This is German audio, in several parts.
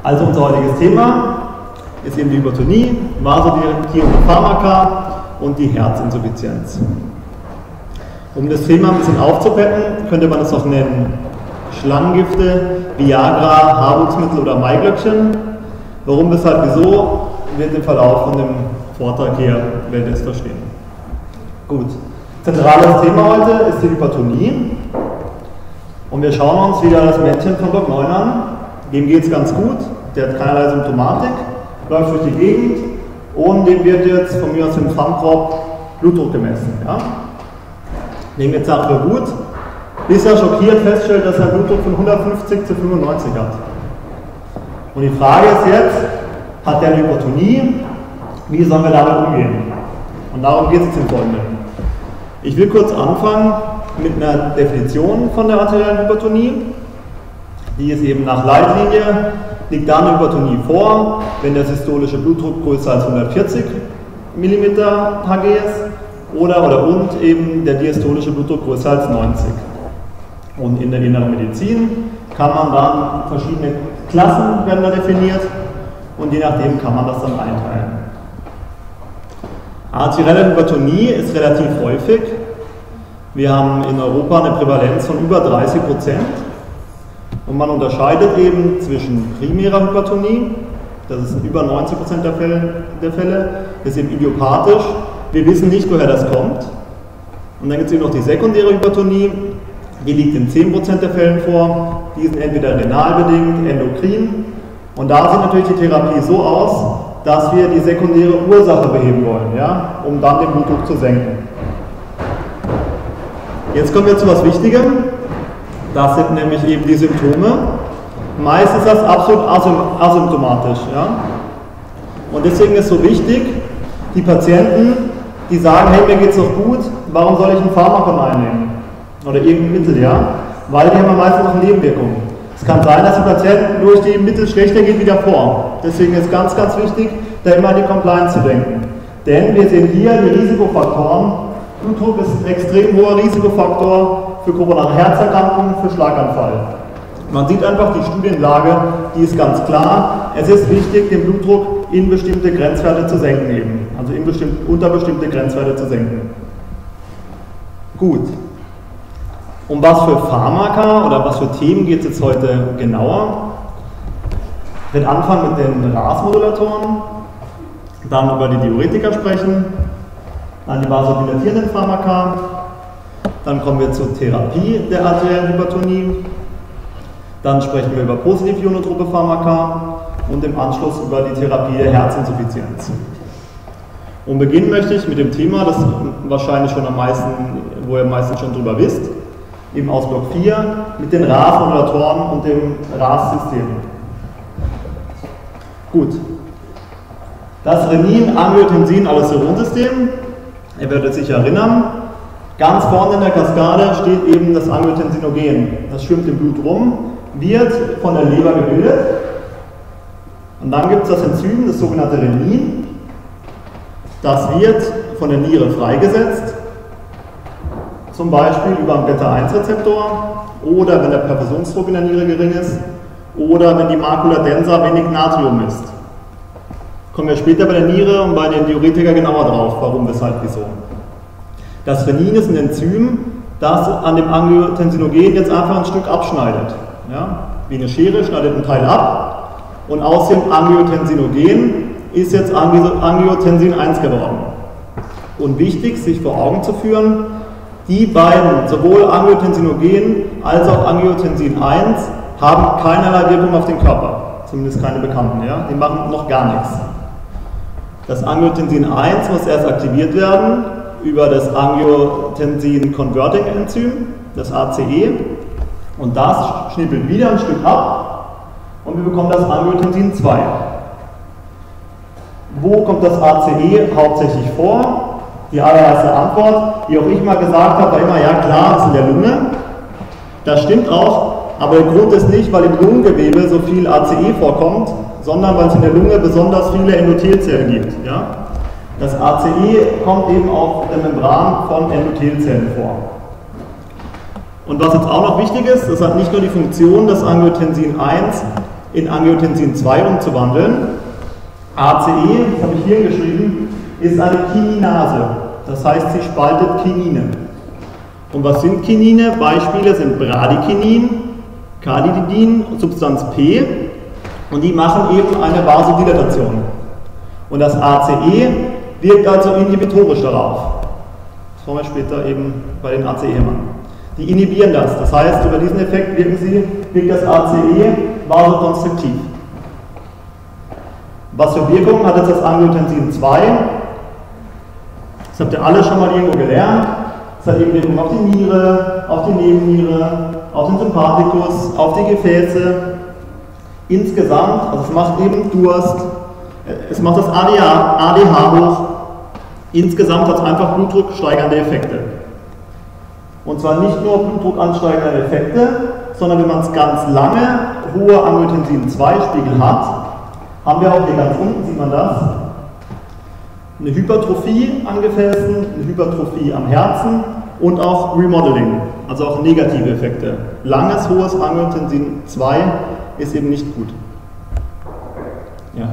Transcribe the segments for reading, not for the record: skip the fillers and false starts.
Also unser heutiges Thema ist eben die Hypertonie, vasodilatierende Pharmaka und die Herzinsuffizienz. Um das Thema ein bisschen aufzupeppen, könnte man es auch nennen Schlangengifte, Viagra, Haarwuchsmittel oder Maiglöckchen. Warum, weshalb, wieso, wird im Verlauf von dem Vortrag hier, werdet ihr es verstehen. Gut, zentrales Thema heute ist die Hypertonie. Und wir schauen uns wieder das Männchen von Block 9 an. Dem geht es ganz gut, der hat keinerlei Symptomatik, läuft durch die Gegend und dem wird jetzt von mir aus im Pfannkorb Blutdruck gemessen. Ja? Dem geht es dafür gut, bis er schockiert feststellt, dass er einen Blutdruck von 150 zu 95 hat. Und die Frage ist jetzt, hat der eine Hypertonie? Wie sollen wir damit umgehen? Und darum geht es jetzt im Folgenden. Ich will kurz anfangen mit einer Definition von der arteriellen Hypertonie. Die ist eben nach Leitlinie, liegt da eine Hypertonie vor, wenn der systolische Blutdruck größer als 140 mm Hg ist und eben der diastolische Blutdruck größer als 90. Und in der inneren Medizin kann man dann verschiedene Klassen werden da definiert und je nachdem kann man das dann einteilen. Arterielle Hypertonie ist relativ häufig. Wir haben in Europa eine Prävalenz von über 30%. Und man unterscheidet eben zwischen primärer Hypertonie, das ist in über 90% der Fälle, das ist eben idiopathisch, wir wissen nicht, woher das kommt. Und dann gibt es eben noch die sekundäre Hypertonie, die liegt in 10% der Fällen vor, die sind entweder renalbedingt, endokrin. Und da sieht natürlich die Therapie so aus, dass wir die sekundäre Ursache beheben wollen, ja, um dann den Blutdruck zu senken. Jetzt kommen wir zu etwas Wichtigem. Das sind nämlich eben die Symptome. Meist ist das absolut asymptomatisch. Ja? Und deswegen ist so wichtig, die Patienten, die sagen, hey, mir geht's doch gut, warum soll ich ein Pharmakon einnehmen? Oder irgendein Mittel, ja? Weil die haben meistens noch Nebenwirkungen. Es kann sein, dass die Patienten durch die Mittel schlechter geht wie davor. Deswegen ist ganz, ganz wichtig, da immer an die Compliance zu denken. Denn wir sehen hier die Risikofaktoren. Blutdruck ist ein extrem hoher Risikofaktor für koronare Herzerkrankungen, für Schlaganfall. Man sieht einfach die Studienlage, die ist ganz klar. Es ist wichtig, den Blutdruck in bestimmte Grenzwerte zu senken eben. Also unter bestimmte Grenzwerte zu senken. Gut. Um was für Pharmaka oder was für Themen geht es jetzt heute genauer? Ich werde anfangen mit den RAS-Modulatoren, dann über die Diuretika sprechen, dann die vasodilatierenden Pharmaka, dann kommen wir zur Therapie der arteriellen Hypertonie, dann sprechen wir über positiv ionotrope Pharmaka und im Anschluss über die Therapie der Herzinsuffizienz. Und beginnen möchte ich mit dem Thema, das wahrscheinlich schon am meisten, wo ihr meistens schon drüber wisst, eben aus Block 4, mit den RAS-Modulatoren und dem RAS-System. Gut. Das Renin-Angiotensin-Allosteron-System, ihr werdet sich erinnern, ganz vorne in der Kaskade steht eben das Angiotensinogen. Das schwimmt im Blut rum, wird von der Leber gebildet und dann gibt es das Enzym, das sogenannte Renin. Das wird von der Niere freigesetzt, zum Beispiel über einen Beta-1-Rezeptor oder wenn der Perfusionsdruck in der Niere gering ist oder wenn die Macula densa wenig Natrium misst. Kommen wir später bei der Niere und bei den Diuretika genauer drauf, warum, weshalb, wieso. Das Renin ist ein Enzym, das an dem Angiotensinogen jetzt einfach ein Stück abschneidet. Ja? Wie eine Schere schneidet ein Teil ab und aus dem Angiotensinogen ist jetzt Angiotensin 1 geworden. Und wichtig, sich vor Augen zu führen, die beiden, sowohl Angiotensinogen als auch Angiotensin 1, haben keinerlei Wirkung auf den Körper. Zumindest keine bekannten. Ja? Die machen noch gar nichts. Das Angiotensin 1 muss erst aktiviert werden über das Angiotensin-Converting-Enzym, das ACE. Und das schnippelt wieder ein Stück ab und wir bekommen das Angiotensin 2. Wo kommt das ACE hauptsächlich vor? Die allererste Antwort, die auch ich mal gesagt habe, war immer, ja klar, ist in der Lunge. Das stimmt auch, aber der Grund ist nicht, weil im Lungengewebe so viel ACE vorkommt, sondern weil es in der Lunge besonders viele Endothelzellen gibt. Ja? Das ACE kommt eben auf der Membran von Endothelzellen vor. Und was jetzt auch noch wichtig ist, das hat nicht nur die Funktion, das Angiotensin 1 in Angiotensin 2 umzuwandeln. ACE, das habe ich hier geschrieben, ist eine Kininase. Das heißt, sie spaltet Kinine. Und was sind Kinine? Beispiele sind Bradykinin, Calidin, Substanz P, und die machen eben eine Vasodilatation. Und das ACE wirkt also inhibitorisch darauf. Das wollen wir später eben bei den ACE-Hämmern. Die inhibieren das. Das heißt, über diesen Effekt wirkt das ACE vasokonstriktiv. Was für Wirkungen hat jetzt das Angiotensin 2? Das habt ihr alle schon mal irgendwo gelernt. Es hat eben Wirkung auf die Niere, auf die Nebenniere, auf den Sympathikus, auf die Gefäße. Insgesamt, also es macht eben Durst, es macht das ADH hoch. Insgesamt hat es einfach blutdrucksteigernde Effekte. Und zwar nicht nur blutdruckansteigende Effekte, sondern wenn man es ganz lange hohe Angiotensin-2-Spiegel hat, haben wir auch hier ganz unten, sieht man das, eine Hypertrophie an Gefäßen, eine Hypertrophie am Herzen und auch Remodeling, also auch negative Effekte. Langes, hohes Angiotensin-2 ist eben nicht gut. Ja.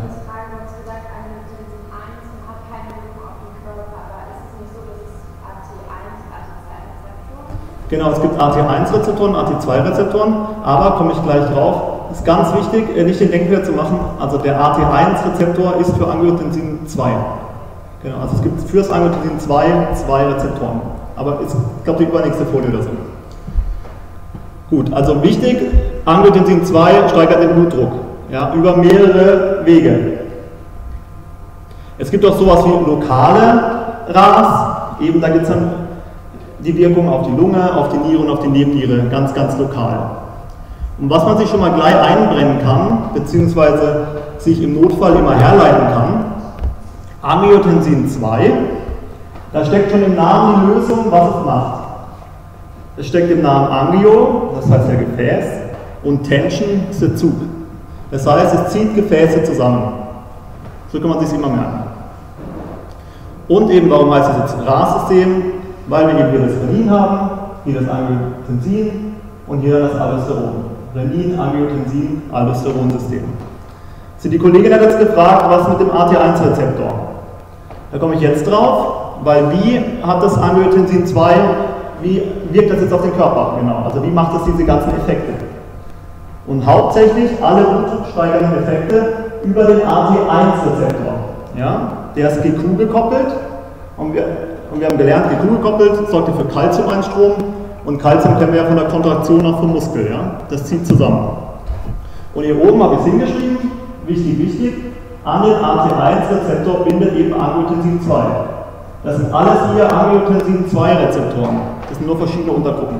Genau, es gibt AT1-Rezeptoren, AT2-Rezeptoren, aber komme ich gleich drauf. Ist ganz wichtig, nicht den Denkfehler zu machen. Also der AT1-Rezeptor ist für Angiotensin 2. Genau, also es gibt für das Angiotensin 2 zwei Rezeptoren. Aber ich glaube, die übernächste Folie oder so. Gut, also wichtig, Angiotensin 2 steigert den Blutdruck. Ja, über mehrere Wege. Es gibt auch sowas wie lokale RAS. Eben, da gibt es dann die Wirkung auf die Lunge, auf die Niere und auf die Nebenniere, ganz, ganz lokal. Und was man sich schon mal gleich einbrennen kann, beziehungsweise sich im Notfall immer herleiten kann, Angiotensin 2, da steckt schon im Namen die Lösung, was es macht. Es steckt im Namen Angio, das heißt ja Gefäß, und Tension ist der Zug. Das heißt, es zieht Gefäße zusammen. So kann man sich immer merken. Und eben, warum heißt es jetzt RAS-System? Weil wir eben hier das Renin haben, hier das Angiotensin und hier das Aldosteron. Renin, Angiotensin, Aldosteron-System. Die Kollegin hat jetzt gefragt, was mit dem AT1-Rezeptor? Da komme ich jetzt drauf, weil wie hat das Angiotensin 2, wie wirkt das jetzt auf den Körper? Genau, also wie macht das diese ganzen Effekte? Und hauptsächlich alle blutdrucksteigernden Effekte über den AT1-Rezeptor. Ja? Der ist GQ gekoppelt und wir haben gelernt, GQ gekoppelt sorgt für Calcium-Einstrom und Calcium kennen wir ja von der Kontraktion auch vom Muskel. Ja? Das zieht zusammen. Und hier oben habe ich es hingeschrieben, wichtig, an den AT1-Rezeptor bindet eben Angiotensin 2. Das sind alles hier Angiotensin 2-Rezeptoren. Das sind nur verschiedene Untergruppen.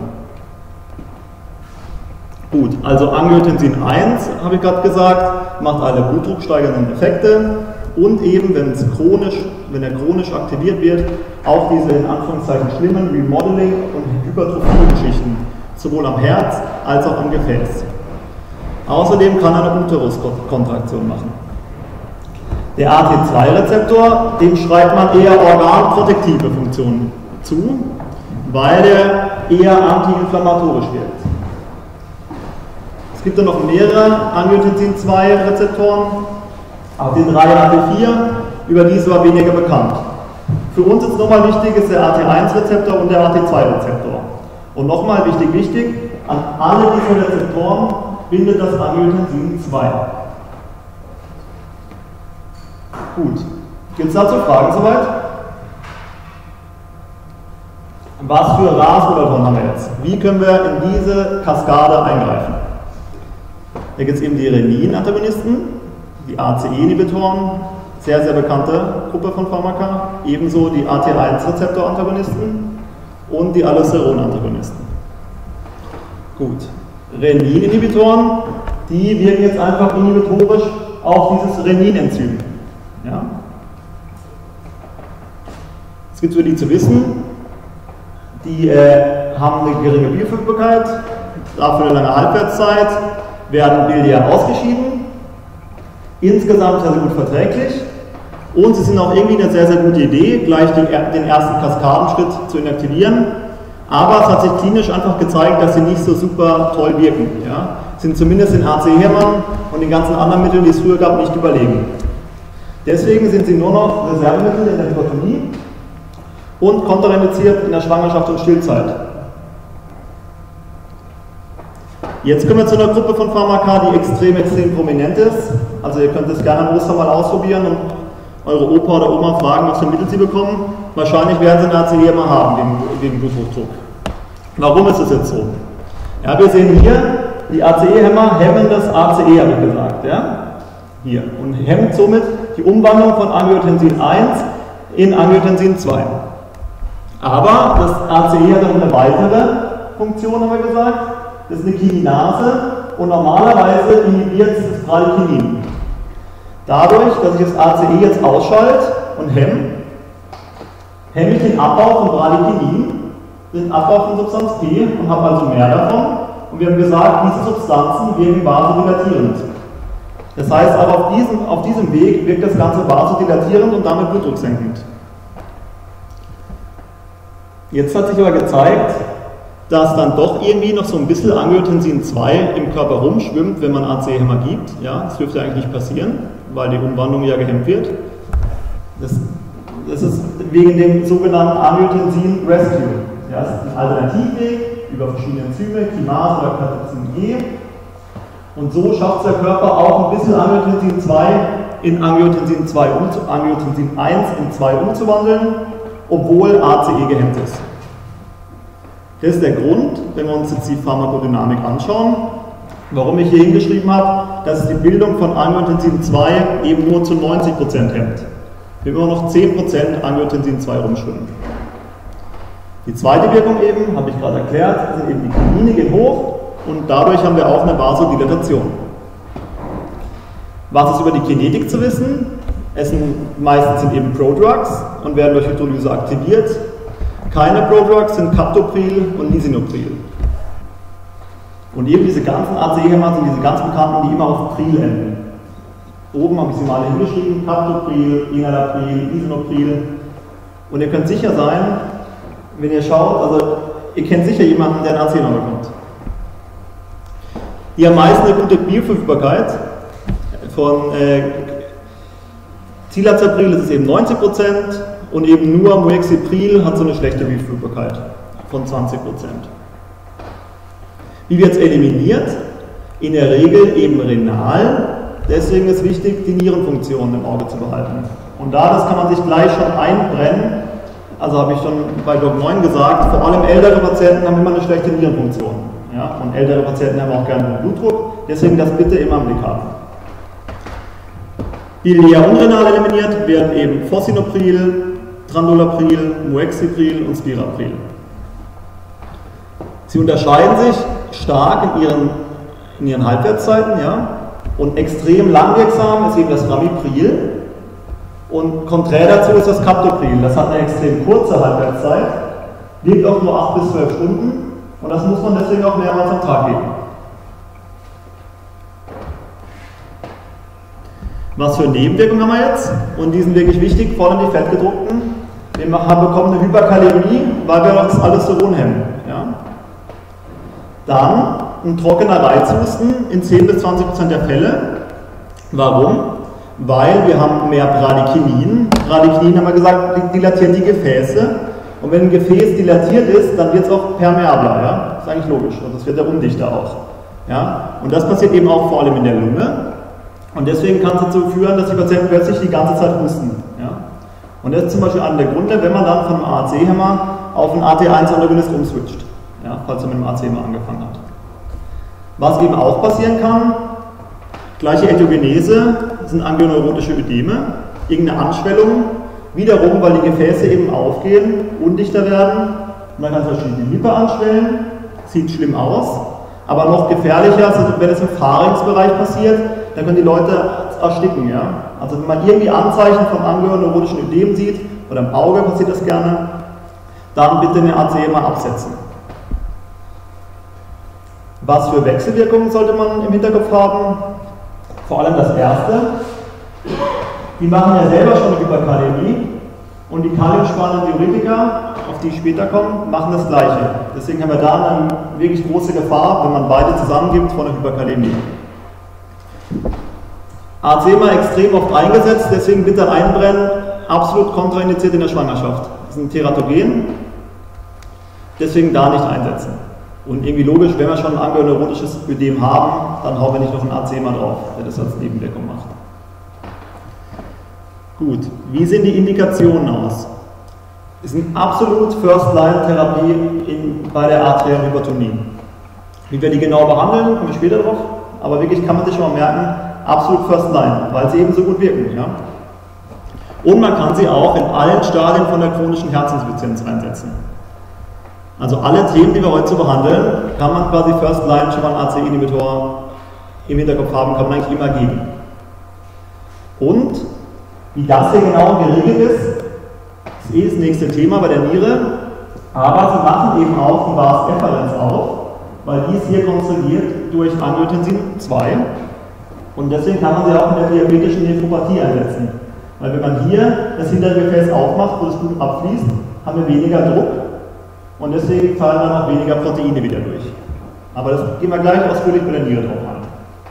Gut, also Angiotensin 1, habe ich gerade gesagt, macht alle blutdrucksteigernden Effekte und eben, wenn er chronisch aktiviert wird, auch diese in Anführungszeichen schlimmen Remodeling- und Hypertrophie-Geschichten, sowohl am Herz als auch am Gefäß. Außerdem kann er eine Uteruskontraktion machen. Der AT2-Rezeptor, dem schreibt man eher organprotektive Funktionen zu, weil der eher antiinflammatorisch wirkt. Es gibt dann noch mehrere Angiotensin-2-Rezeptoren, AT3, AT4, über die ist aber weniger bekannt. Für uns ist nochmal wichtig, ist der AT1-Rezeptor und der AT2-Rezeptor. Und nochmal wichtig, an alle diese Rezeptoren bindet das Angiotensin 2. Gut, gibt es dazu Fragen soweit? Was für RAS-Modulatoren haben wir jetzt? Wie können wir in diese Kaskade eingreifen? Da gibt es eben die Renin-Antagonisten, die ACE-Inhibitoren, sehr, sehr bekannte Gruppe von Pharmaka, ebenso die AT1-Rezeptor-Antagonisten und die Aldosteron-Antagonisten. Gut, Renin-Inhibitoren, die wirken jetzt einfach inhibitorisch auf dieses Renin-Enzym. Ja? Es gibt für die zu wissen, die haben eine geringe Bioverfügbarkeit, dafür eine lange Halbwertszeit, werden biliär ausgeschieden, insgesamt sehr, sehr gut verträglich und sie sind auch irgendwie eine sehr, sehr gute Idee, gleich den ersten Kaskadenschritt zu inaktivieren. Aber es hat sich klinisch einfach gezeigt, dass sie nicht so super toll wirken. Ja? Sind zumindest den AC-Hämmern und den ganzen anderen Mitteln, die es früher gab, nicht überlegen. Deswegen sind sie nur noch Reservemittel in der Hypertonie und kontraindiziert in der Schwangerschaft und Stillzeit. Jetzt kommen wir zu einer Gruppe von Pharmaka, die extrem prominent ist. Also ihr könnt es gerne am Ostern mal ausprobieren und eure Opa oder Oma fragen, was für Mittel sie bekommen. Wahrscheinlich werden sie einen AC-Hämmer haben gegen Bluthochdruck. Warum ist es jetzt so? Ja, wir sehen hier, die ACE-Hämmer hemmen das ACE, habe ich gesagt. Ja? Hier. Und hemmt somit die Umwandlung von Angiotensin 1 in Angiotensin 2. Aber das ACE hat noch eine weitere Funktion, haben wir gesagt. Das ist eine Kininase und normalerweise inhibiert es das Bradykinin. Dadurch, dass ich das ACE jetzt ausschalte und hemme ich den Abbau von Bradykinin, den Abbau von Substanz P und habe also mehr davon. Und wir haben gesagt, diese Substanzen wirken vasodilatierend. Das heißt aber, auf diesem Weg wirkt das Ganze vasodilatierend und damit blutdrucksenkend. Jetzt hat sich aber gezeigt, dass dann doch irgendwie noch so ein bisschen Angiotensin 2 im Körper rumschwimmt, wenn man AC-Hämmer gibt. Ja, das dürfte eigentlich nicht passieren, weil die Umwandlung ja gehemmt wird. Das ist wegen dem sogenannten Angiotensin Rescue. Ja, das ist ein Alternativweg über verschiedene Enzyme, Kinase oder Kataxin G. Und so schafft es der Körper auch ein bisschen Angiotensin 2 in Angiotensin 1 in 2 umzuwandeln, obwohl ACE gehemmt ist. Das ist der Grund, wenn wir uns jetzt die Pharmakodynamik anschauen, warum ich hier hingeschrieben habe, dass es die Bildung von Angiotensin 2 eben nur zu 90% hemmt. Wir haben immer noch 10% Angiotensin 2 rumschwimmen. Die zweite Wirkung eben, habe ich gerade erklärt, sind eben die Kinine gehen hoch und dadurch haben wir auch eine Vasodilatation. Was ist über die Kinetik zu wissen? Meistens sind eben Prodrugs und werden durch Hydrolyse aktiviert. Keine Prodrugs sind Captopril und Lisinopril. Und eben diese ganzen ACE-Hämmer sind diese ganz bekannten, die immer auf Pril enden. Oben habe ich sie mal hingeschrieben, Captopril, Enalapril, Lisinopril. Und ihr könnt sicher sein, wenn ihr schaut, also ihr kennt sicher jemanden, der einen AC-Hämmer bekommt. Die haben meist eine gute Bioverfügbarkeit. Von Cilazapril ist es eben 90% und eben nur Moexipril hat so eine schlechte Bioverfügbarkeit von 20%. Wie wird es eliminiert? In der Regel eben renal. Deswegen ist wichtig, die Nierenfunktion im Auge zu behalten. Und das kann man sich gleich schon einbrennen. Also habe ich schon bei Block 9 gesagt, vor allem ältere Patienten haben immer eine schlechte Nierenfunktion. Ja? Und ältere Patienten haben auch gerne hohen Blutdruck. Deswegen das bitte immer im Blick haben. Biliär unrenal eliminiert werden eben Fosinopril, Trandolapril, Moexipril und Spirapril. Sie unterscheiden sich stark in ihren Halbwertszeiten, ja? Und extrem langwirksam ist eben das Ramipril und konträr dazu ist das Captopril. Das hat eine extrem kurze Halbwertszeit, wirkt auch nur 8 bis 12 Stunden und das muss man deswegen auch mehrmals am Tag geben. Was für Nebenwirkungen haben wir jetzt? Und die sind wirklich wichtig, vor allem die Fettgedruckten. Wir bekommen eine Hyperkalämie, weil wir das Aldosteron hemmen. Ja? Dann ein trockener Reizhusten in 10 bis 20% der Fälle. Warum? Weil wir haben mehr Bradykinin. Bradykinin, haben wir gesagt, dilatiert die Gefäße. Und wenn ein Gefäß dilatiert ist, dann wird es auch permeabler. Ja? Das ist eigentlich logisch. Also es wird ja undichter auch. Ja? Und das passiert eben auch vor allem in der Lunge. Und deswegen kann es dazu führen, dass die Patienten plötzlich die ganze Zeit husten. Ja? Und das ist zum Beispiel einer der Gründe, wenn man dann von einem AC-Hämmer auf einen AT1-Antagonist umswitcht. Ja? Falls man mit einem AC-Hämmer angefangen hat. Was eben auch passieren kann, gleiche Ethiogenese, sind angioneurotische Ödeme, irgendeine Anschwellung, wiederum, weil die Gefäße eben aufgehen, undichter werden. Man kann zum Beispiel die Lippe anschwellen, sieht schlimm aus, aber noch gefährlicher, also wenn es im Pharynxbereich passiert, dann können die Leute ersticken. Ja? Also wenn man irgendwie Anzeichen von angioneurotischen Ödem sieht, oder im Auge passiert das gerne, dann bitte eine AC-Hämmer absetzen. Was für Wechselwirkungen sollte man im Hinterkopf haben? Vor allem das erste. Die machen ja selber schon eine Hyperkalämie und die kaliumsparenden Diuretika, auf die später kommen, machen das Gleiche. Deswegen haben wir da eine wirklich große Gefahr, wenn man beide zusammengibt, von der Hyperkalämie. ACEMA extrem oft eingesetzt, deswegen bitte einbrennen, absolut kontraindiziert in der Schwangerschaft. Das ist ein Teratogen, deswegen da nicht einsetzen. Und irgendwie logisch, wenn wir schon ein angioneurotisches Ödem haben, dann hauen wir nicht noch ein ACEMA drauf, der das als Nebenwirkung macht. Gut, wie sehen die Indikationen aus? Es ist eine absolut First-Line-Therapie bei der arteriellen Hypertonie. Wie wir die genau behandeln, kommen wir später drauf, aber wirklich kann man sich schon mal merken, absolut First-Line, weil sie eben so gut wirken. Ja? Und man kann sie auch in allen Stadien von der chronischen Herzinsuffizienz einsetzen. Also alle Themen, die wir heute so behandeln, kann man quasi First-Line schon mal einen ACE-Inhibitor im Hinterkopf haben, kann man eigentlich immer geben. Und wie das hier genau geregelt ist das nächste Thema bei der Niere, aber sie machen eben auch die VAS-Efferenz auf, weil die ist hier konstruiert durch Angiotensin 2 und deswegen kann man sie auch in der diabetischen Nephropathie einsetzen. Weil wenn man hier das hintere Gefäß aufmacht, wo das Blut abfließt, haben wir weniger Druck und deswegen fallen dann auch weniger Proteine wieder durch. Aber das gehen wir gleich ausführlich bei der Niere drauf an.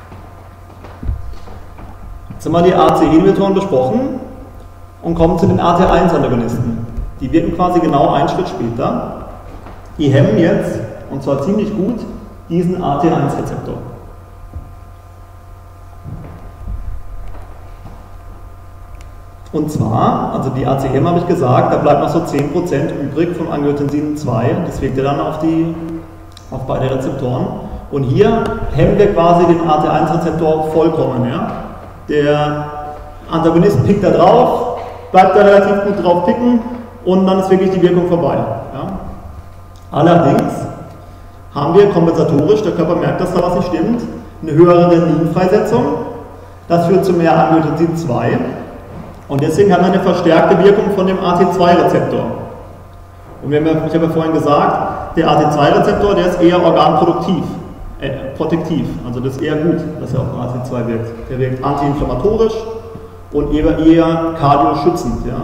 Jetzt haben wir die ACE-Inhibitoren besprochen und kommen zu den AT1-Antagonisten. Die wirken quasi genau einen Schritt später. Die hemmen jetzt, und zwar ziemlich gut, diesen AT1-Rezeptor. Und zwar, also die ACM habe ich gesagt, da bleibt noch so 10% übrig vom Angiotensin 2, das wirkt ja dann auf beide Rezeptoren. Und hier hemmen wir quasi den AT1-Rezeptor vollkommen. Ja? Der Antagonist pickt da drauf, bleibt da relativ gut drauf picken und dann ist wirklich die Wirkung vorbei. Ja? Allerdings haben wir kompensatorisch, der Körper merkt, dass da was nicht stimmt, eine höhere Renin-Freisetzung. Das führt zu mehr Angiotensin 2 und deswegen haben wir eine verstärkte Wirkung von dem AT2-Rezeptor. Und ich habe ja vorhin gesagt, der AT2-Rezeptor, der ist eher organproduktiv. Protektiv, also das ist eher gut, dass er auf AT2 wirkt. Der wirkt antiinflammatorisch und eher kardioschützend. Ja.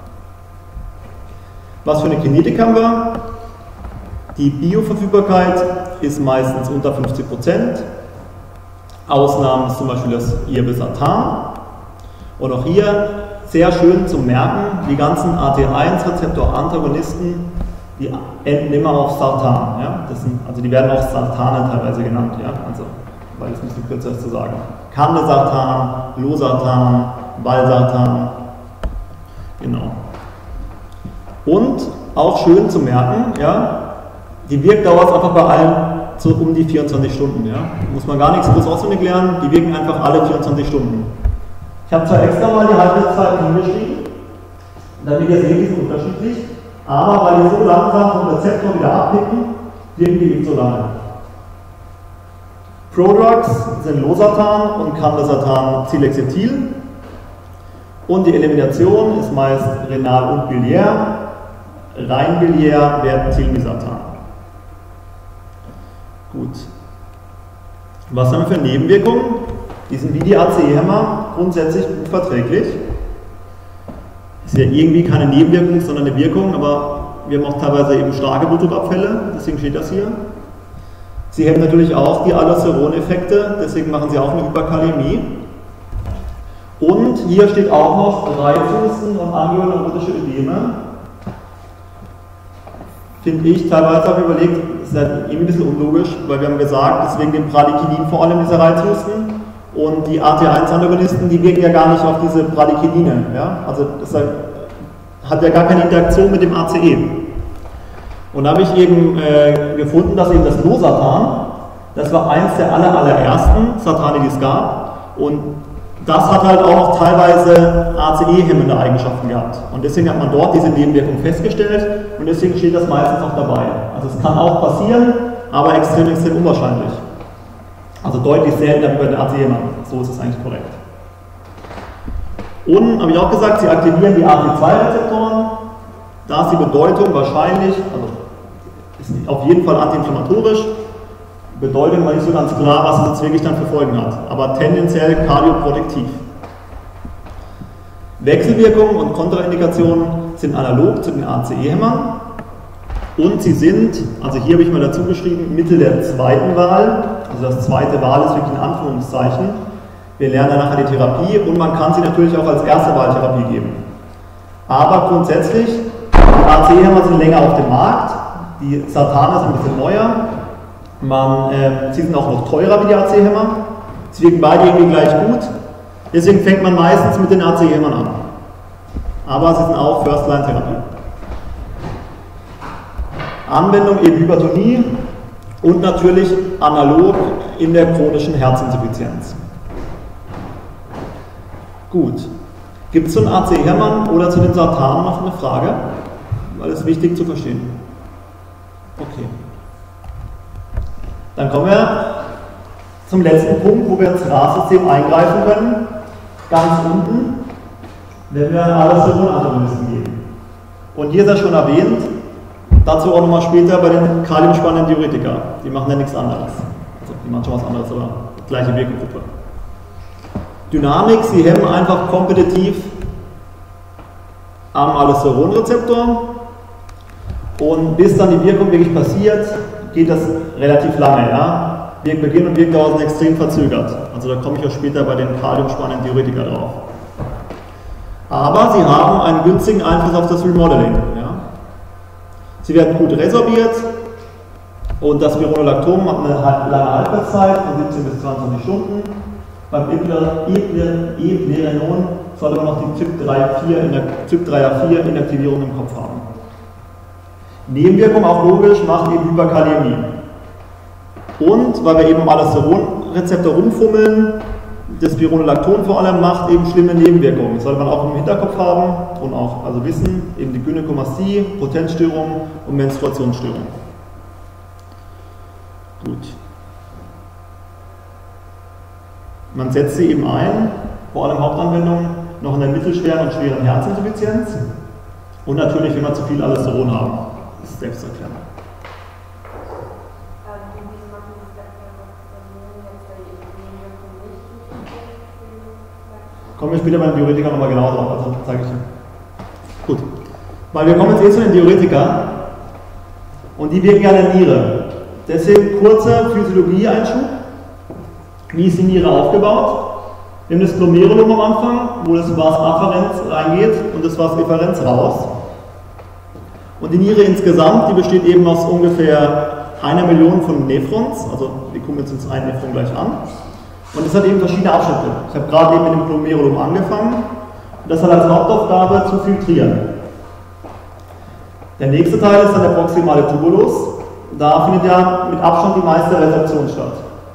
Was für eine Kinetik haben wir? Die Bioverfügbarkeit ist meistens unter 50%. Ausnahmen ist zum Beispiel das Irbesartan. Und auch hier sehr schön zu merken, die ganzen AT1-Rezeptor-Antagonisten, die enden immer auf Sartan. Ja? Also die werden auch Sartane teilweise genannt, ja? Also, weil es ein bisschen kürzer ist zu sagen. Candesartan, Losartan, Valsartan, genau. Und auch schön zu merken, ja, die Wirkdauer ist einfach bei allen so um die 24 Stunden. Ja? Muss man gar nichts groß auswendig lernen, die wirken einfach alle 24 Stunden. Ich habe zwar extra mal die Halbwertszeiten hingeschrieben, damit ihr seht, die sind unterschiedlich. Aber weil die so langsam vom Rezeptor wieder abpicken, wirken die nicht so lange. Prodrugs sind Losartan und Candesartan Cilexetil. Und die Elimination ist meist renal und biliär. Rein biliär wäre Tilmisartan. Gut. Was haben wir für Nebenwirkungen? Die sind wie die ACE-Hämmer grundsätzlich gut verträglich. Ist ja irgendwie keine Nebenwirkung, sondern eine Wirkung, aber wir haben auch teilweise eben starke Blutdruckabfälle, deswegen steht das hier. Sie hemmen natürlich auch die Aldosteroneffekte, deswegen machen sie auch eine Hyperkalämie. Und hier steht auch noch Reizhusten und angioneurotische Ödeme. Finde ich teilweise auch überlegt, ist ja irgendwie ein bisschen unlogisch, weil wir haben gesagt, deswegen dem Bradykinin vor allem dieser Reizhusten. Und die AT1-Antagonisten, die wirken ja gar nicht auf diese Bradykinine. Ja? Also das hat ja gar keine Interaktion mit dem ACE. Und da habe ich eben gefunden, dass eben das Losartan, das war eins der allerersten Sartane, die es gab. Und das hat halt auch teilweise ACE-hemmende Eigenschaften gehabt. Und deswegen hat man dort diese Nebenwirkung festgestellt und deswegen steht das meistens auch dabei. Also es kann auch passieren, aber extrem unwahrscheinlich. Also deutlich seltener wie bei den ACE-Hämmern. So ist es eigentlich korrekt. Und, habe ich auch gesagt, sie aktivieren die AT2-Rezeptoren. Da ist die Bedeutung wahrscheinlich, also ist auf jeden Fall antiinflammatorisch. Bedeutung war nicht so ganz klar, was es jetzt wirklich dann für Folgen hat. Aber tendenziell kardioprotektiv. Wechselwirkungen und Kontraindikationen sind analog zu den ACE-Hämmern. Und sie sind, also hier habe ich mal dazu geschrieben, Mittel der zweiten Wahl, also das zweite Wahl ist wirklich in Anführungszeichen. Wir lernen dann nachher die Therapie und man kann sie natürlich auch als erste Wahltherapie geben. Aber grundsätzlich, die AC-Hämmer sind länger auf dem Markt, die Satana sind ein bisschen neuer, sie sind auch noch teurer wie die AC-Hämmer, sie wirken beide irgendwie gleich gut, deswegen fängt man meistens mit den AC-Hämmern an. Aber sie sind auch First-Line-Therapie. Anwendung eben Hypertonie und natürlich analog in der chronischen Herzinsuffizienz. Gut. Gibt es zu den AC-Hämmern oder zu den Satanen noch eine Frage? Weil es wichtig zu verstehen. Okay. Dann kommen wir zum letzten Punkt, wo wir ins RAS-System eingreifen können. Ganz unten, wenn wir Aldosteron-Antagonisten geben. Und hier ist ja schon erwähnt, dazu auch nochmal später bei den kaliumspannenden Diuretika. Die machen ja nichts anderes. Also die machen schon was anderes, aber gleiche Wirkgruppe. Dynamik, sie hemmen einfach kompetitiv am Aldosteronrezeptor und bis dann die Wirkung wirklich passiert, geht das relativ lange. Ja? Wirkbeginn und Wirkdauer sind extrem verzögert. Also da komme ich auch später bei den kaliumspannenden Diuretika drauf. Aber sie haben einen günstigen Einfluss auf das Remodeling. Ja? Sie werden gut resorbiert und das Spironolacton hat eine lange Halbwertszeit von 17 bis 22 Stunden. Beim Eplerenon sollte man noch die CYP3A4 Inaktivierung im Kopf haben. Nebenwirkung auch logisch, macht eben Hyperkaliämie. Und weil wir eben am Aldosteronrezeptor rumfummeln, das Spironolacton vor allem macht eben schlimme Nebenwirkungen. Das sollte man auch im Hinterkopf haben und auch also wissen, eben die Gynäkomastie, Potenzstörung und Menstruationsstörung. Gut. Man setzt sie eben ein, vor allem Hauptanwendung, noch in der mittelschweren und schweren Herzinsuffizienz und natürlich, wenn wir zu viel Aldosteron haben. Das ist selbsterklärend. Kommen wir später beim Diuretika nochmal genau drauf, also zeige ich Ihnen. Gut, weil wir kommen jetzt zu den Diuretika und die wirken ja an der Niere. Deswegen kurzer Physiologie-Einschub. Wie ist die Niere aufgebaut? Wir haben das Glomerulum am Anfang, wo das Vas afferens reingeht und das Vas efferens raus. Und die Niere insgesamt, die besteht eben aus ungefähr 1 Million von Nephrons, also wir gucken jetzt uns ein Nephron gleich an. Und es hat eben verschiedene Abschnitte. Ich habe gerade eben mit dem Glomerulum angefangen und das hat als Hauptaufgabe zu filtrieren. Der nächste Teil ist dann der proximale Tubulus. Da findet ja mit Abstand die meiste Resorption statt.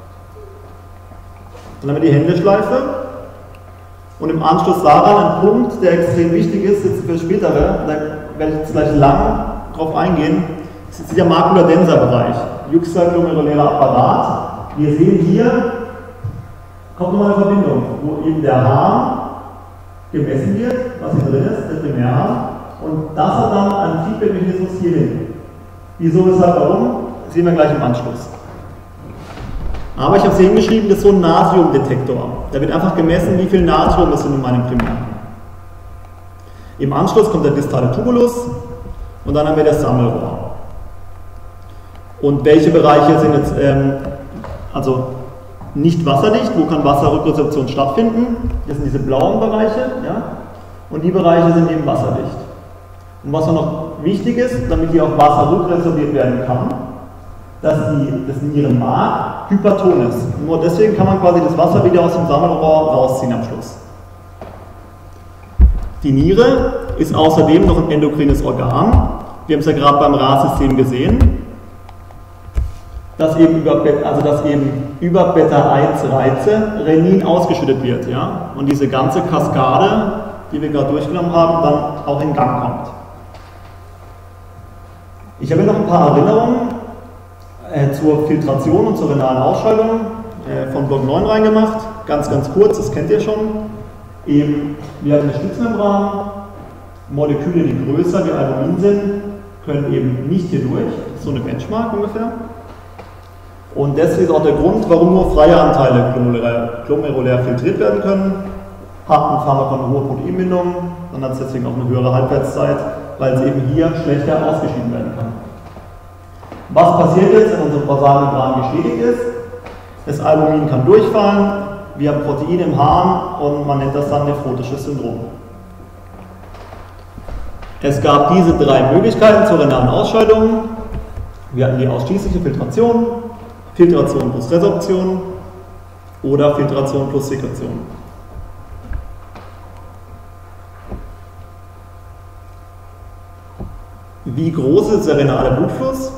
Dann haben wir die Händeschleife und im Anschluss daran ein Punkt, der extrem wichtig ist, jetzt für spätere, da werde ich jetzt gleich lang drauf eingehen, das ist der Macula-Densa-Bereich, juxtaglomerulärer Apparat. Wir sehen hier, kommt nochmal eine Verbindung, wo eben der Harn gemessen wird, was hier drin ist, der Primärharn, und das hat dann einen Feedback-Mechanismus hierhin. Wieso, weshalb, warum, sehen wir gleich im Anschluss. Aber ich habe es hier hingeschrieben, das ist so ein Natriumdetektor. Da wird einfach gemessen, wie viel Natrium ist in meinem Primärharn. Im Anschluss kommt der distale Tubulus und dann haben wir das Sammelrohr. Und welche Bereiche sind jetzt, also nicht wasserdicht, wo kann Wasserrückresorption stattfinden? Das sind diese blauen Bereiche, ja? Und die Bereiche sind eben wasserdicht. Und was noch wichtig ist, damit hier auch Wasser rückresorbiert werden kann, dass das Nierenmark hyperton ist. Nur deswegen kann man quasi das Wasser wieder aus dem Sammelrohr rausziehen am Schluss. Die Niere ist außerdem noch ein endokrines Organ. Wir haben es ja gerade beim RAS-System gesehen, dass eben über Beta-1-Reize Renin ausgeschüttet wird. Ja? Und diese ganze Kaskade, die wir gerade durchgenommen haben, dann auch in Gang kommt. Ich habe hier noch ein paar Erinnerungen zur Filtration und zur renalen Ausscheidung von Block 9 reingemacht. Ganz kurz, das kennt ihr schon. Eben, wir haben eine Stützmembran, Moleküle, die größer wie Albumin sind, können eben nicht hier durch. Das ist so eine Benchmark ungefähr. Und das ist auch der Grund, warum nur freie Anteile glomerulär filtriert werden können. Hat ein Pharmakon eine hohe Proteinbindung, dann hat es deswegen auch eine höhere Halbwertszeit, weil es eben hier schlechter ausgeschieden werden kann. Was passiert jetzt, wenn unsere Basalmembran geschädigt ist? Das Albumin kann durchfallen, wir haben Proteine im Harn und man nennt das dann nephrotisches Syndrom. Es gab diese drei Möglichkeiten zur renalen Ausscheidung. Wir hatten die ausschließliche Filtration, Filtration plus Resorption oder Filtration plus Sekretion. Wie groß ist der renale Blutfluss?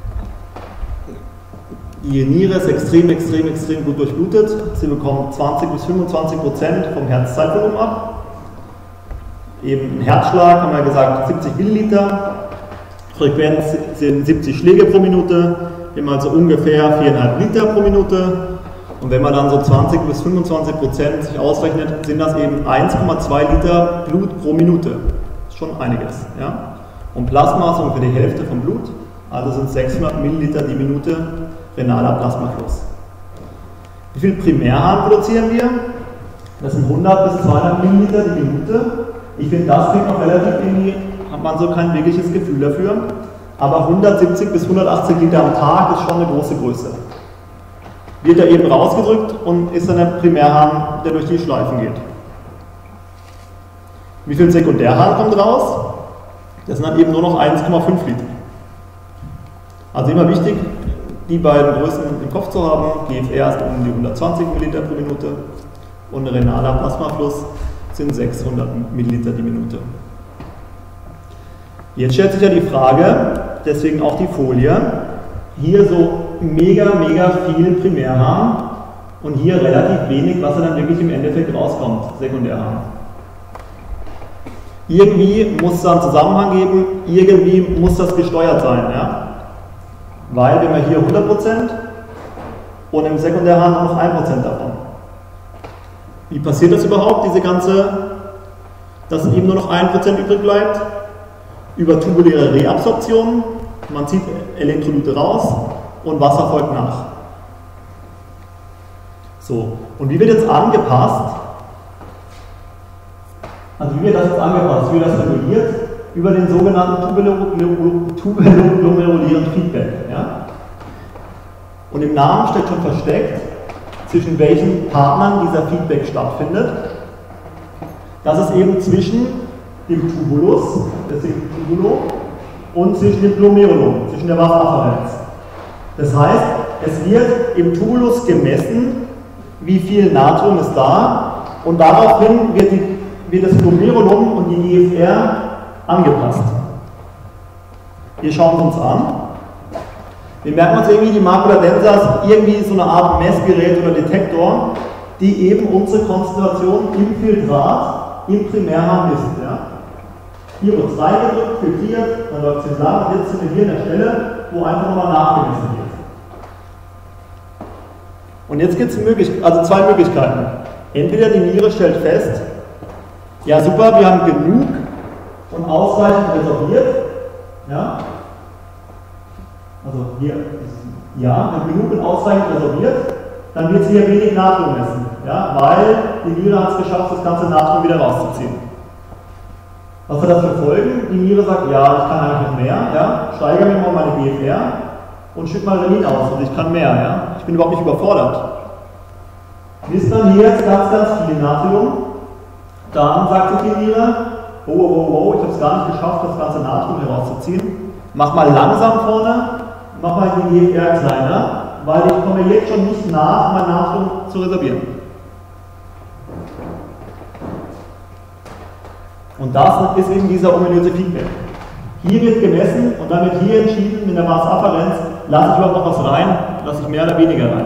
Die Niere ist extrem gut durchblutet. Sie bekommt 20 bis 25% vom Herzzeitvolumen ab. Eben ein Herzschlag, haben wir gesagt, 70 Milliliter. Frequenz sind 70 Schläge pro Minute. Wir haben also ungefähr 4,5 Liter pro Minute. Und wenn man dann so 20 bis 25% sich ausrechnet, sind das eben 1,2 Liter Blut pro Minute. Das ist schon einiges. Ja? Und Plasma ist ungefähr die Hälfte vom Blut. Also sind 600 Milliliter die Minute renaler Plasmafluss. Wie viel Primärharn produzieren wir? Das sind 100 bis 200 Milliliter die Minute. Ich finde, das klingt noch relativ irgendwie, hat man so kein wirkliches Gefühl dafür. Aber 170 bis 180 Liter am Tag ist schon eine große Größe. Wird da eben rausgedrückt und ist dann der Primärharn, der durch die Schleifen geht. Wie viel Sekundärharn kommt raus? Das sind dann eben nur noch 1,5 Liter. Also immer wichtig, die beiden Größen im Kopf zu haben. GFR ist um die 120 Milliliter pro Minute und renaler Plasmafluss sind 600 Milliliter die Minute. Jetzt stellt sich ja die Frage, deswegen auch die Folie, hier so mega viel Primärharn und hier relativ wenig, was dann wirklich im Endeffekt rauskommt, Sekundärharn. Irgendwie muss es da einen Zusammenhang geben, irgendwie muss das gesteuert sein. Ja? Weil wenn wir hier 100% und im Sekundärharn nur noch 1% davon. Wie passiert das überhaupt, dass eben nur noch 1% übrig bleibt? Über tubuläre Reabsorption, man zieht Elektrolyte raus und Wasser folgt nach. So, und wie wird jetzt angepasst? Also wie wird das jetzt angepasst? Wie wird das reguliert? Über den sogenannten tubuloglomerulären Feedback. Ja? Und im Namen steht schon versteckt, zwischen welchen Partnern dieser Feedback stattfindet. Das ist eben zwischen dem Tubulus, deswegen Tubulo, und zwischen dem Glomerulum, zwischen der Wasserafferenz. Das heißt, es wird im Tubulus gemessen, wie viel Natrium ist da, und daraufhin wird das Glomerulum und die GFR angepasst. Wir schauen es uns an. Wir merken uns irgendwie, die Macula densa ist irgendwie so eine Art Messgerät oder Detektor, die eben unsere Konzentration im Filtrat im Primärharn misst. Ja? Hier wird es reingedrückt, filtriert, dann läuft es entlang und jetzt sind wir hier an der Stelle, wo einfach nochmal nachgemessen wird. Und jetzt gibt es also zwei Möglichkeiten. Entweder die Niere stellt fest, ja super, wir haben genug und ausreichend resorbiert. Ja? Also hier ist ja, wir haben genug und ausreichend resorbiert, dann wird sie hier wenig Natrium messen. Ja? Weil die Niere hat es geschafft, das ganze Natrium wieder rauszuziehen. Was hat das für Folgen? Die Niere sagt, ja, ich kann eigentlich noch mehr, ja? Steigere mir mal meine GFR und schütte mal Renin aus und ich kann mehr. Ja? Ich bin überhaupt nicht überfordert. Misst dann hier jetzt ganz viel Natrium. Dann sagt sich die Niere, oh, ich habe es gar nicht geschafft, das ganze Natrium herauszuziehen. Mach mal langsam vorne, mach mal die GFR kleiner, weil ich komme jetzt schon nicht nach, mein Natrium zu resorbieren. Und das ist eben dieser ominöse Feedback. Hier wird gemessen und dann wird hier entschieden, mit der Maßafferenz, lasse ich überhaupt noch was rein, lasse ich mehr oder weniger rein.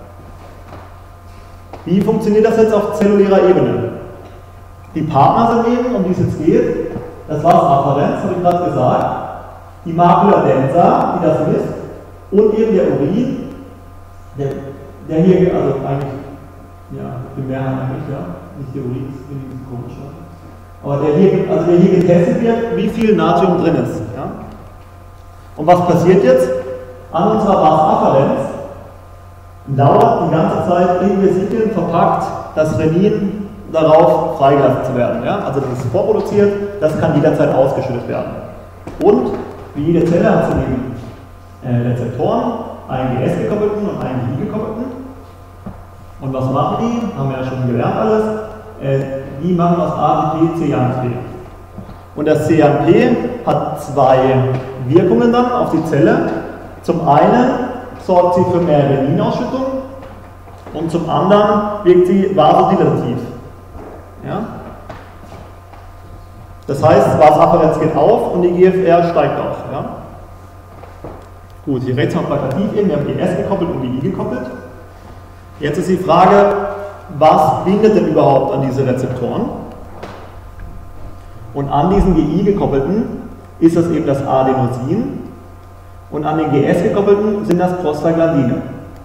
Wie funktioniert das jetzt auf zellulärer Ebene? Die Partner sind eben, um die es jetzt geht, das Wasserafferenz, habe ich gerade gesagt, die Macula densa, die das misst, und eben der Urin, der hier, also eigentlich, ja, Primärharn eigentlich, ja, nicht der Urin, das ist ein bisschen komisch, ja. Aber der hier getestet wird, wie viel Natrium drin ist. Ja? Und was passiert jetzt? An unserer Wasserafferenz dauert die ganze Zeit in Vesikeln verpackt das Renin darauf freigelassen zu werden. Ja? Also das ist vorproduziert, das kann jederzeit ausgeschüttet werden. Und wie jede Zelle hat sie eben Rezeptoren, einen GS-gekoppelten und einen GI-gekoppelten. Und was machen die? Haben wir ja schon gelernt alles. Die machen aus ADP cAMP. Und das cAMP hat zwei Wirkungen dann auf die Zelle. Zum einen sorgt sie für mehr Reninausschüttung und zum anderen wirkt sie vasodilatativ. Ja? Das heißt, das Vasafferenz geht auf und die GFR steigt auf. Ja? Gut, hier rechts haben wir plakativ eben, wir haben GS gekoppelt und GI gekoppelt. Jetzt ist die Frage, was bindet denn überhaupt an diese Rezeptoren? Und an diesen GI gekoppelten ist das eben das Adenosin und an den GS gekoppelten sind das Prostaglandine.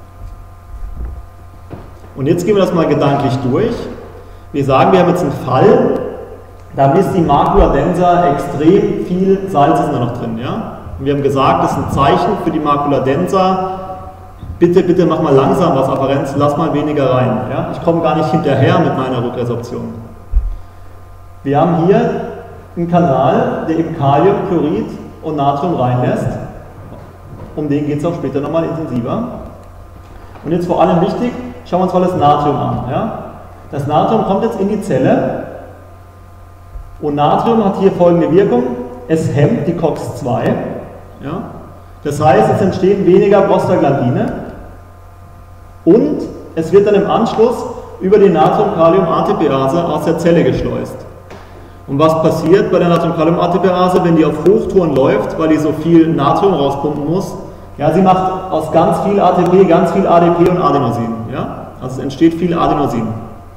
Und jetzt gehen wir das mal gedanklich durch. Wir sagen, wir haben jetzt einen Fall, da misst die Macula densa extrem viel Salz ist da noch drin. Ja? Und wir haben gesagt, das ist ein Zeichen für die Macula densa. Bitte, bitte mach mal langsam was Afferenz, lass mal weniger rein. Ja? Ich komme gar nicht hinterher mit meiner Rückresorption. Wir haben hier einen Kanal, der eben Kalium, Chlorid und Natrium reinlässt. Um den geht es auch später nochmal intensiver. Und jetzt vor allem wichtig, schauen wir uns mal das Natrium an. Ja? Das Natrium kommt jetzt in die Zelle und Natrium hat hier folgende Wirkung. Es hemmt die COX-2. Ja? Das heißt, es entstehen weniger Prostaglandine und es wird dann im Anschluss über die Natrium-Kalium-ATPase aus der Zelle geschleust. Und was passiert bei der Natrium-Kalium-ATPase, wenn die auf Hochtouren läuft, weil die so viel Natrium rauspumpen muss? Ja, sie macht aus ganz viel ATP ganz viel ADP und Adenosin. Ja? Also es entsteht viel Adenosin.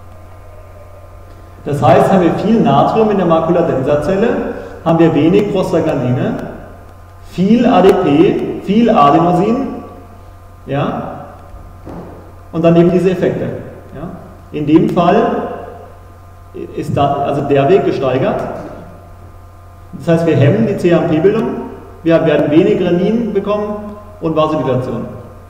Das heißt, haben wir viel Natrium in der Macula densa Zelle, haben wir wenig Prostaglandine, viel ADP, viel Adenosin, ja, und dann eben diese Effekte. Ja. In dem Fall ist dann also der Weg gesteigert. Das heißt, wir hemmen die cAMP-Bildung, wir werden wenig Renin bekommen und Vasodilatation.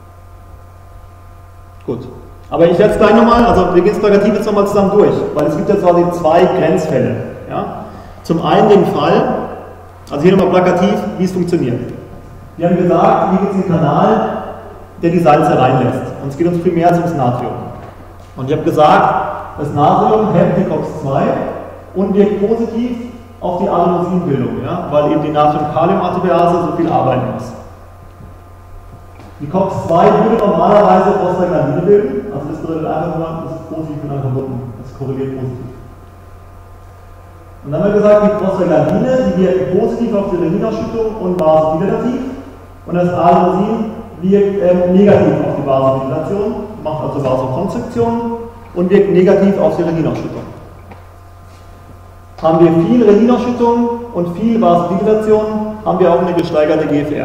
Gut. Aber ich werde es gleich nochmal, also wir gehen es plakativ jetzt nochmal zusammen durch, weil es gibt jetzt quasi zwei Grenzfälle. Ja. Zum einen den Fall, also hier nochmal plakativ, wie es funktioniert. Wir haben gesagt, hier gibt es einen Kanal, der die Salze reinlässt. Und es geht uns primär ums Natrium. Und ich habe gesagt, das Natrium hemmt die COX-2 und wirkt positiv auf die Adenosinbildung, ja, weil eben die Natrium-Kalium-ATPase so viel arbeiten muss. Die COX-2 würde normalerweise Prostaglandine bilden, also das bedeutet einfach nur, das ist positiv miteinander verbunden, das korreliert positiv. Und dann haben wir gesagt, die Prostaglandine, die wirken positiv auf die Reninausschüttung und vasodilatativ und das Adenosin wirkt negativ auf die Vasodilation, macht also Vasokonstriktion und wirkt negativ auf die Reninausschüttung. Haben wir viel Reninausschüttung und viel Vasodilation, haben wir auch eine gesteigerte GFR.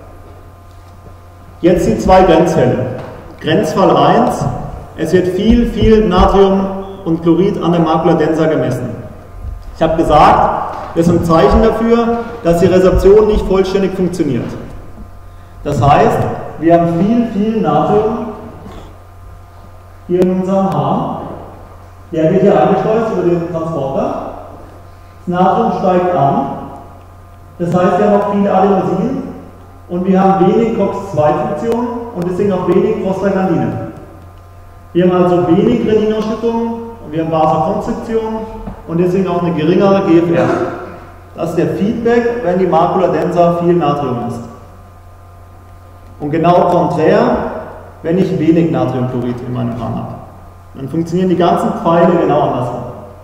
Jetzt die zwei Grenzfälle. Grenzfall 1, es wird viel Natrium und Chlorid an der Macula densa gemessen. Ich habe gesagt, das ist ein Zeichen dafür, dass die Resorption nicht vollständig funktioniert. Das heißt, wir haben viel Natrium hier in unserem Harn. Der wird hier eingeschleust über den Transporter. Das Natrium steigt an. Das heißt, wir haben auch viel Adenosin und wir haben wenig COX-2-Funktion und deswegen auch wenig Prostaglandine. Wir haben also wenig Reninausschüttung und wir haben Vasokonstriktion und deswegen auch eine geringere GFR. Das ist der Feedback, wenn die Macula densa viel Natrium ist. Und genau konträr, wenn ich wenig Natriumchlorid in meinem Harn habe. Dann funktionieren die ganzen Pfeile genau andersrum.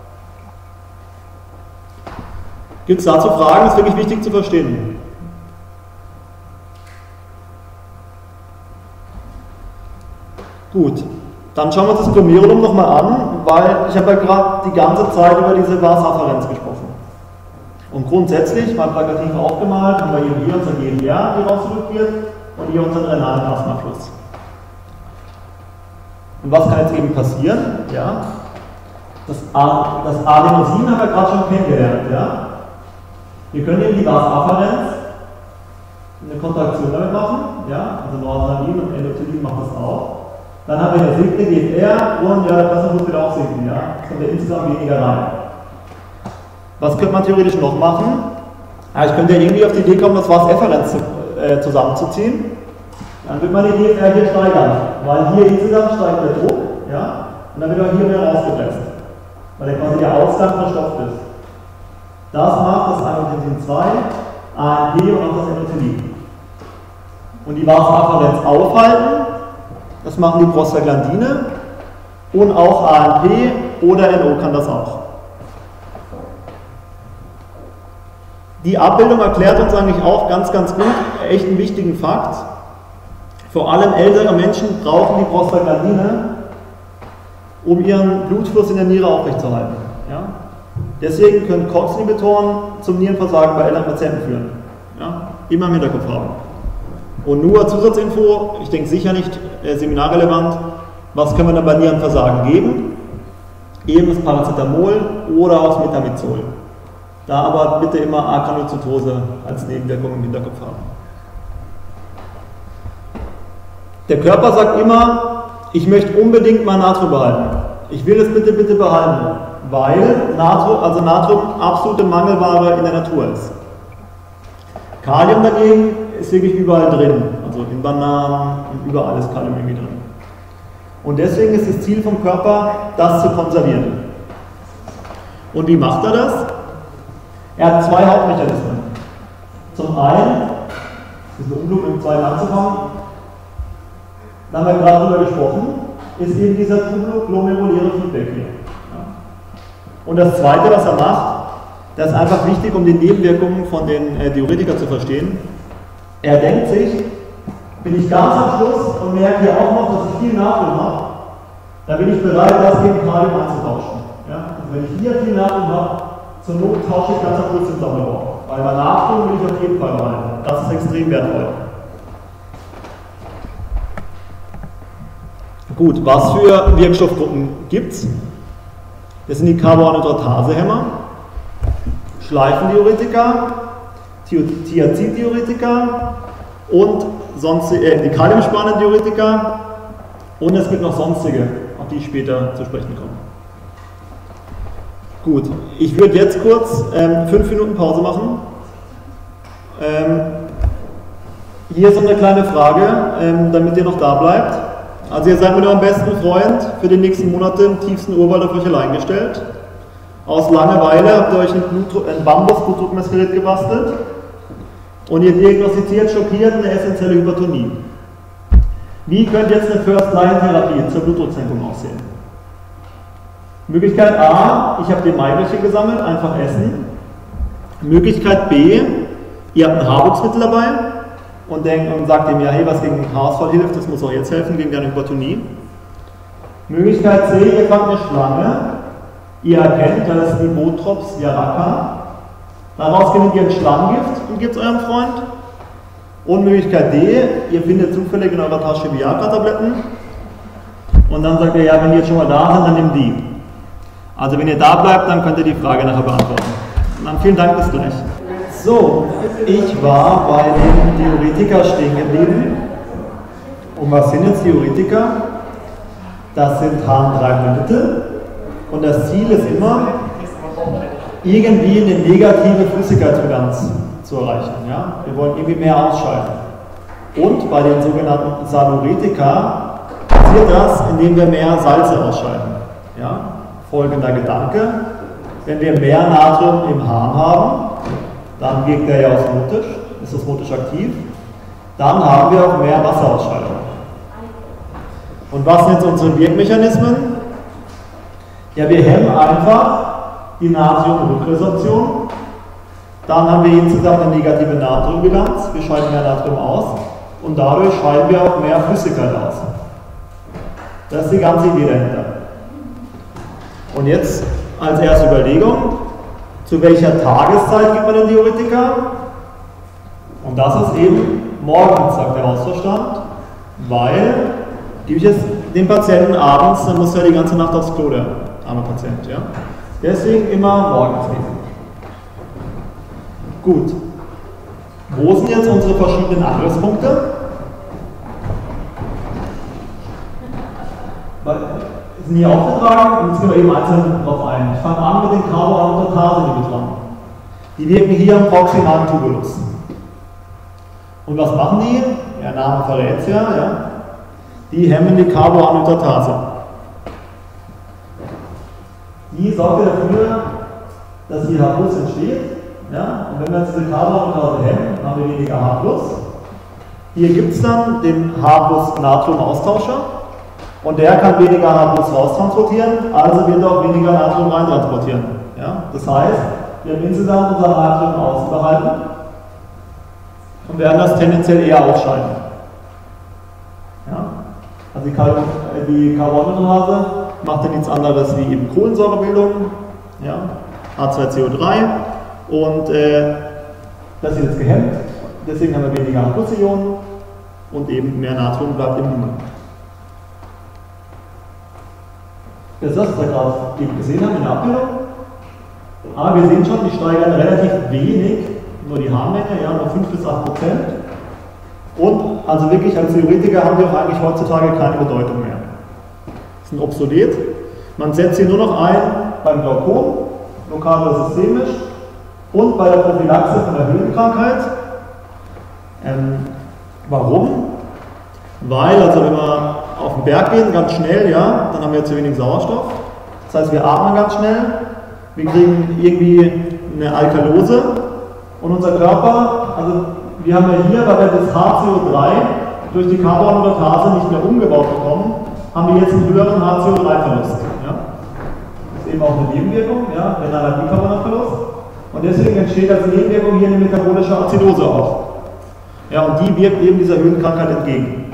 Gibt es dazu Fragen? Das ist wirklich wichtig zu verstehen. Gut, dann schauen wir uns das Glomerulum nochmal an, weil ich habe ja gerade die ganze Zeit über diese Vasafferenz gesprochen. Und grundsätzlich, mal plakativ aufgemalt, haben wir hier unser GFR, die rausgerückt wird, und hier unseren renalen Plasmafluss. Und was kann jetzt eben passieren? Ja, das Adenosin haben wir gerade schon kennengelernt. Ja? Wir können eben die Vasafferenz eine Kontraktion damit machen, ja? Also Noradrenalin und Endothelin macht das auch. Dann haben wir eine sinkende GFR und ja, der Plasmafluss wird auch sinken, ja? Das haben wir insgesamt weniger rein. Was könnte man theoretisch noch machen? Ja, ich könnte ja irgendwie auf die Idee kommen, das Vasafferenz zusammenzuziehen. dann wird man die DFR hier steigern, weil hier insgesamt steigt der Druck, ja, und dann wird auch hier mehr rausgepresst, weil quasi der Ausgang verstopft ist. Das macht das Angiotensin 2, ANP und auch das Endothelin. Und die Vasoafferenz aufhalten, das machen die Prostaglandine und auch ANP oder NO kann das auch. Die Abbildung erklärt uns eigentlich auch ganz gut echt einen wichtigen Fakt. Vor allem ältere Menschen brauchen die Prostaglandine, um ihren Blutfluss in der Niere aufrechtzuerhalten. Ja? Deswegen können COX-Inhibitoren zum Nierenversagen bei älteren Patienten führen. Ja? Immer im Hinterkopf haben. Und nur Zusatzinfo, ich denke sicher nicht seminarrelevant, was können wir dann bei Nierenversagen geben? Eben das Paracetamol oder auch das Metamizol. Da aber bitte immer Agranulozytose als Nebenwirkung im Hinterkopf haben. Der Körper sagt immer, ich möchte unbedingt mal Natrium behalten. Ich will es bitte, bitte behalten, weil Natrium absolute Mangelware in der Natur ist. Kalium dagegen ist wirklich überall drin, also in Bananen und überall ist Kalium irgendwie drin. Und deswegen ist das Ziel vom Körper, das zu konservieren. Und wie macht er das? Er hat zwei Hauptmechanismen. Zum einen, das ist eine Unglück, mit dem zweiten anzufangen, da haben wir gerade drüber gesprochen, ist eben dieser glomeruläre Feedback hier. Ja. Und das zweite, was er macht, das ist einfach wichtig, um die Nebenwirkungen von den Diuretika zu verstehen. Er denkt sich, bin ich ganz am Schluss und merke hier auch noch, dass ich viel Natrium habe, dann bin ich bereit, das gegen Kalium einzutauschen. Ja. Also wenn ich hier viel Natrium habe, zur Not tausche ich ganz am Schluss den Sammelbau. Weil bei Natrium will ich auf jeden Fall behalten. Das ist extrem wertvoll. Gut, was für Wirkstoffgruppen gibt es? Das sind die Carboanhydratase-Hämmer, Schleifendiuretika, Thiaziddiuretika und die Kaliumspanendiuretika und es gibt noch sonstige, auf die ich später zu sprechen komme. Gut, ich würde jetzt kurz 5 Minuten Pause machen. Hier ist noch eine kleine Frage, damit ihr noch da bleibt. Also ihr seid mit eurem besten Freund für die nächsten Monate im tiefsten Urwald auf euch allein gestellt. Aus Langeweile habt ihr euch ein Bambus-Blutdruckmessgerät gebastelt und ihr diagnostiziert schockierend eine essentielle Hypertonie. Wie könnte jetzt eine First-Line-Therapie zur Blutdrucksenkung aussehen? Möglichkeit A, ich habe den Maiglöckchen gesammelt, einfach essen. Möglichkeit B, ihr habt ein Haarwuchsmittel dabei und sagt ihm, ja, hey, was gegen den Haarausfall hilft, das muss auch jetzt helfen, gegen deine Hypertonie. Möglichkeit C, ihr fangt eine Schlange, ihr erkennt, das ist die Botrops Yaraca. Daraus gewinnt ihr ein Schlangengift und gebt es eurem Freund. Und Möglichkeit D, ihr findet zufällig in eurer Tasche Viagra-Tabletten und dann sagt ihr, ja, wenn die jetzt schon mal da sind, dann nehmt die. Also wenn ihr da bleibt, dann könnt ihr die Frage nachher beantworten. Und dann vielen Dank, bis gleich. So, ich war bei den Diuretika stehen geblieben. Und was sind jetzt Diuretika? Das sind Harntreibende und das Ziel ist immer, irgendwie eine negative Flüssigkeitsbilanz zu erreichen. Ja? Wir wollen irgendwie mehr ausscheiden. Und bei den sogenannten Saluretika passiert das, indem wir mehr Salze ausscheiden. Ja? Folgender Gedanke, wenn wir mehr Natrium im Harn haben, dann wirkt der ja osmotisch, ist osmotisch aktiv, dann haben wir auch mehr Wasserausscheidung. Und was sind jetzt unsere Wirkmechanismen? Ja, wir hemmen einfach die Natriumrückresorption, dann haben wir insgesamt eine negative Natriumbilanz, wir scheiden mehr Natrium aus und dadurch scheiden wir auch mehr Flüssigkeit aus. Das ist die ganze Idee dahinter. Und jetzt als erste Überlegung, zu welcher Tageszeit gibt man den Diuretika? Und das ist eben morgens, sagt der Hausverstand, weil gebe ich jetzt den Patienten abends, dann muss er die ganze Nacht aufs Klo, der arme Patient. Ja? Deswegen immer morgens geben. Gut. Wo sind jetzt unsere verschiedenen Angriffspunkte? Sind hier aufgetragen und jetzt gehen wir eben einzeln drauf ein. Ich fange an mit den Carboanhydratase-Inhibitoren. Die wirken hier am proximalen Tubulus. Und was machen die? der Name verrät es ja, die hemmen die Carboanhydratase. Die sorgt dafür, dass hier H+ entsteht. Ja? Und wenn wir jetzt diese Carboanhydratase hemmen, haben wir weniger H+. Hier gibt es dann den H+Natrium-Austauscher und der kann weniger H+ raustransportieren, also wird auch weniger Natrium reintransportieren. Ja? Das heißt, wir haben insgesamt unser Natrium außen behalten und werden das tendenziell eher ausscheiden. Ja? Also die Carboanhydratase macht dann nichts anderes wie eben Kohlensäurebildung, ja? H2CO3 und das ist jetzt gehemmt, deswegen haben wir weniger H+-Ionen und eben mehr Natrium bleibt im Lumen. Das ist das, was wir gerade eben gesehen haben in der Abbildung. Aber wir sehen schon, die steigern relativ wenig, nur die Haarmenge, ja, nur 5 bis 8%. Und also wirklich als Theoretiker haben die auch eigentlich heutzutage keine Bedeutung mehr. Sind obsolet. Man setzt sie nur noch ein beim Glaukom, lokal oder systemisch, und bei der Prophylaxe von der Höhenkrankheit. Warum? Weil, also wenn wir auf den Berg gehen, ganz schnell, ja, dann haben wir zu wenig Sauerstoff. Das heißt, wir atmen ganz schnell, wir kriegen irgendwie eine Alkalose und unser Körper, also wir haben ja hier, weil wir das HCO3 durch die Carboanhydratase nicht mehr umgebaut bekommen, haben wir jetzt einen höheren HCO3-Verlust. Ja? Das ist eben auch eine Nebenwirkung, ja, Bicarbonatverlust. Und deswegen entsteht als Nebenwirkung hier eine metabolische Azidose auch. Ja, und die wirkt eben dieser Höhenkrankheit entgegen.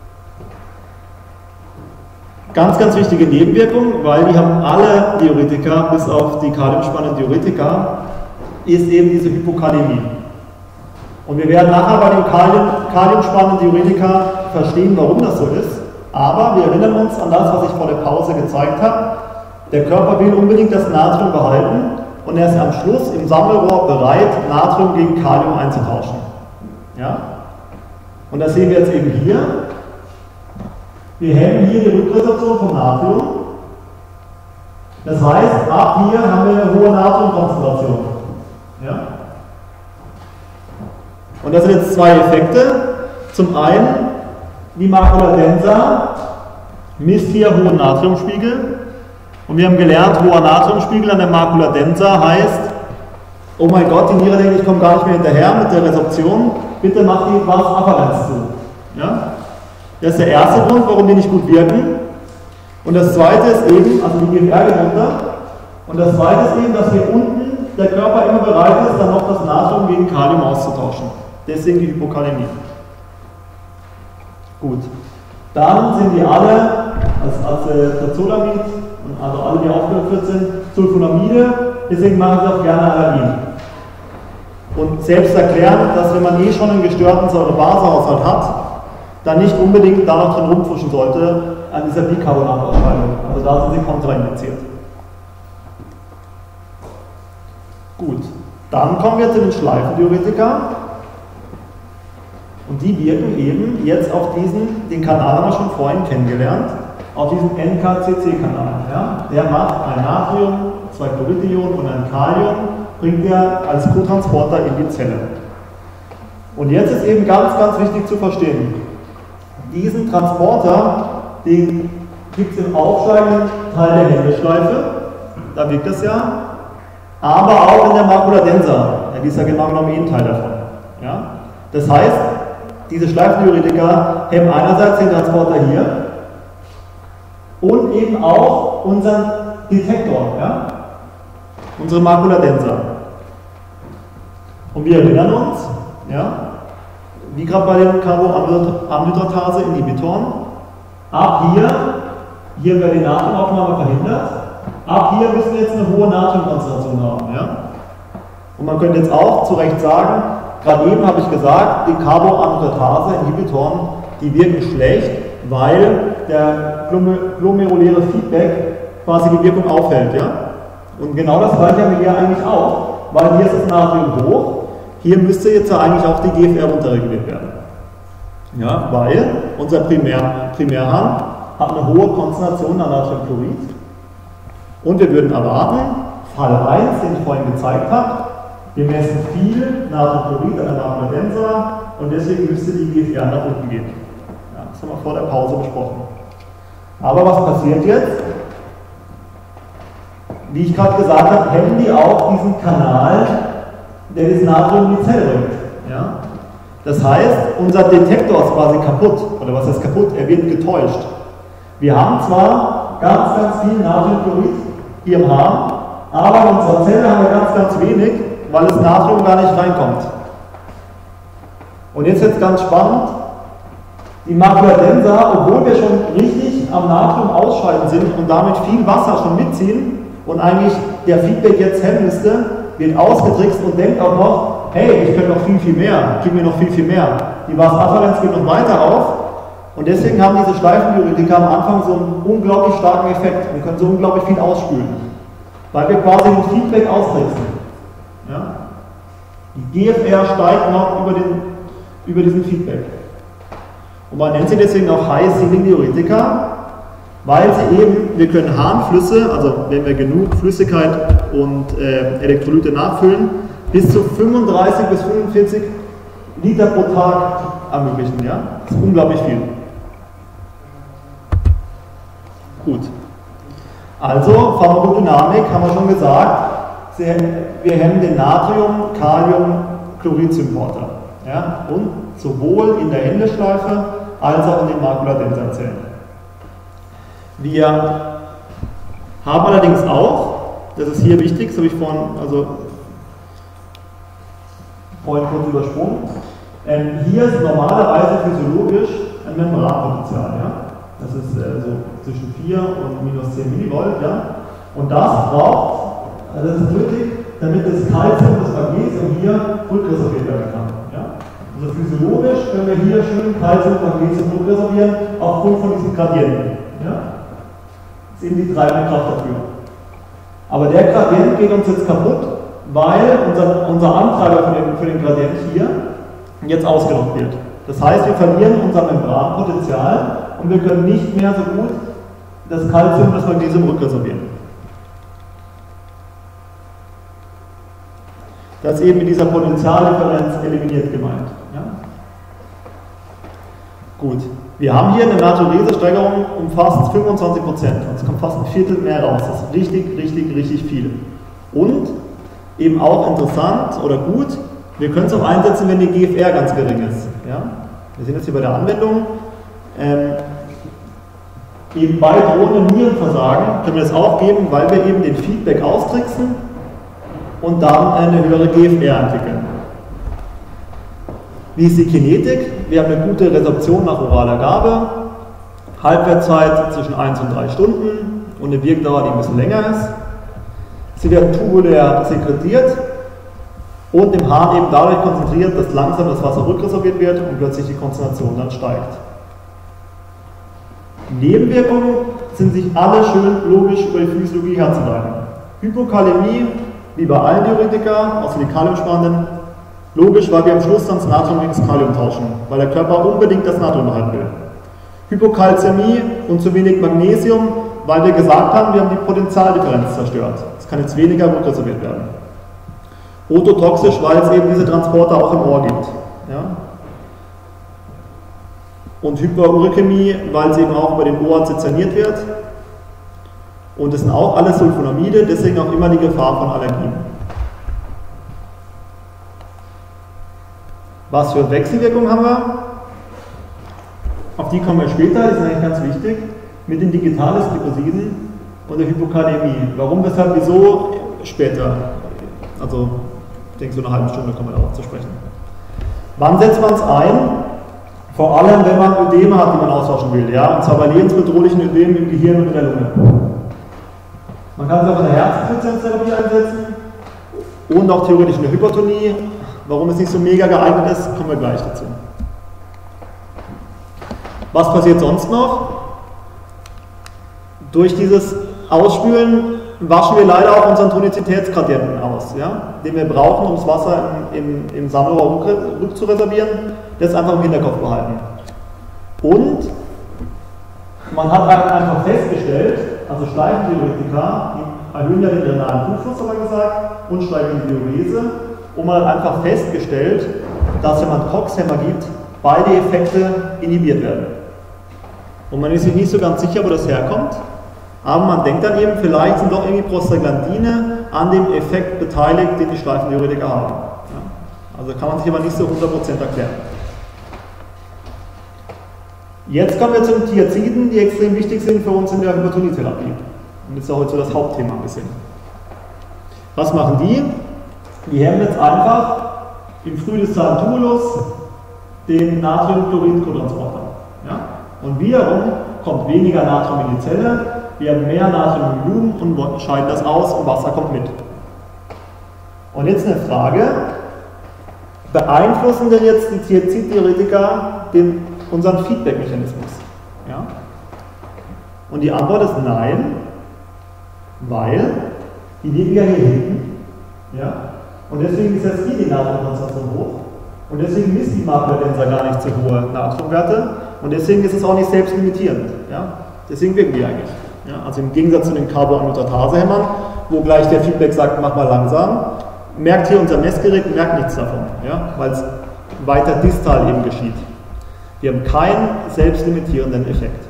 Ganz, ganz wichtige Nebenwirkung, weil die haben alle Diuretika, bis auf die kaliumspannenden Diuretika, ist eben diese Hypokalämie. Und wir werden nachher bei den kaliumspannenden Diuretika verstehen, warum das so ist. Aber wir erinnern uns an das, was ich vor der Pause gezeigt habe. Der Körper will unbedingt das Natrium behalten und er ist am Schluss im Sammelrohr bereit, Natrium gegen Kalium einzutauschen. Ja? Und das sehen wir jetzt eben hier. Wir hemmen hier die Rückresorption vom Natrium. Das heißt, ab hier haben wir eine hohe Natriumkonzentration. Ja? Und das sind jetzt zwei Effekte. Zum einen, die Macula densa misst hier hohen Natriumspiegel. Und wir haben gelernt, hoher Natriumspiegel an der Macula densa heißt, oh mein Gott, die Niere denkt, ich komme gar nicht mehr hinterher mit der Resorption, bitte mach die Vasafferenz zu. Ja? Das ist der erste Grund, warum die nicht gut wirken. Und das zweite ist eben, also die GFR geht runter, und das zweite ist eben, dass hier unten der Körper immer bereit ist, dann noch das Natrium gegen Kalium auszutauschen. Deswegen die Hypokalämie. Gut. Dann sind die alle, als Terzolamid, und also alle, die aufgeführt sind, Sulfonamide, deswegen machen sie auch gerne Allergien. Und selbst erklären, dass wenn man eh schon einen gestörten Säure-Base-Haushalt hat, dann nicht unbedingt da noch drin rumfuschen sollte an dieser Bicarbonatausscheidung. Also da sind sie kontraindiziert. Gut, dann kommen wir zu den Schleifendiuretika. Und die wirken eben jetzt auf diesen, den Kanal haben wir schon vorhin kennengelernt, auf diesen NKCC-Kanal. Ja? Der macht ein Natrium, 2 Chloridionen und ein Kalium, bringt er als Cotransporter in die Zelle. Und jetzt ist eben ganz, ganz wichtig zu verstehen, diesen Transporter, den gibt es im aufsteigenden Teil der Händeschleife, da wirkt es ja, aber auch in der Macula densa, in dieser genau genommen Teil davon. Ja? Das heißt, diese Schleifendiuretika hemmen einerseits den Transporter hier und eben auch unseren Detektor, ja? Unsere Macula densa. Und wir erinnern uns, ja, wie gerade bei den Carboanhydratase-Inhibitoren, ab hier wird die Natriumaufnahme verhindert, ab hier müssen wir jetzt eine hohe Natriumkonzentration haben. Ja? Und man könnte jetzt auch zu Recht sagen, gerade eben habe ich gesagt, die Carboanhydratase-Inhibitoren, die wirken schlecht, weil der glomeruläre Feedback quasi die Wirkung aufhält. Ja? Und genau das gleiche haben wir hier eigentlich auch, weil hier ist das Natrium hoch, hier müsste jetzt ja eigentlich auch die GFR runterreguliert werden. Ja, weil unser Primärhahn hat eine hohe Konzentration an Natriumchlorid. Und wir würden erwarten, Fall 1, den ich vorhin gezeigt habe, Wir messen viel Natriumchlorid an der Macula densa und deswegen müsste die GFR nach unten gehen. Ja, das haben wir vor der Pause besprochen. Aber was passiert jetzt? Wie ich gerade gesagt habe, hemmen die auch diesen Kanal, der das Natrium in die Zelle bringt. Ja? Das heißt, unser Detektor ist quasi kaputt. Oder was heißt kaputt? Er wird getäuscht. Wir haben zwar ganz viel Natriumchlorid hier im Hahn, aber in unserer Zelle haben wir ganz wenig, weil das Natrium gar nicht reinkommt. Und jetzt wird es ganz spannend. Die Macula densa, obwohl wir schon richtig am Natrium ausscheiden sind und damit viel Wasser schon mitziehen und eigentlich der Feedback jetzt hemmen müsste, wird ausgetrickst und denkt auch noch, hey, ich könnte noch viel mehr, gib mir noch viel mehr. Die Vasafferenz geht noch weiter auf und deswegen haben diese Schleifendiuretika am Anfang so einen unglaublich starken Effekt und können so unglaublich viel ausspülen, weil wir quasi den Feedback austricksen. Ja? Die GFR steigt noch über diesen Feedback. Und man nennt sie deswegen auch High-Ceiling-Diuretika, weil sie eben, wir können Harnflüsse, also wenn wir genug Flüssigkeit und Elektrolyte nachfüllen, bis zu 35 bis 45 Liter pro Tag ermöglichen. Ja? Das ist unglaublich viel. Gut. Also, Pharmakodynamik haben wir schon gesagt, wir hemmen den Natrium-Kalium-Chlorid-Symporter. Ja? Und sowohl in der Endeschleife als auch in den Macula densa-Zellen. Wir haben allerdings auch, das ist hier wichtig, das habe ich vorhin kurz übersprungen, hier ist normalerweise physiologisch ein Membranpotenzial. Ja? Das ist so zwischen 4 und minus 10 Millivolt. Ja? Und das ist nötig, damit das Calcium, das Magnesium hier rückresorbiert werden kann. Ja? Also physiologisch können wir hier schön Calcium und Magnesium rückresorbieren aufgrund von diesen Gradienten. Ja? Das ist eben die treibende Kraft dafür. Aber der Gradient geht uns jetzt kaputt, weil unser Antreiber für den Gradient hier jetzt ausgenutzt wird. Das heißt, wir verlieren unser Membranpotenzial und wir können nicht mehr so gut das Calcium und das Magnesium rückresorbieren. Das ist eben mit dieser Potentialdifferenz eliminiert gemeint. Ja? Gut. Wir haben hier eine Natriuresesteigerung um fast 25%. Es kommt fast ein Viertel mehr raus. Das ist richtig viel. Und eben auch interessant oder gut, wir können es auch einsetzen, wenn die GFR ganz gering ist. Ja? Wir sind jetzt hier bei der Anwendung. Eben bei drohendem Nierenversagen können wir das auch geben, weil wir eben den Feedback austricksen und dann eine höhere GFR entwickeln. Wie ist die Kinetik? Wir haben eine gute Resorption nach oraler Gabe, Halbwertszeit zwischen 1 und 3 Stunden und eine Wirkdauer, die ein bisschen länger ist. Sie werden tubulär sekretiert und im Hahn eben dadurch konzentriert, dass langsam das Wasser rückresorbiert wird und plötzlich die Konzentration dann steigt. Nebenwirkungen sind sich alle schön logisch über die Physiologie herzuleiten. Hypokalämie, wie bei allen Diuretika, außer die kaliumsparenden, logisch, weil wir am Schluss dann das Natrium gegen das Kalium tauschen, weil der Körper unbedingt das Natrium behalten will. Hypokalzämie und zu wenig Magnesium, weil wir gesagt haben, wir haben die Potentialdifferenz zerstört. Es kann jetzt weniger rückresorbiert werden. Ototoxisch, weil es eben diese Transporter auch im Ohr gibt. Ja? Und Hyperuricämie, weil es eben auch über den Ohr zerniert wird. Und das sind auch alles Sulfonamide, deswegen auch immer die Gefahr von Allergien. Was für Wechselwirkungen haben wir? Auf die kommen wir später, die sind eigentlich ganz wichtig. Mit den digitales Glycosiden und der Hypokalämie. Warum, weshalb, wieso? Später. Also, ich denke, so eine halbe Stunde kommen wir darauf zu sprechen. Wann setzt man es ein? Vor allem, wenn man Ödeme hat, die man austauschen will. Ja? Und zwar bei lebensbedrohlichen Ödemen im Gehirn und in der Lunge. Man kann es auch in der Herzinsuffizienztherapie einsetzen und auch theoretisch in der Hypertonie. Warum es nicht so mega geeignet ist, kommen wir gleich dazu. Was passiert sonst noch? Durch dieses Ausspülen waschen wir leider auch unseren Tonizitätsgradienten aus, ja? Den wir brauchen, um das Wasser im Sammelrohr rückzureservieren. Das einfach im Hinterkopf behalten. Und man hat einfach festgestellt, also Schleifendiuretika erhöhen ja den renalen Blutfluss, haben wir gesagt, und steigern die Diurese. und man hat einfach festgestellt, dass wenn man COX-Hämmer gibt, beide Effekte inhibiert werden. Und man ist sich nicht so ganz sicher, wo das herkommt, aber man denkt dann eben, vielleicht sind doch irgendwie Prostaglandine an dem Effekt beteiligt, den die Schleifendiuretiker haben. Ja? Also kann man sich aber nicht so 100% erklären. Jetzt kommen wir zu den Thiaziden, die extrem wichtig sind für uns in der Hypertonietherapie. Und das ist auch heute so das Hauptthema ein bisschen. Was machen die? Die hemmen jetzt einfach im frühdistalen Tumulus den Natriumchlorid-Kotransporter. Ja? Und wiederum kommt weniger Natrium in die Zelle, wir haben mehr Natrium im Blumen und scheiden das aus und Wasser kommt mit. Und jetzt eine Frage, beeinflussen denn jetzt die Thiazid-Diuretika unseren Feedback-Mechanismus? Ja? Und die Antwort ist nein, weil die wirken ja hier hinten. Ja? Und deswegen ist jetzt hier die Natriumkonzentration hoch. Und deswegen misst die Makuladensa gar nicht so hohe Natriumwerte. Und deswegen ist es auch nicht selbstlimitierend. Ja? Deswegen wirken die eigentlich. Ja? Also im Gegensatz zu den Carboanhydratasehämmern, wo gleich der Feedback sagt, mach mal langsam, merkt hier unser Messgerät, merkt nichts davon. Ja? Weil es weiter distal eben geschieht. Wir haben keinen selbstlimitierenden Effekt.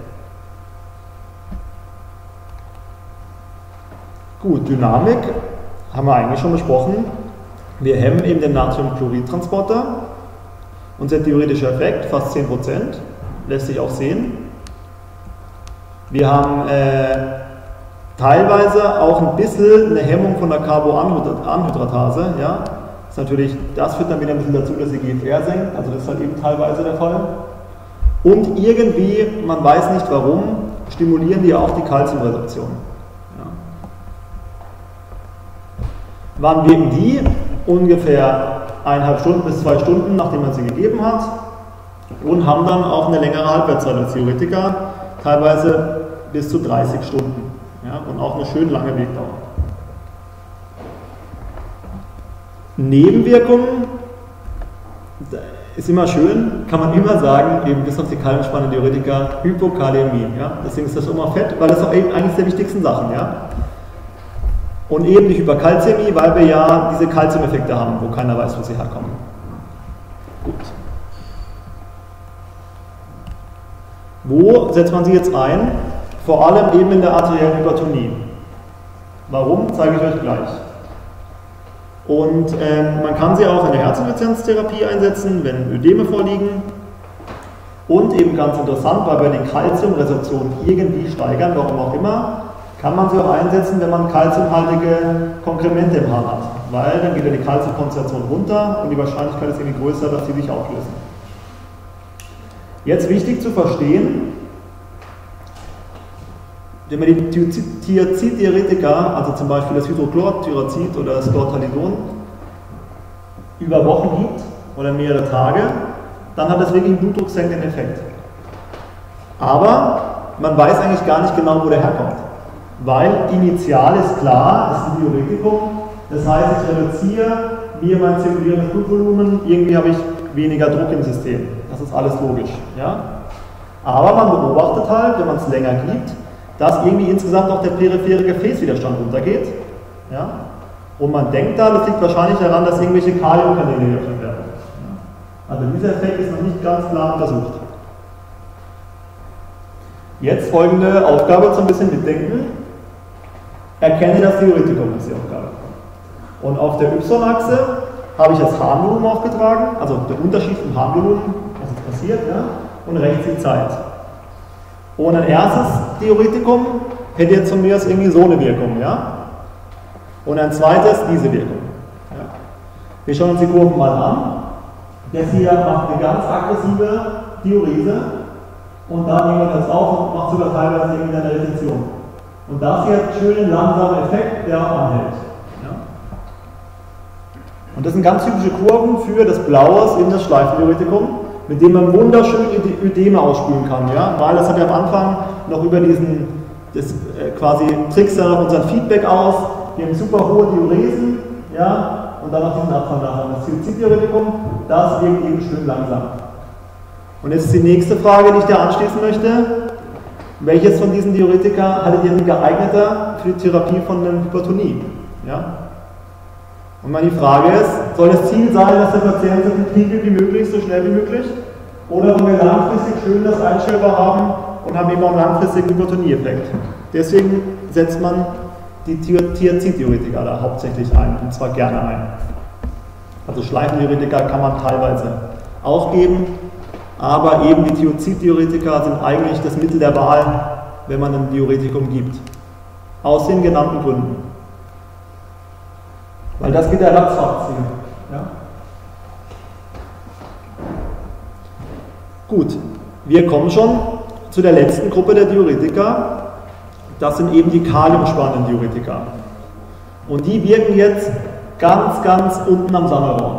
Gut, Dynamik haben wir eigentlich schon besprochen. Wir hemmen eben den Natriumchlorid-Transporter. Unser theoretischer Effekt, fast 10%, lässt sich auch sehen. Wir haben teilweise auch ein bisschen eine Hemmung von der Carboanhydratase. Ja? Das führt dann wieder ein bisschen dazu, dass die GFR senkt, also das ist halt eben teilweise der Fall. Und irgendwie, man weiß nicht warum, stimulieren die auch die Calciumresorption. Ja. Wann wirken die? Ungefähr 1,5 Stunden bis 2 Stunden, nachdem man sie gegeben hat, und haben dann auch eine längere Halbwertszeit als Diuretika, teilweise bis zu 30 Stunden. Ja, und auch eine schön lange Wirkdauer. Nebenwirkungen ist immer schön, kann man immer sagen, eben bis auf die kaliumspannende Diuretika, Hypokaliämie. Ja? Deswegen ist das immer fett, weil das auch eben eigentlich der wichtigsten Sachen. Ja? Und eben die Hyperkalzämie, weil wir ja diese Kalziumeffekte haben, wo keiner weiß, wo sie herkommen. Gut. Wo setzt man sie jetzt ein? Vor allem eben in der arteriellen Hypertonie. Warum? Zeige ich euch gleich. Und man kann sie auch in der Herzinsuffizienztherapie einsetzen, wenn Ödeme vorliegen. Und eben ganz interessant, weil wir die Calciumresorption irgendwie steigern, warum auch immer, kann man sie auch einsetzen, wenn man calciumhaltige Konkremente im Haar hat. Weil dann geht ja die Calciumkonzentration runter und die Wahrscheinlichkeit ist irgendwie größer, dass sie sich auflösen. Jetzt wichtig zu verstehen, wenn man die Thiazid-Diuretika, also zum Beispiel das Hydrochlorthiazid oder das Chlortalidon, über Wochen gibt oder mehrere Tage, dann hat das wirklich einen blutdrucksenkenden Effekt. Aber man weiß eigentlich gar nicht genau, wo der herkommt. Weil initial ist klar, es ist ein Diuretikum, das heißt, ich reduziere mir mein zirkulierendes Blutvolumen, irgendwie habe ich weniger Druck im System. Das ist alles logisch. Ja? Aber man beobachtet halt, wenn man es länger gibt, dass irgendwie insgesamt auch der periphere Gefäßwiderstand runtergeht. Ja? Und man denkt da, das liegt wahrscheinlich daran, dass irgendwelche Kaliumkanäle geöffnet werden. Ja? Also dieser Effekt ist noch nicht ganz klar untersucht. Jetzt folgende Aufgabe zum bisschen mitdenken. Erkenne das Diuretikum, ist die Aufgabe. Und auf der Y-Achse habe ich das Harnvolumen aufgetragen, also der Unterschied im Harnvolumen, was jetzt passiert, ja? Und rechts die Zeit. Und ein erstes Diuretikum hätte jetzt von mir aus irgendwie so eine Wirkung, ja? Und ein zweites diese Wirkung. Ja? Wir schauen uns die Kurven mal an. Das hier macht eine ganz aggressive Diurese und dann nehmen wir das auf und macht sogar teilweise irgendwie eine Retention. Und das hier hat einen schönen langsamen Effekt, der auch anhält. Ja? Und das sind ganz typische Kurven für das Blaues in das Schleifendiuretikum, mit dem man wunderschön Ödeme ausspülen kann, ja? Weil das hat ja am Anfang noch über diesen, quasi trickst dann noch unseren Feedback aus, wir haben super hohe Diuresen, ja? Und dann noch diesen Abfall nachher. Das Thiazid-Diuretikum, das wirkt eben schön langsam. Und jetzt ist die nächste Frage, die ich da anschließen möchte. Welches von diesen Diuretika haltet ihr denn geeigneter für die Therapie von der Hypertonie? Ja? Und mal die Frage ist, soll das Ziel sein, dass der Patient so viel pinkelt wie möglich, so schnell wie möglich? Oder wollen wir langfristig schön das einstellbar haben und haben eben auch einen langfristigen Hypertonieeffekt? Deswegen setzt man die Thiazid-Diuretika da hauptsächlich ein, und zwar gerne ein. Also Schleifendiuretika kann man teilweise auch geben, aber eben die Thiazid-Diuretika sind eigentlich das Mittel der Wahl, wenn man ein Diuretikum gibt. Aus den genannten Gründen. Weil das geht der ratzfatz hier. Ja? Gut, wir kommen schon zu der letzten Gruppe der Diuretika. Das sind eben die kaliumsparenden Diuretika. Und die wirken jetzt ganz, ganz unten am Sammelrohr.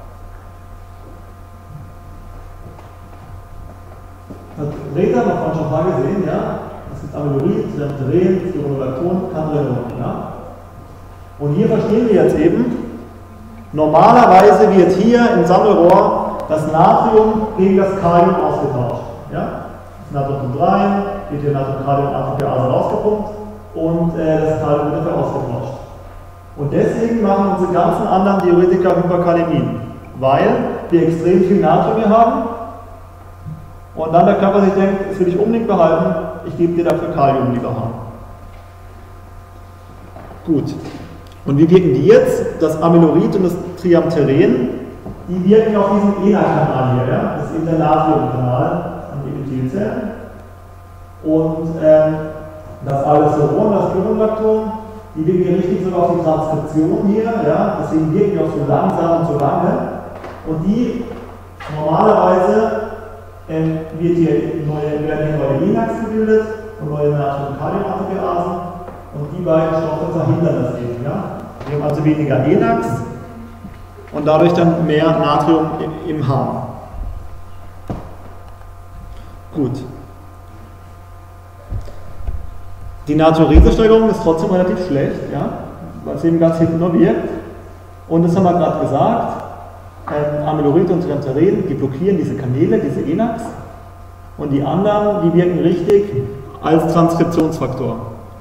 Das Reta haben wir vorhin schon mal gesehen, ja? Das ist Amyloid, Triamterän, Spironolacton, Candrelon, ja? Und hier verstehen wir jetzt eben, normalerweise wird hier im Sammelrohr das Natrium gegen das Kalium ausgetauscht. Ja? Das Natrium kommt rein, wird hier Natrium-Kalium-ATPase rausgepumpt und das Kalium wird dafür ausgetauscht. Und deswegen machen unsere ganzen anderen Diuretika Hyperkalämien, weil wir extrem viel Natrium hier haben und dann der Körper sich denkt, das will ich unbedingt behalten, ich gebe dir dafür Kalium, lieber haben. Gut. Und wie wirken die jetzt? Das Amyloid und das Triamterän, die wirken auf diesem ENA-Kanal hier, ja? Das ist eben der Natriumkanal an den Epithelzellen. Und das Aldosteron, das Spironolacton, die wirken hier richtig sogar auf die Transkription hier, ja? Deswegen wirken die auch so langsam und so lange. Und die normalerweise werden hier neue ENAX gebildet und neue Natrium-Kalium-ATPasen. Und die beiden Stoffe verhindern das eben. Ja? Wir haben also weniger ENAX und dadurch dann mehr Natrium im Harn. Gut. Die Natriuresesteigerung ist trotzdem relativ schlecht, ja? Weil es eben ganz hinten nur wirkt. Und das haben wir gerade gesagt, Amyloid und Triamterän, die blockieren diese Kanäle, diese ENAX. Und die anderen, die wirken richtig als Transkriptionsfaktor.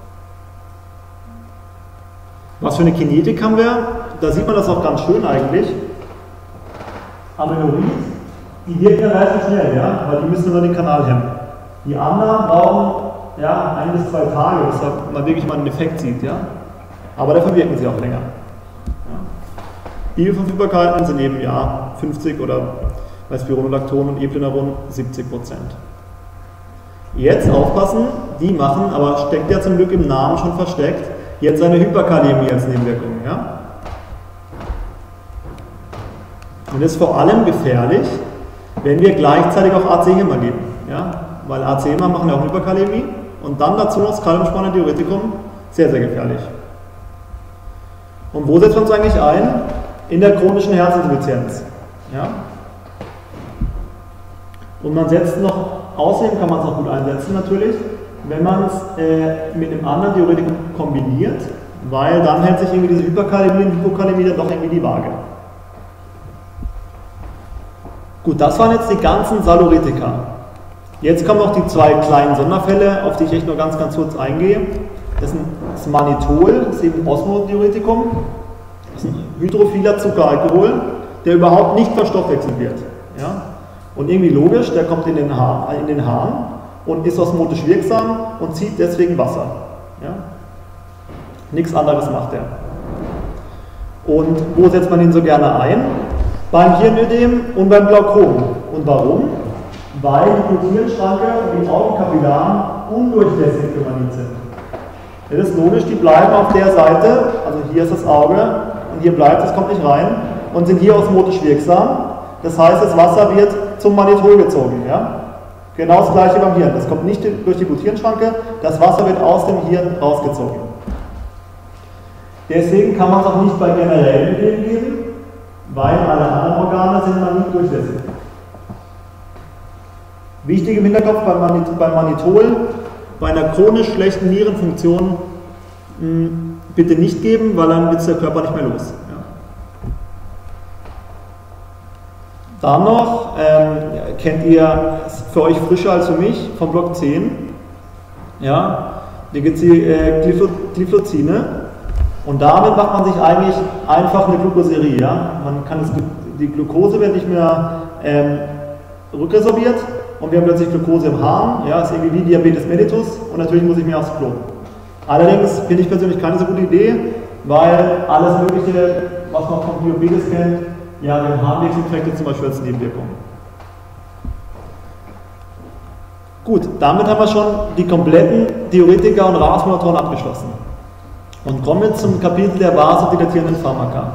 Was für eine Kinetik haben wir? Da sieht man das auch ganz schön eigentlich. Amyloid, die wirken ja relativ schnell, ja? Weil die müssen nur den Kanal hemmen. Die anderen brauchen 1 bis 2 Tage, bis man wirklich mal einen Effekt sieht. Ja? Aber dafür wirken sie auch länger. Ja? Bioverfügbarkeiten sind eben 50 oder bei Spironolacton und Eplenaron 70%. Jetzt aufpassen, die machen, aber steckt ja zum Glück im Namen schon versteckt, jetzt eine Hyperkalämie als Nebenwirkung. Ja? Und das ist vor allem gefährlich, wenn wir gleichzeitig auch AC-Hämmer geben. Ja? Weil AC-Hämmer machen ja auch Hyperkalämie und dann dazu noch das kaliumsparende Diuretikum, sehr, sehr gefährlich. Und wo setzt man es eigentlich ein? In der chronischen Herzinsuffizienz. Ja? Und man setzt noch, außerdem kann man es auch gut einsetzen natürlich, wenn man es mit einem anderen Diuretikum kombiniert, weil dann hält sich irgendwie diese Hyperkalämie und Hypokalämie dann doch irgendwie die Waage. Gut, das waren jetzt die ganzen Saluretika. Jetzt kommen noch die 2 kleinen Sonderfälle, auf die ich echt nur ganz, ganz kurz eingehe. Das ist das Mannitol, das ist eben ein Osmodiuretikum. Das ist ein hydrophiler Zuckeralkohol, der überhaupt nicht verstoffwechselt wird. Ja? Und irgendwie logisch, der kommt in den Harn und ist osmotisch wirksam und zieht deswegen Wasser. Ja? Nichts anderes macht er. Und wo setzt man ihn so gerne ein? Beim Hirnödem und beim Glaukom. Und warum? Weil die Glutealschranke und die Augenkapillaren undurchlässig für Mannit sind. Ja, das ist logisch, die bleiben auf der Seite, also hier ist das Auge und hier bleibt es, kommt nicht rein und sind hier osmotisch wirksam. Das heißt, das Wasser wird zum Mannitol gezogen. Ja? Genau das gleiche beim Hirn. Das kommt nicht durch die Glutealschranke, das Wasser wird aus dem Hirn rausgezogen. Deswegen kann man es auch nicht bei generellen Ödemen geben, weil alle anderen Organe sind Mannit durchlässig. Wichtig im Hinterkopf beim Mannitol, bei einer chronisch schlechten Nierenfunktion bitte nicht geben, weil dann wird der Körper nicht mehr los. Ja. Dann noch, kennt ihr, für euch frischer als für mich, vom Block 10, ja, hier gibt es die Glyphosine. Und damit macht man sich eigentlich einfach eine Glucoserie. Ja? Man kann die Glucose wird nicht mehr rückresorbiert und wir haben plötzlich Glucose im Harn. Ja? Das ist irgendwie wie Diabetes mellitus und natürlich muss ich mehr aufs Klo. Allerdings finde ich persönlich keine so gute Idee, weil alles Mögliche, was man von Diabetes kennt, ja, den Harnwegsinfekte zum Beispiel als Nebenwirkung. Gut, damit haben wir schon die kompletten Diuretika und Rasmodulatoren abgeschlossen. Und kommen wir zum Kapitel der vasodilatierenden Pharmaka.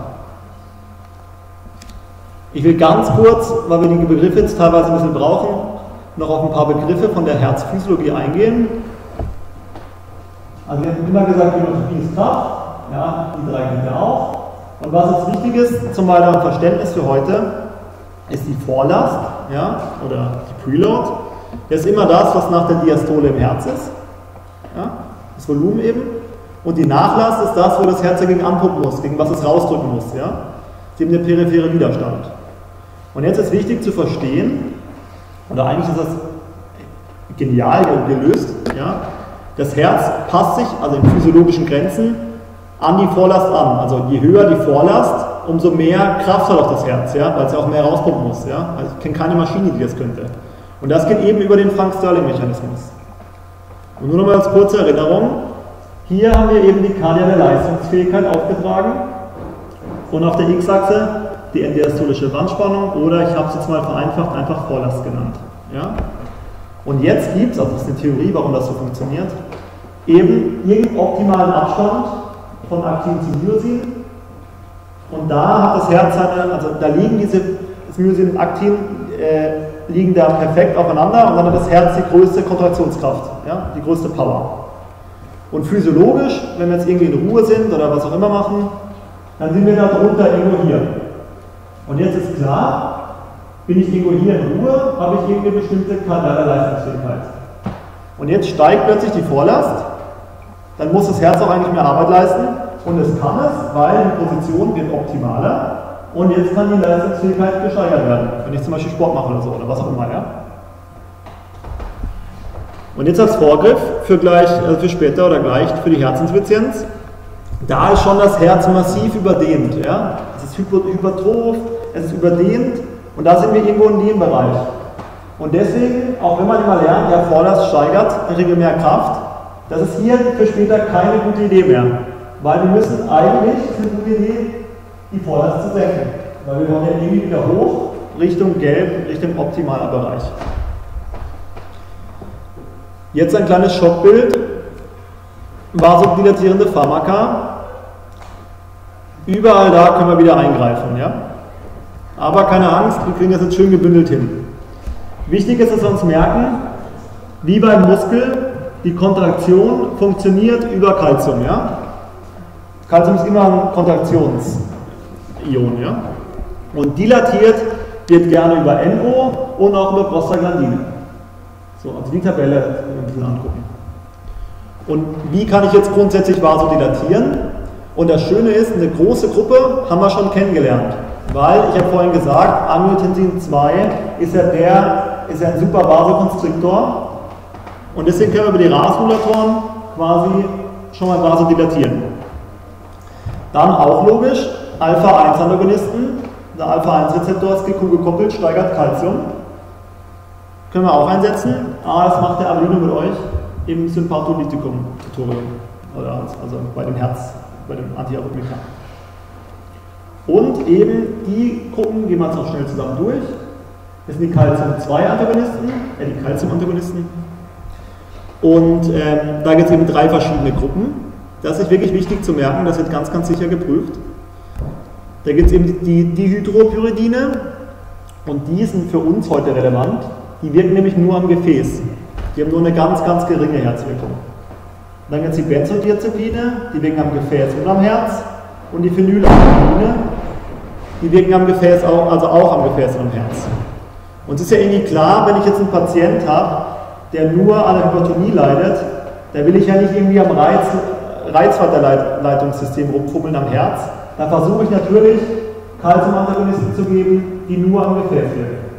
Ich will ganz kurz, weil wir die Begriffe jetzt teilweise ein bisschen brauchen, noch auf ein paar Begriffe von der Herzphysiologie eingehen. Also wir haben immer gesagt, Hypertrophie ist Kraft, ja, die drei kennt ihr auch. Und was jetzt wichtig ist, zum weiteren Verständnis für heute, ist die Vorlast, ja, oder die Preload. Das ist immer das, was nach der Diastole im Herz ist, ja, das Volumen eben. Und die Nachlast ist das, wo das Herz dagegen anpumpen muss, gegen was es rausdrücken muss. Ja? Das ist eben der periphere Widerstand. Und jetzt ist wichtig zu verstehen, oder eigentlich ist das genial gelöst, ja? Das Herz passt sich, also in physiologischen Grenzen, an die Vorlast an. Also je höher die Vorlast, umso mehr Kraft hat auch das Herz, ja? Weil es ja auch mehr rauspumpen muss. Ja? Also ich kenne keine Maschine, die das könnte. Und das geht eben über den Frank-Starling-Mechanismus. Und nur noch mal als kurze Erinnerung, hier haben wir eben die kardiale Leistungsfähigkeit aufgetragen und auf der X-Achse die enddiastolische Wandspannung oder ich habe es jetzt mal vereinfacht einfach Vorlast genannt. Ja? Und jetzt gibt es, also das ist eine Theorie, warum das so funktioniert, eben irgendeinen optimalen Abstand von Aktin zu Myosin und da hat das Herz seine, also da liegen das Myosin und Aktin liegen da perfekt aufeinander und dann hat das Herz die größte Kontraktionskraft, ja? Die größte Power. Und physiologisch, wenn wir jetzt irgendwie in Ruhe sind oder was auch immer machen, dann sind wir da drunter irgendwo hier. Und jetzt ist klar, bin ich irgendwo hier in Ruhe, habe ich irgendeine bestimmte kardiale Leistungsfähigkeit. Und jetzt steigt plötzlich die Vorlast, dann muss das Herz auch eigentlich mehr Arbeit leisten und es kann es, weil die Position wird optimaler und jetzt kann die Leistungsfähigkeit gesteigert werden, wenn ich zum Beispiel Sport mache oder so oder was auch immer. Ja? Und jetzt als Vorgriff für später oder gleich für die Herzinsuffizienz, da ist schon das Herz massiv überdehnt. Ja? Es ist hypertroph, es ist überdehnt und da sind wir irgendwo in dem Bereich. Und deswegen, auch wenn man immer lernt, ja, Vorlast steigert, dann kriegen wir mehr Kraft, das ist hier für später keine gute Idee mehr. Weil wir müssen eigentlich, das ist eine gute Idee, die Vorlast zu senken. Weil wir wollen ja irgendwie wieder hoch, Richtung Gelb, Richtung optimaler Bereich. Jetzt ein kleines Schockbild, vasodilatierende Pharmaka. Überall da können wir wieder eingreifen. Ja? Aber keine Angst, wir kriegen das jetzt schön gebündelt hin. Wichtig ist, dass wir uns merken, wie beim Muskel, die Kontraktion funktioniert über Calcium. Ja? Calcium ist immer ein Kontraktionsion. Ja? Und dilatiert wird gerne über NO und auch über Prostaglandine. So, also die Tabelle ein bisschen angucken. Und wie kann ich jetzt grundsätzlich vasodilatieren? Und das Schöne ist, eine große Gruppe haben wir schon kennengelernt. Weil, ich habe vorhin gesagt, Angiotensin 2 ist ja ein super Vasokonstriktor. Und deswegen können wir über die RAS-Modulatoren quasi schon mal vasodilatieren. Dann auch logisch, Alpha-1-Antagonisten. Der Alpha-1-Rezeptor ist gekoppelt, steigert Calcium. Können wir auch einsetzen. Das macht der Avellino mit euch im Sympatholytikum-Tutorium. Also bei dem Herz, bei dem Antiarrhythmika. Und eben die Gruppen, gehen wir jetzt noch schnell zusammen durch. Das sind die Calcium-2-Antagonisten, die Calcium-Antagonisten. Und da gibt es eben 3 verschiedene Gruppen. Das ist wirklich wichtig zu merken, das wird ganz, ganz sicher geprüft. Da gibt es eben die Dihydropyridine und die sind für uns heute relevant. Die wirken nämlich nur am Gefäß. Die haben nur eine ganz, ganz geringe Herzwirkung. Dann gibt es die Benzodiazepine, die wirken am Gefäß und am Herz. Und die Phenylamine, die wirken am Gefäß auch, also auch am Gefäß und am Herz. Und es ist ja irgendwie klar, wenn ich jetzt einen Patient habe, der nur an der Hypertonie leidet, da will ich ja nicht irgendwie am Reizweiterleitungssystem rumfummeln am Herz. Da versuche ich natürlich, Calcium-Antagonisten zu geben, die nur am Gefäß wirken.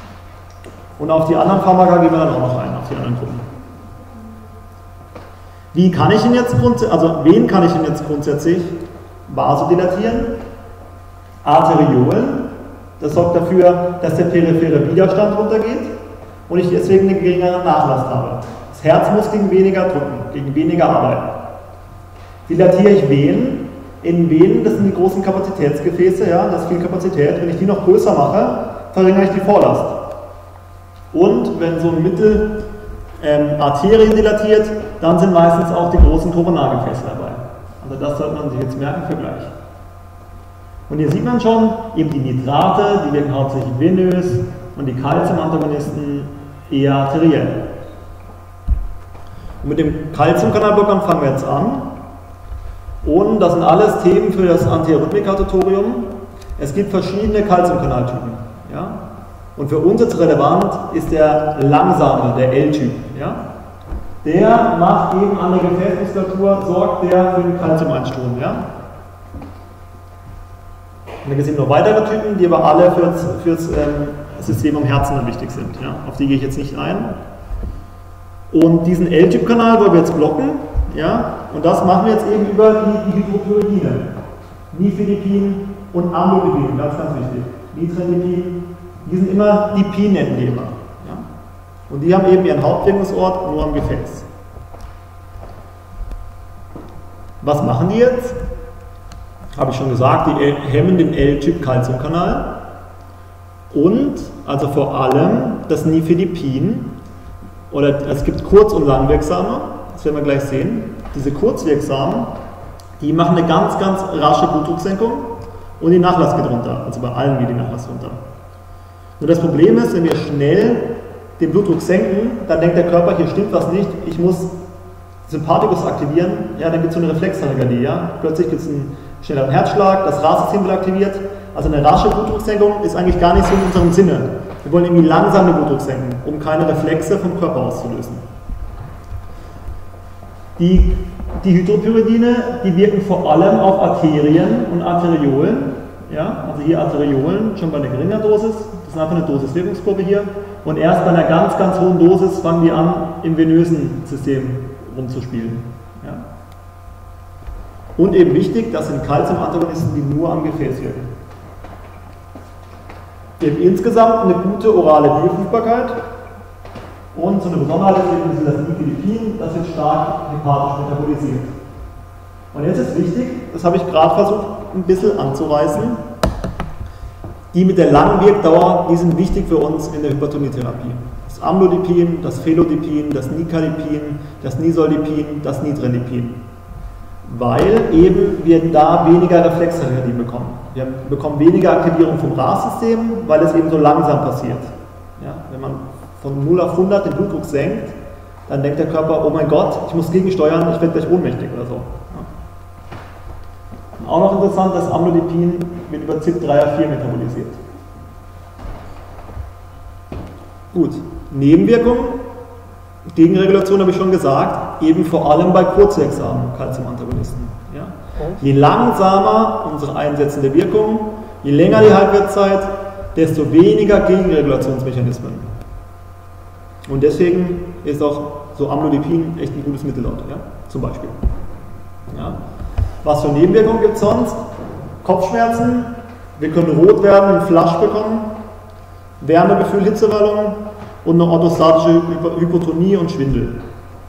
Und auf die anderen Pharmaka gehen wir dann auch noch ein, auf die anderen Gruppen. Wie kann ich ihn jetzt wen kann ich ihn jetzt grundsätzlich vasodilatieren? Arteriolen. Das sorgt dafür, dass der periphere Widerstand runtergeht und ich deswegen einen geringeren Nachlass habe. Das Herz muss gegen weniger drücken, gegen weniger arbeiten. Dilatiere ich Venen? In Venen, das sind die großen Kapazitätsgefäße, ja, das ist viel Kapazität. Wenn ich die noch größer mache, verringere ich die Vorlast. Und wenn so ein Mittel Arterien dilatiert, dann sind meistens auch die großen Koronargefäße dabei. Also das sollte man sich jetzt merken für gleich. Und hier sieht man schon, eben die Nitrate, die wirken hauptsächlich venös und die Calcium-Antagonisten eher arteriell. Und mit dem Calcium-Kanalblockern fangen wir jetzt an. Und das sind alles Themen für das Antiarrhythmika-Tutorium. Es gibt verschiedene Calcium-Kanaltypen. Ja? Und für uns jetzt relevant ist der langsame, der L-Typ. Ja? Der macht eben an der Gefäßmuskulatur, sorgt der für den Calcium-Einstrom. Ja? Und dann gibt es noch weitere Typen, die aber alle fürs System am Herzen dann wichtig sind. Ja? Auf die gehe ich jetzt nicht ein. Und diesen L-Typ-Kanal wollen wir jetzt blocken. Ja? Und das machen wir jetzt eben über die Hydropyridine. Nifedipin und Amlodipin, ganz wichtig. Nitronidipin, die sind immer Dipinentgeber. Ja? Und die haben eben ihren Hauptwirkungsort nur am Gefäß. Was machen die jetzt? Habe ich schon gesagt, die hemmen den L-Typ-Calciumkanal und also vor allem das Nifedipin, oder es gibt kurz- und langwirksame, das werden wir gleich sehen. Diese kurzwirksamen, die machen eine ganz rasche Blutdrucksenkung und die Nachlass geht runter, also bei allen geht die Nachlass runter. Nur das Problem ist, wenn wir schnell den Blutdruck senken, dann denkt der Körper, hier stimmt was nicht, ich muss Sympathikus aktivieren, ja, dann gibt es so eine Reflextachykardie, ja, plötzlich gibt es einen schnelleren Herzschlag, das RAS-System wird aktiviert, also eine rasche Blutdrucksenkung ist eigentlich gar nicht so in unserem Sinne. Wir wollen irgendwie langsam den Blutdruck senken, um keine Reflexe vom Körper auszulösen. Die Hydropyridine, die wirken vor allem auf Arterien und Arteriolen, ja, also hier Arteriolen schon bei einer geringen Dosis, das ist einfach eine Dosis-Wirkungskurve hier, und erst bei einer ganz hohen Dosis fangen die an, im venösen System rumzuspielen. Ja. Und eben wichtig, das sind Calcium-Antagonisten, die nur am Gefäß wirken. Eben insgesamt eine gute orale Bioverfügbarkeit und so eine Besonderheit ist eben das Nifedipin, das wird stark hepatisch metabolisiert. Und jetzt ist wichtig, das habe ich gerade versucht ein bisschen anzureißen, die mit der langen Wirkdauer, die sind wichtig für uns in der Hypertonietherapie. Das Amlodipin, das Felodipin, das Nicardipin, das Nisoldipin, das Nitrendipin. Weil eben wir da weniger Reflextherapie bekommen. Wir bekommen weniger Aktivierung vom RAS-System, weil es eben so langsam passiert. Ja, wenn man von 0 auf 100 den Blutdruck senkt, dann denkt der Körper, oh mein Gott, ich muss gegensteuern, ich werde gleich ohnmächtig oder so. Ja. Auch noch interessant, das Amlodipin wird über CYP3A4 metabolisiert. Gut, Nebenwirkungen. Gegenregulation habe ich schon gesagt, eben vor allem bei kurzwirksamen Calcium-Antagonisten. Ja? Je langsamer unsere einsetzende Wirkung, je länger die Halbwertszeit, desto weniger Gegenregulationsmechanismen. Und deswegen ist auch so Amlodipin echt ein gutes Mittel dort, ja? Zum Beispiel. Ja? Was für Nebenwirkungen gibt es sonst? Kopfschmerzen, wir können rot werden, einen Flasch bekommen, Wärmegefühl, Hitzewallung, und eine orthostatische Hypotonie und Schwindel.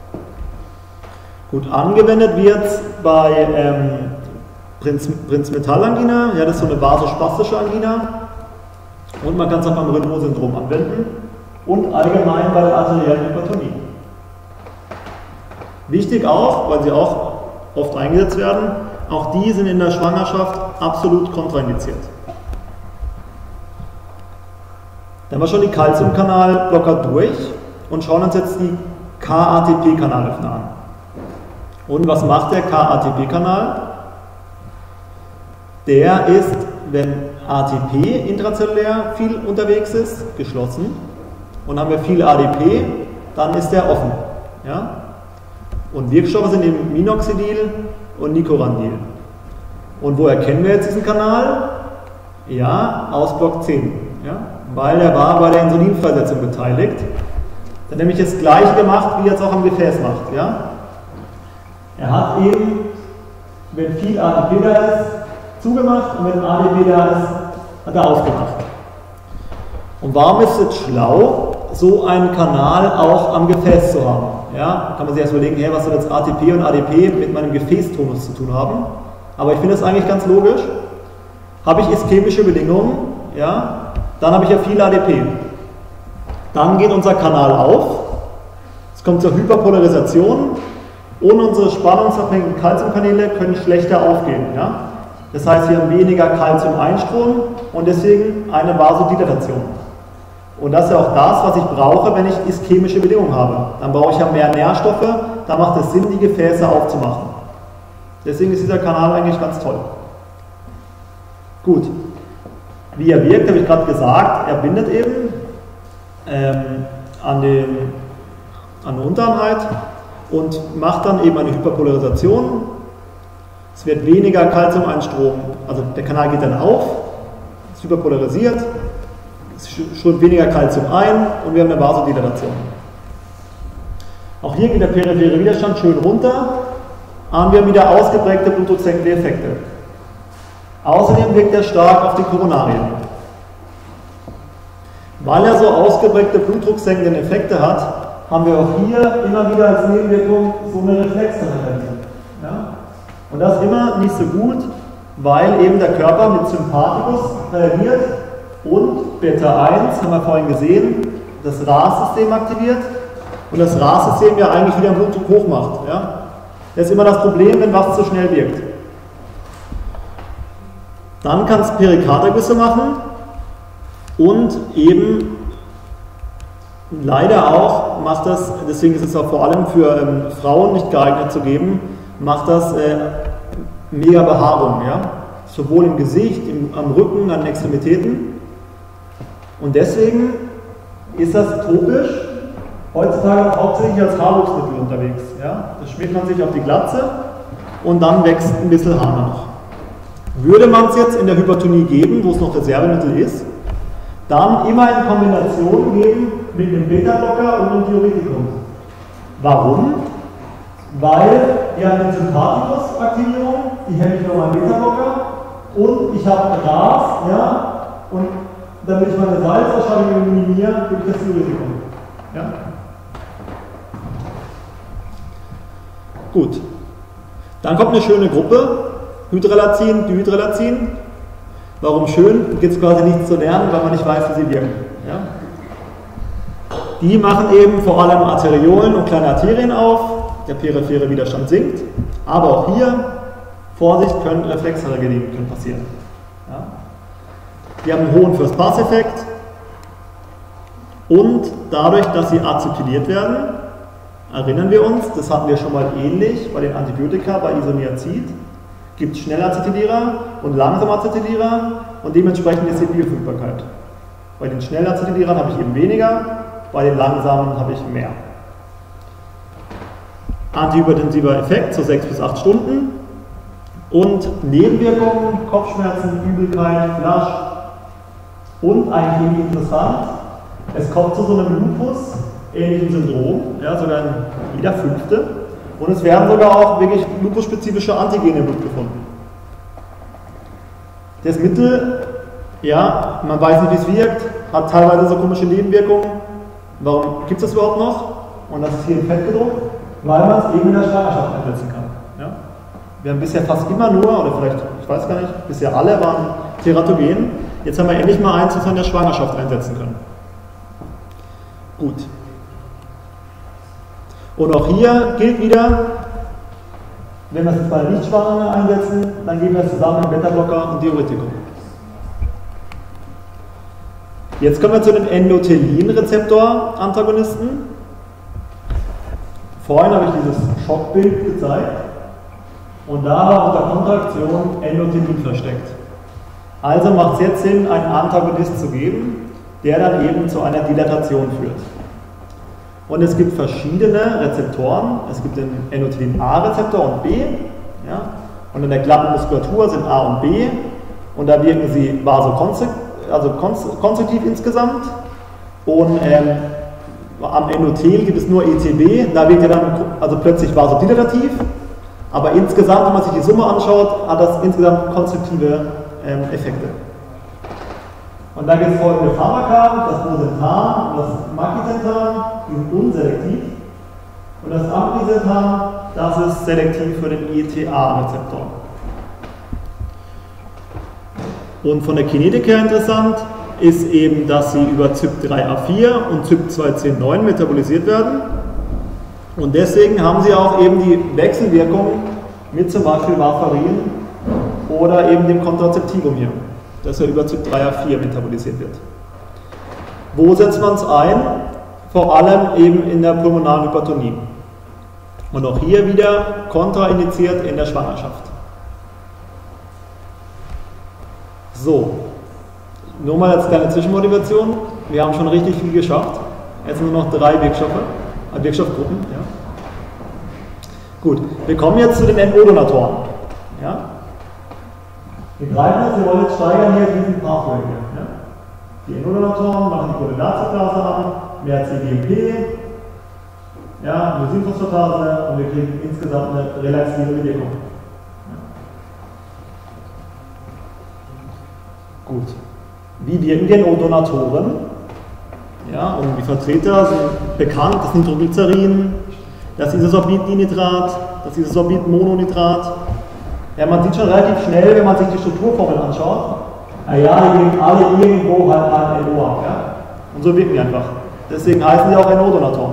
Gut, angewendet wird es bei Prinzmetallangina, ja, das ist so eine vasospastische Angina, und man kann es auch beim Renault-Syndrom anwenden und allgemein bei der arteriellen Hypertonie. Wichtig auch, weil sie auch oft eingesetzt werden, auch die sind in der Schwangerschaft absolut kontraindiziert. Dann haben wir schon die Calciumkanalblocker durch und schauen uns jetzt die KATP-Kanalöffner an. Und was macht der KATP-Kanal? Der ist, wenn ATP intrazellulär viel unterwegs ist, geschlossen. Und haben wir viel ADP, dann ist der offen. Ja? Und Wirkstoffe sind eben Minoxidil und Nicorandil. Und wo erkennen wir jetzt diesen Kanal? Ja, aus Block 10. Ja? Weil er war bei der Insulinfreisetzung beteiligt. Dann nämlich das gleiche gemacht, wie er es auch am Gefäß macht. Ja? Er hat eben, wenn viel ATP da ist, zugemacht und wenn ADP da ist, hat er aufgemacht. Und warum ist es schlau, so einen Kanal auch am Gefäß zu haben? Ja, kann man sich erst überlegen, hey, was soll jetzt ATP und ADP mit meinem Gefäßtonus zu tun haben? Aber ich finde das eigentlich ganz logisch. Habe ich ischämische Bedingungen, ja, dann habe ich ja viel ADP. Dann geht unser Kanal auf, es kommt zur Hyperpolarisation und unsere spannungsabhängigen Calciumkanäle können schlechter aufgehen. Ja? Das heißt, wir haben weniger Calcium-Einstrom und deswegen eine Vasodilatation. Und das ist ja auch das, was ich brauche, wenn ich ischämische Bedingungen habe. Dann brauche ich ja mehr Nährstoffe, da macht es Sinn, die Gefäße aufzumachen. Deswegen ist dieser Kanal eigentlich ganz toll. Gut, wie er wirkt, habe ich gerade gesagt, er bindet eben an der Untereinheit und macht dann eben eine Hyperpolarisation. Es wird weniger Calcium-Einstrom, also der Kanal geht dann auf, ist hyperpolarisiert, es strömt weniger Calcium ein und wir haben eine Vasodilatation. Auch hier geht der periphere Widerstand schön runter, und wir haben wieder ausgeprägte blutdrucksenkende Effekte. Außerdem wirkt er stark auf die Koronarien. Weil er so ausgeprägte blutdrucksenkende Effekte hat, haben wir auch hier immer wieder als Nebenwirkung so eine Reflextherapie. Ja? Und das immer nicht so gut, weil eben der Körper mit Sympathikus reagiert und Beta 1, haben wir vorhin gesehen, das RAS-System aktiviert und das RAS-System ja eigentlich wieder den Blutdruck hoch macht. Ja? Das ist immer das Problem, wenn was zu schnell wirkt. Dann kann es Perikardergüsse machen und eben leider auch macht das, deswegen ist es auch vor allem für Frauen nicht geeignet zu geben, macht das mega Behaarung, ja? Sowohl im Gesicht, am Rücken, an den Extremitäten. Und deswegen ist das topisch heutzutage hauptsächlich als Haarwuchsmittel unterwegs. Ja? Das schmiert man sich auf die Glatze und dann wächst ein bisschen Haar noch. Würde man es jetzt in der Hypertonie geben, wo es noch Reservemittel ist, dann immer in Kombination geben mit einem Beta-Blocker und einem Diuretikum. Warum? Weil wir haben eine Sympathikus-Aktivierung, die hemme ich nochmal einen Beta-Blocker und ich habe RAS, ja, und damit ich meine Salzausscheidung minimiere, gebe ich das Diuretikum. Ja? Gut. Dann kommt eine schöne Gruppe, Hydrelazin, Dihydrelazin. Warum schön? Gibt es quasi nichts zu lernen, weil man nicht weiß, wie sie wirken. Ja? Die machen eben vor allem Arteriolen und kleine Arterien auf, der periphere Widerstand sinkt, aber auch hier, Vorsicht, können Reflexreaktionen passieren. Ja? Die haben einen hohen First-Pass-Effekt und dadurch, dass sie acetyliert werden, erinnern wir uns, das hatten wir schon mal ähnlich bei den Antibiotika, bei Isoniazid, gibt es Schnellacetylierer und Langsamacetylierer und dementsprechend ist die Bioverfügbarkeit. Bei den Schnellacetylierern habe ich eben weniger, bei den langsamen habe ich mehr. Antihypertensiver Effekt, so 6 bis 8 Stunden und Nebenwirkungen, Kopfschmerzen, Übelkeit, Flasch und eigentlich interessant, es kommt zu so einem Lupus-ähnlichen Syndrom, ja, sogar jeder 5. Und es werden sogar auch wirklich lupusspezifische Antigene im Blut gefunden. Das Mittel, ja, man weiß nicht, wie es wirkt, hat teilweise so komische Nebenwirkungen. Warum gibt es das überhaupt noch? Und das ist hier in Fett gedruckt, weil man es eben in der Schwangerschaft einsetzen kann. Ja? Wir haben bisher fast immer nur, oder vielleicht, ich weiß gar nicht, bisher alle waren teratogen. Jetzt haben wir endlich mal eins, das wir in der Schwangerschaft einsetzen können. Gut. Und auch hier gilt wieder, wenn wir es jetzt bei Nichtschwangeren einsetzen, dann geben wir es zusammen mit Beta-Blocker und Diuretikum. Jetzt kommen wir zu den Endothelin-Rezeptor-Antagonisten. Vorhin habe ich dieses Schockbild gezeigt und da war unter Kontraktion Endothelin versteckt. Also macht es jetzt Sinn, einen Antagonist zu geben, der dann eben zu einer Dilatation führt. Und es gibt verschiedene Rezeptoren. Es gibt den Endothelin-A-Rezeptor und B. Ja? Und in der glatten Muskulatur sind A und B. Und da wirken sie konstruktiv insgesamt. Und am Endothel gibt es nur ECB. Da wirkt er dann also plötzlich vasodilatativ. Aber insgesamt, wenn man sich die Summe anschaut, hat das insgesamt konstruktive Effekte. Und da gibt es folgende Pharmaka, das Bosentan und das Makritentan, die sind unselektiv. Und das Amprisentan, das ist selektiv für den ETA-Rezeptor. Und von der Kinetik her interessant ist eben, dass sie über CYP3A4 und CYP2C9 metabolisiert werden. Und deswegen haben sie auch eben die Wechselwirkung mit zum Beispiel Warfarin oder eben dem Kontrazeptivum hier, dass er über CYP3A4 metabolisiert wird. Wo setzt man es ein? Vor allem eben in der pulmonalen Hypertonie. Und auch hier wieder kontraindiziert in der Schwangerschaft. So, nur mal als kleine Zwischenmotivation. Wir haben schon richtig viel geschafft. Jetzt nur noch 3 Wirkstoffgruppen. Ja. Gut, wir kommen jetzt zu den NO-Donatoren. Ja. Wir greifen jetzt, wir wollen jetzt steigern hier diesen Pathway hier. Ja. Die NO-Donatoren machen die Guanylylcyclase an, mehr CGMP, ja, Lysinphosphatase und wir kriegen insgesamt eine relaxierende Wirkung. Ja. Gut. Wie wirken die NO-Donatoren? Ja, und die Vertreter sind bekannt, das Nitroglycerin, das Isosorbitdinitrat, das Isosorbitmononitrat. Ja, man sieht schon relativ schnell, wenn man sich die Strukturformel anschaut, naja, die geben alle irgendwo halt ein NO ab. Ja? Und so wirken die einfach. Deswegen heißen die auch NO-Donatoren.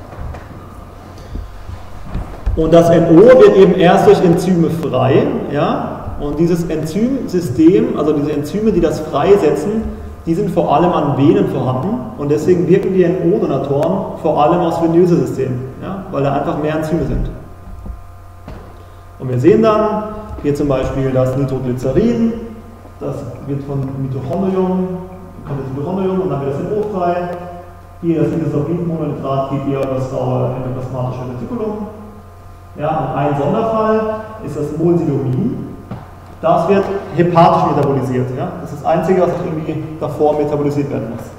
Und das NO wird eben erst durch Enzyme frei. Ja? Und dieses Enzymsystem, also diese Enzyme, die das freisetzen, die sind vor allem an Venen vorhanden. Und deswegen wirken die NO-Donatoren vor allem aufs venöse System, ja? Weil da einfach mehr Enzyme sind. Und wir sehen dann hier zum Beispiel das Nitroglycerin, das wird von Mitochondrium, kommt das Mitochondrium und dann wird das NO frei. Hier das Isosorbitmononitrat geht eher über das raue endoplasmatische Retikulum. Ja, und ein Sonderfall ist das Molsidomin. Das wird hepatisch metabolisiert. Ja? Das ist das Einzige, was irgendwie davor metabolisiert werden muss.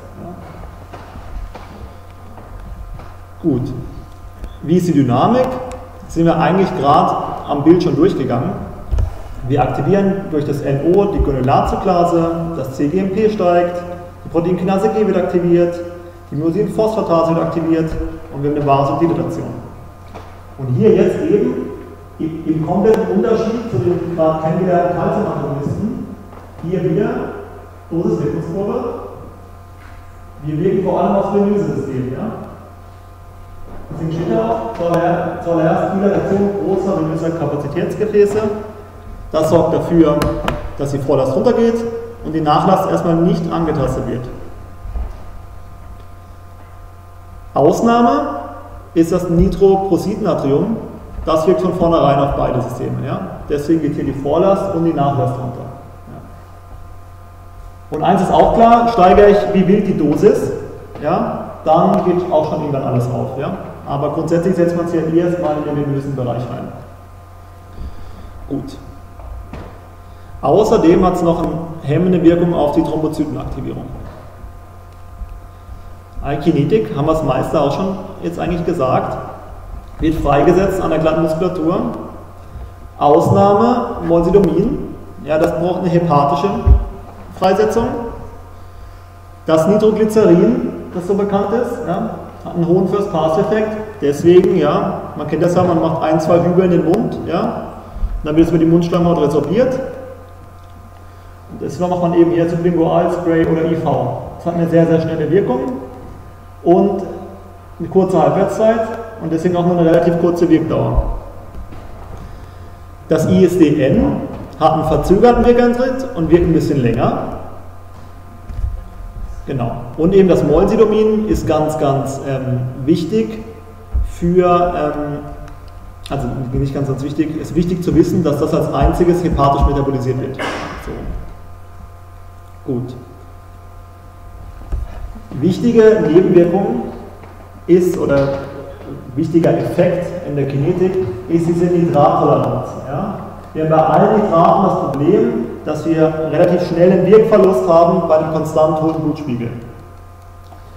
Ja? Gut. Wie ist die Dynamik? Sind wir eigentlich gerade am Bild schon durchgegangen. Wir aktivieren durch das NO die Guanylylcyclase, das CGMP steigt, die Proteinkinase G wird aktiviert, die Myosinphosphatase wird aktiviert und wir haben eine Vasodilatation. Und hier jetzt eben im kompletten Unterschied zu den gerade kennengelernten Calcium-Antagonisten, hier wieder Dosis-Wirkungskurve. Wir wirken vor allem aufs venöse System. Ja? Deswegen steht da auch zuallererst Dilatation großer venöser Kapazitätsgefäße. Das sorgt dafür, dass die Vorlast runtergeht und die Nachlast erstmal nicht angetastet wird. Ausnahme ist das Nitroprositnatrium. Das wirkt von vornherein auf beide Systeme. Ja? Deswegen geht hier die Vorlast und die Nachlast runter. Ja? Und eins ist auch klar, steigere ich wie wild die Dosis, ja? Dann geht auch schon irgendwann alles auf. Ja? Aber grundsätzlich setzt man es ja erstmal in den venösen Bereich rein. Gut. Außerdem hat es noch eine hemmende Wirkung auf die Thrombozytenaktivierung. Kinetik, haben wir das meiste auch schon jetzt eigentlich gesagt, wird freigesetzt an der glatten Muskulatur. Ausnahme Molsidomin, ja, das braucht eine hepatische Freisetzung. Das Nitroglycerin, das so bekannt ist, ja, hat einen hohen First-Pass-Effekt. Deswegen, ja, man kennt das ja, man macht 1, 2 Hügel in den Mund, ja, dann wird es über die Mundschleimhaut resorbiert. Und deswegen macht man eben hier Sublingualspray oder IV. Das hat eine sehr, sehr schnelle Wirkung und eine kurze Halbwertszeit und deswegen auch nur eine relativ kurze Wirkdauer. Das ISDN hat einen verzögerten Wirkantritt und wirkt ein bisschen länger. Genau. Und eben das Molsidomin ist ganz, ganz wichtig für, also nicht ganz, ganz wichtig, ist wichtig zu wissen, dass das als einziges hepatisch metabolisiert wird. So. Gut. Wichtige Nebenwirkung ist, oder wichtiger Effekt in der Kinetik, ist diese Nitrattoleranz. Ja? Wir haben bei allen Nitraten das Problem, dass wir relativ schnell einen Wirkverlust haben bei einem konstant hohen Blutspiegel.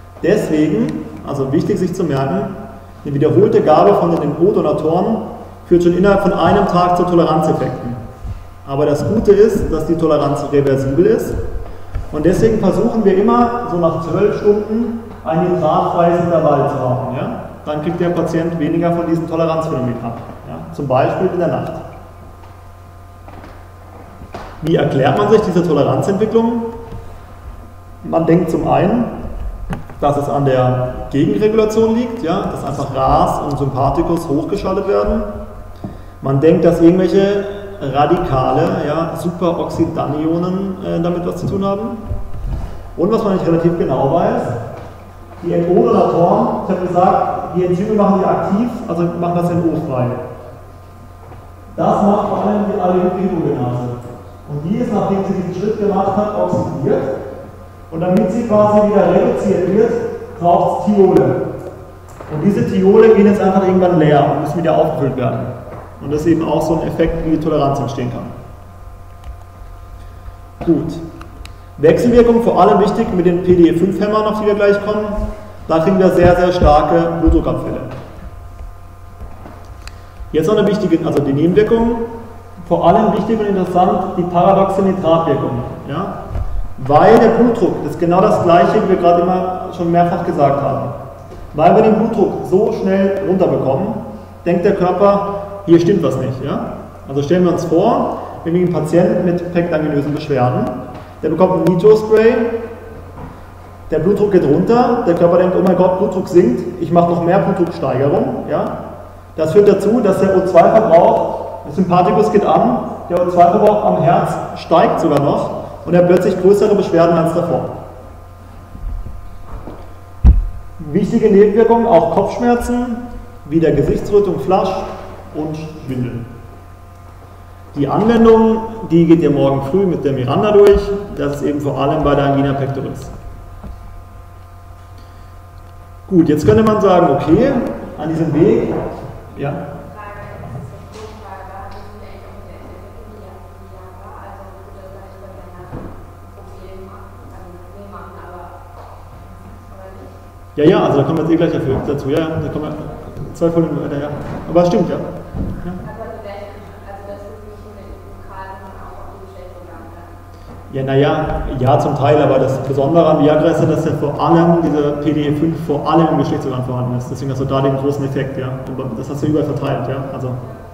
Deswegen, also wichtig sich zu merken, eine wiederholte Gabe von den NO-Donatoren führt schon innerhalb von einem Tag zu Toleranzeffekten. Aber das Gute ist, dass die Toleranz reversibel ist. Und deswegen versuchen wir immer, so nach 12 Stunden ein nitratfreies Intervall zu haben. Ja? Dann kriegt der Patient weniger von diesem Toleranzphänomen ab. Ja? Zum Beispiel in der Nacht. Wie erklärt man sich diese Toleranzentwicklung? Man denkt zum einen, dass es an der Gegenregulation liegt, ja? Dass einfach RAS und Sympathikus hochgeschaltet werden. Man denkt, dass irgendwelche Radikale, ja, Superoxidanionen damit was zu tun haben. Und was man nicht relativ genau weiß, die NO-Donatoren, ich habe gesagt, die Enzyme machen die aktiv, also machen das NO-frei. Das macht vor allem die Aldehydrogenase. Und die ist, nachdem sie diesen Schritt gemacht hat, oxidiert. Und damit sie quasi wieder reduziert wird, braucht es Thiole. Und diese Thiole gehen jetzt einfach irgendwann leer und müssen wieder aufgefüllt werden. Und das ist eben auch so ein Effekt, wie die Toleranz entstehen kann. Gut. Wechselwirkung, vor allem wichtig mit den PDE5-Hämmern, auf die wir gleich kommen. Da kriegen wir sehr, sehr starke Blutdruckabfälle. Jetzt noch eine wichtige, also die Nebenwirkung. Vor allem wichtig und interessant, die paradoxe Nitratwirkung. Ja? Weil der Blutdruck, das ist genau das gleiche, wie wir gerade immer schon mehrfach gesagt haben. Weil wir den Blutdruck so schnell runterbekommen, denkt der Körper, hier stimmt was nicht. Ja? Also stellen wir uns vor, wir haben einen Patienten mit prägnanginösen Beschwerden, der bekommt ein Nitrospray, der Blutdruck geht runter, der Körper denkt, oh mein Gott, Blutdruck sinkt, ich mache noch mehr Blutdrucksteigerung. Ja? Das führt dazu, dass der O2-Verbrauch, der Sympathikus geht an, der O2-Verbrauch am Herz steigt sogar noch und er hat plötzlich größere Beschwerden als davor. Wichtige Nebenwirkungen, auch Kopfschmerzen, wie der Gesichtsrötung, Flasch und Schwindel. Die Anwendung, die geht ihr morgen früh mit der Miranda durch, das ist eben vor allem bei der Angina pectoris. Gut, jetzt könnte man sagen, okay, an diesem Weg, ja. Ja, also da kommen wir jetzt eh gleich dazu, ja, da kommen wir 2 Folgen weiter, ja. Aber es stimmt, ja. Ja, naja, ja zum Teil, aber das Besondere an Viagra ist ja, dass ja vor allem diese PDE5 vor allem im Geschlechtsorgan vorhanden ist. Deswegen hast du da den großen Effekt, ja. Und das hast du überall verteilt, ja. Also.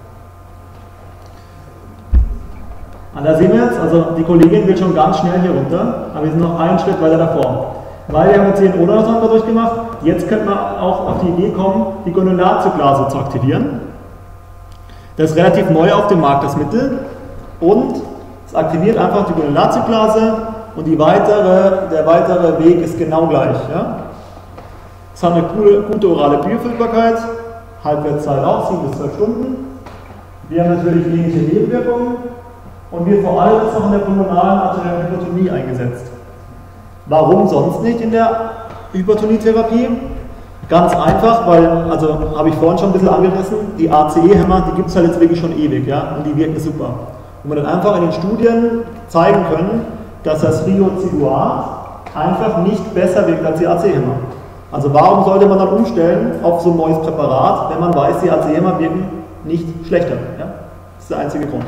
Und da sehen wir jetzt, also die Kollegin will schon ganz schnell hier runter, aber wir sind noch einen Schritt weiter davor. Weil wir haben jetzt hier einen O-Donatoren dadurch gemacht, jetzt könnte man auch auf die Idee kommen, die Gonadalzyklase zu aktivieren. Das ist relativ neu auf dem Markt, das Mittel. Und es aktiviert einfach die Gonadalzyklase und der weitere Weg ist genau gleich. Ja? Es hat eine gute orale Bioverfügbarkeit, Halbwertszeit auch, 7 bis 12 Stunden. Wir haben natürlich ähnliche Nebenwirkungen und wird vor allem jetzt noch in der pulmonalen arteriellen Hypertonie eingesetzt. Warum sonst nicht in der Hypertonietherapie? Ganz einfach, weil, also habe ich vorhin schon ein bisschen angerissen, die ACE-Hämmer, die gibt es halt jetzt wirklich schon ewig, ja, und die wirken super. Und wir dann einfach in den Studien zeigen können, dass das Riociduat einfach nicht besser wirkt als die ACE-Hämmer. Also warum sollte man dann umstellen auf so ein neues Präparat, wenn man weiß, die ACE-Hämmer wirken nicht schlechter? Ja? Das ist der einzige Grund.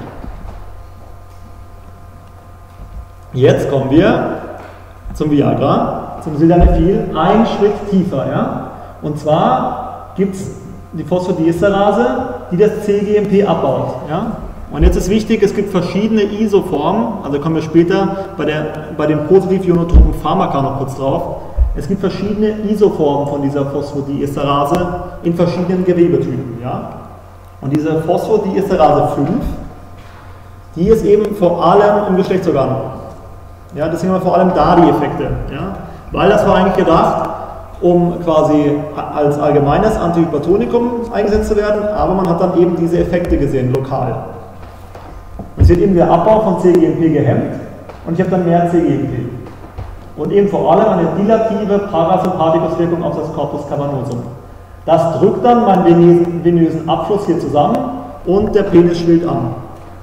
Jetzt kommen wir zum Viagra, zum Sildenafil, einen Schritt tiefer. Ja? Und zwar gibt es die Phosphodiesterase, die das cGMP abbaut. Ja? Und jetzt ist wichtig, es gibt verschiedene Isoformen, also kommen wir später bei den positiv ionotropen Pharmaka noch kurz drauf. Es gibt verschiedene Isoformen von dieser Phosphodiesterase in verschiedenen Gewebetypen. Ja? Und diese Phosphodiesterase 5, die ist eben vor allem im Geschlechtsorgan. Ja, deswegen haben wir vor allem da die Effekte. Ja? Weil das war eigentlich gedacht, um quasi als allgemeines Antihypertonikum eingesetzt zu werden, aber man hat dann eben diese Effekte gesehen, lokal. Es wird eben der Abbau von cGMP gehemmt und ich habe dann mehr cGMP. Und eben vor allem eine dilative Parasympathikuswirkung auf das Corpus cavernosum. Das drückt dann meinen venösen Abfluss hier zusammen und der Penis schwillt an.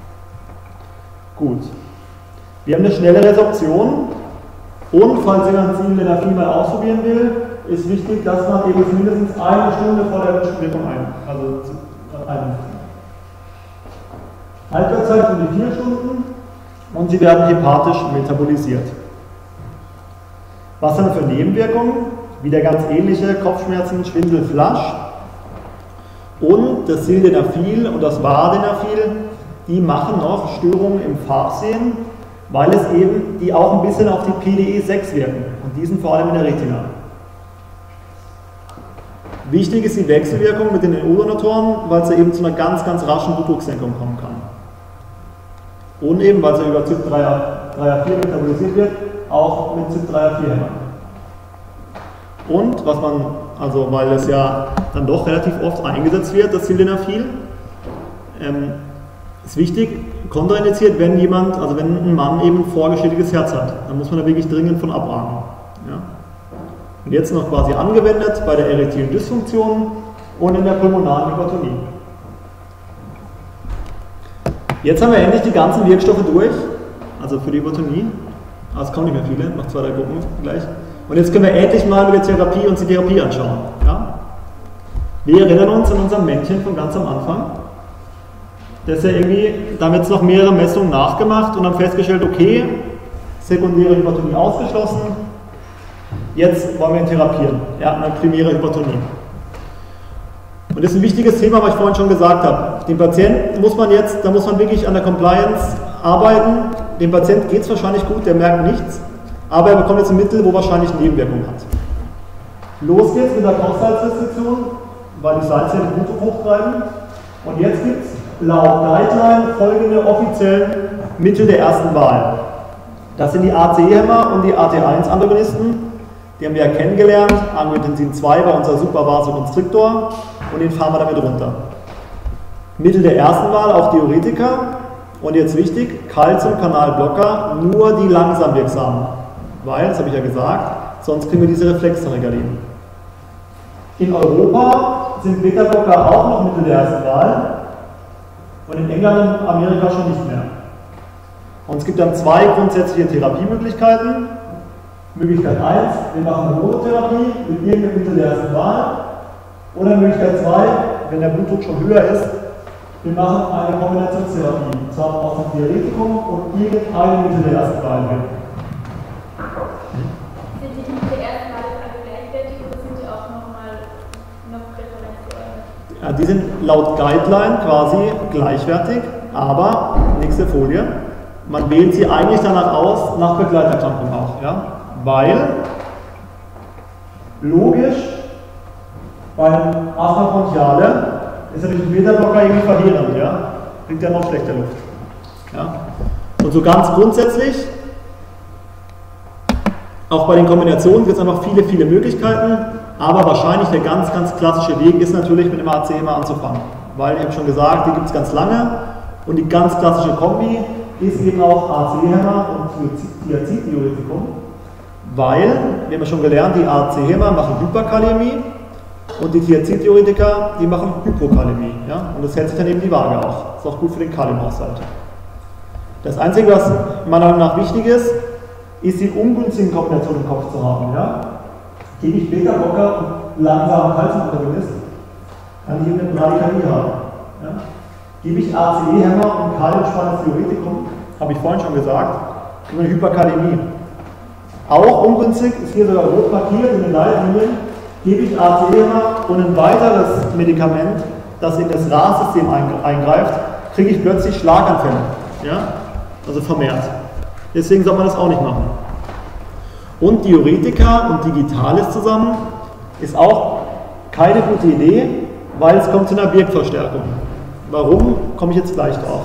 Gut. Wir haben eine schnelle Resorption und falls jemand Sildenafil mal ausprobieren will, ist wichtig, dass man eben mindestens eine Stunde vor der Wirkung einnimmt. Halbwertszeit um die 4 Stunden und sie werden hepatisch metabolisiert. Was haben wir für Nebenwirkungen? Wieder ganz ähnliche: Kopfschmerzen, Schwindel, Flasch. Und das Sildenafil und das Vardenafil, die machen noch Störungen im Farbsehen, weil es eben die auch ein bisschen auf die PDE6 wirken. Und die sind vor allem in der Retina. Wichtig ist die Wechselwirkung mit den Odonatoren, weil es eben zu einer ganz, ganz raschen Blutdrucksenkung kommen kann. Und eben, weil es ja über CYP3A4 metabolisiert wird, auch mit CYP3A4-Hämmern. Und was man, also weil es ja dann doch relativ oft eingesetzt wird, das Sildenafil, ist wichtig, kontraindiziert, wenn jemand, also wenn ein Mann eben ein vorgeschädigtes Herz hat, dann muss man da wirklich dringend von abraten. Ja? Und jetzt noch quasi angewendet bei der erektilen Dysfunktion und in der pulmonalen Hypertonie. Jetzt haben wir endlich die ganzen Wirkstoffe durch, also für die Hypertonie. Aber es kommen nicht mehr viele, noch 2, 3 Gruppen gleich. Und jetzt können wir endlich mal über Therapie und die Therapie anschauen. Ja? Wir erinnern uns an unser Männchen von ganz am Anfang. Das ist ja irgendwie, da haben wir jetzt noch mehrere Messungen nachgemacht und haben festgestellt, okay, sekundäre Hypertonie ausgeschlossen, jetzt wollen wir ihn therapieren. Er hat eine primäre Hypertonie. Und das ist ein wichtiges Thema, was ich vorhin schon gesagt habe. Dem Patienten muss man jetzt, da muss man wirklich an der Compliance arbeiten. Dem Patienten geht es wahrscheinlich gut, der merkt nichts, aber er bekommt jetzt ein Mittel, wo wahrscheinlich Nebenwirkungen hat. Los geht's mit der Kochsalzrestriktion, weil die Salze den Blutdruck hochtreiben. Und jetzt gibt es laut Guideline folgende offiziellen Mittel der ersten Wahl. Das sind die ACE-Hämmer und die AT1-Antagonisten. Die haben wir ja kennengelernt. Angiotensin 2 war unser super Vasokonstriktor und den fahren wir damit runter. Mittel der ersten Wahl, auch Diuretika. Und jetzt wichtig, Calciumkanalblocker, nur die langsam wirksamen. Weil, das habe ich ja gesagt, sonst kriegen wir diese Reflexregalien. In Europa sind Beta-Blocker auch noch Mittel der ersten Wahl. Und in England und Amerika schon nicht mehr. Und es gibt dann 2 grundsätzliche Therapiemöglichkeiten. Möglichkeit 1, wir machen eine Monotherapie mit irgendeinem Mittel der ersten Wahl. Oder Möglichkeit 2, wenn der Blutdruck schon höher ist, wir machen eine Kombinationstherapie. Und zwar aus dem Diuretikum und irgendeinem Mittel der ersten Wahl. Sind die Mittel der ersten Wahl alle gleichwertig oder sind die auch noch präferenziell? Ja, die sind laut Guideline quasi gleichwertig, aber, nächste Folie, man wählt sie eigentlich danach aus, nach Begleiterkrankung auch. Ja? Weil, logisch, beim Asthma bronchiale ist natürlich ein Beta-Blocker irgendwie verheerend, ja? Bringt ja noch schlechter Luft. Ja? Und so ganz grundsätzlich, auch bei den Kombinationen gibt es einfach viele, viele Möglichkeiten, aber wahrscheinlich der ganz, ganz klassische Weg ist natürlich mit dem AC-Hämmer anzufangen. Weil, ich habe schon gesagt, die gibt es ganz lange und die ganz klassische Kombi ist eben auch AC-Hämmer und Thiazid-Diuretikum, weil, wir haben ja schon gelernt, die AC-Hämmer machen Hyperkalämie und die Thiazid-Diuretika, die machen Hypokalämie. Ja? Und das hält sich dann eben die Waage auch. Ist auch gut für den Kaliumhaushalt. Das Einzige, was meiner Meinung nach wichtig ist die ungünstige Kombination im Kopf zu haben. Ja? Gebe ich Beta-Blocker und langsamen Calcium-Antagonist, kann ich eben eine Bradykardie haben. Ja? Gebe ich ACE-Hämmer und kaliumspannendes Diuretikum, habe ich vorhin schon gesagt, über eine Hyperkalämie. Auch ungünstig, ist hier sogar rot markiert in den Leitlinien, gebe ich ACE-Hämmer und ein weiteres Medikament, das in das RAS-System eingreift, kriege ich plötzlich Schlaganfälle. Ja? Also vermehrt. Deswegen soll man das auch nicht machen. Und Diuretika und Digitalis zusammen ist auch keine gute Idee, weil es kommt zu einer Wirkverstärkung. Warum, komme ich jetzt gleich drauf.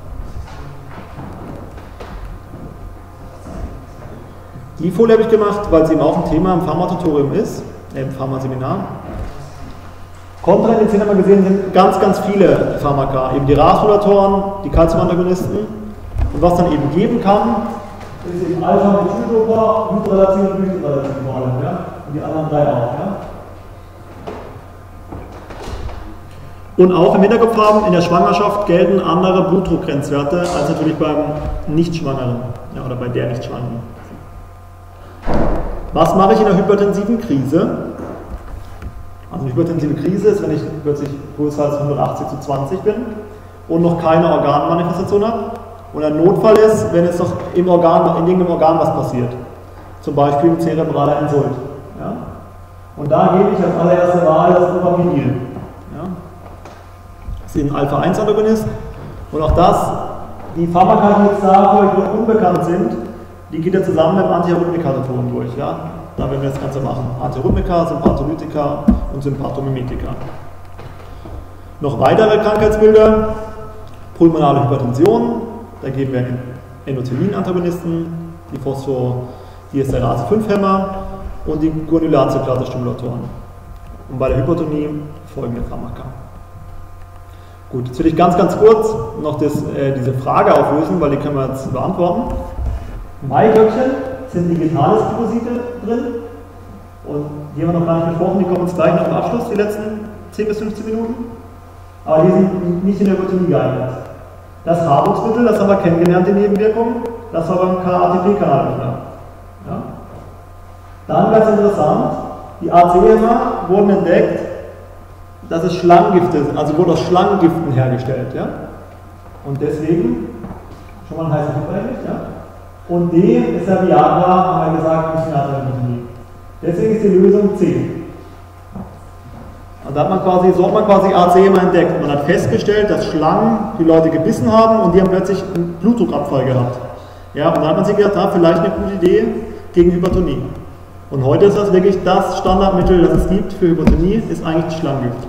Die Folie habe ich gemacht, weil sie eben auch ein Thema im Pharmatutorium ist, im Pharmaseminar. Kontraindiziert haben wir gesehen, sind ganz, ganz viele Pharmaka, eben die RAS-Regulatoren, die Calcium-Antagonisten. Und was dann eben geben kann, ist eben Alpha-Methyldopa, Hydrolazin und Hydrolazin vor allem, ja? Und die anderen 3 auch. Ja? Und auch im Hinterkopf haben, in der Schwangerschaft gelten andere Blutdruckgrenzwerte als natürlich beim Nichtschwangeren, ja, oder bei der Nichtschwangeren. Was mache ich in einer hypertensiven Krise? Also eine hypertensive Krise ist, wenn ich plötzlich größer als 180/20 bin und noch keine Organmanifestation hat. Und ein Notfall ist, wenn es doch in irgendeinem Organ was passiert. Zum Beispiel zerebraler Insult. Ja? Und da gebe ich als allererste Wahl das Upamidil. Ja? Das ist ein Alpha-1-Antagonist. Und auch das, die Pharmaka, die jetzt da für euch unbekannt sind, die geht ja zusammen mit Antiarrhythmikatoren durch. Ja? Da werden wir das Ganze machen. Antiarrhythmika, Sympatholytika und Sympathomimetika. Noch weitere Krankheitsbilder. Pulmonale Hypertension. Da geben wir Endothelin-Antagonisten, die Phosphodiesterase-5-Hämmer und die Guanylyl-Zyklase-Stimulatoren. Und bei der Hypertonie folgende Pharmaka. Gut, jetzt will ich ganz kurz noch diese Frage auflösen, weil die können wir jetzt beantworten. Maiglöckchen sind digitales Glycoside drin und die haben wir noch gar nicht besprochen, die kommen jetzt gleich noch im Abschluss, die letzten 10 bis 15 Minuten. Aber die sind nicht in der Hypertonie geeignet. Das Haarwuchsmittel, das haben wir kennengelernt, die Nebenwirkungen, das war beim KATP-Kanalöffner. Ja? Dann ganz interessant, die AC-Hämmer wurden entdeckt, dass es Schlangengifte sind, also wurden aus Schlangengiften hergestellt. Ja? Und deswegen, schon mal ein heißer Tipp eigentlich, ja? Und D ist ja Viagra, haben wir gesagt, nicht Natriummethyl. Deswegen ist die Lösung C. Und da hat man quasi AC immer entdeckt. Man hat festgestellt, dass Schlangen die Leute gebissen haben und die haben plötzlich einen Blutdruckabfall gehabt. Ja, und dann hat man sich gedacht, vielleicht eine gute Idee gegen Hypertonie. Und heute ist das wirklich das Standardmittel, das es gibt für Hypertonie, ist eigentlich das Schlangengift.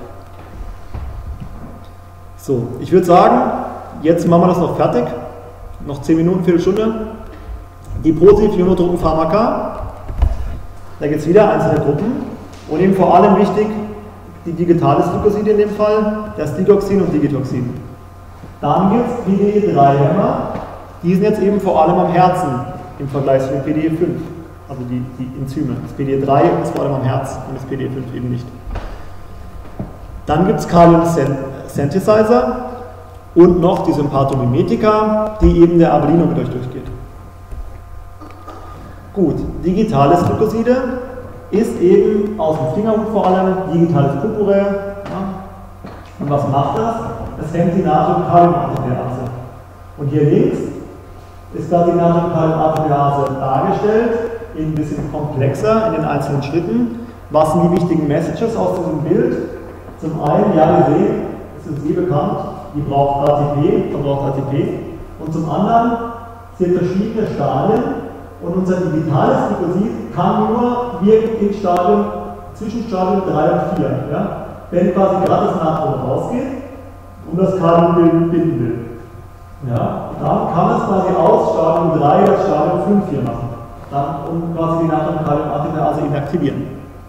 So, ich würde sagen, jetzt machen wir das noch fertig. Noch 10 Minuten, Viertelstunde. Die positiv ionotropen Pharmaka. Da gibt es wieder einzelne Gruppen. Und eben vor allem wichtig, die digitales Glycoside in dem Fall, das Digoxin und Digitoxin. Dann gibt es PDE3-Hämmer, die sind jetzt eben vor allem am Herzen im Vergleich zu den PDE5, also die Enzyme. Das PDE3 ist vor allem am Herz und das PDE5 eben nicht. Dann gibt es Kalium Synthesizer und noch die Sympathomimetika, die eben der Avellino durchgeht. Gut, digitales Glycoside ist eben aus dem Fingerhut vor allem digitales Purpurä. Ja. Und was macht das? Es hemmt die Natrium-Kalium-ATPase. Und hier links ist da die Natrium-Kalium-ATPase dargestellt, ein bisschen komplexer in den einzelnen Schritten. Was sind die wichtigen Messages aus diesem Bild? Zum einen, ja, wir sehen, es ist eh bekannt, die braucht ATP, verbraucht ATP. Und zum anderen sind verschiedene Stadien. Und unser digitales Glycosid kann nur wirken im Stadium, zwischen Stadium 3 und 4. Ja? Wenn quasi gerade das Natrium rausgeht und das Kalium binden will. Ja? Dann kann es quasi aus Stadium 3 das Stadium 5 hier machen. Dann, um quasi die Natrium-Kalium-ATPase inaktivieren.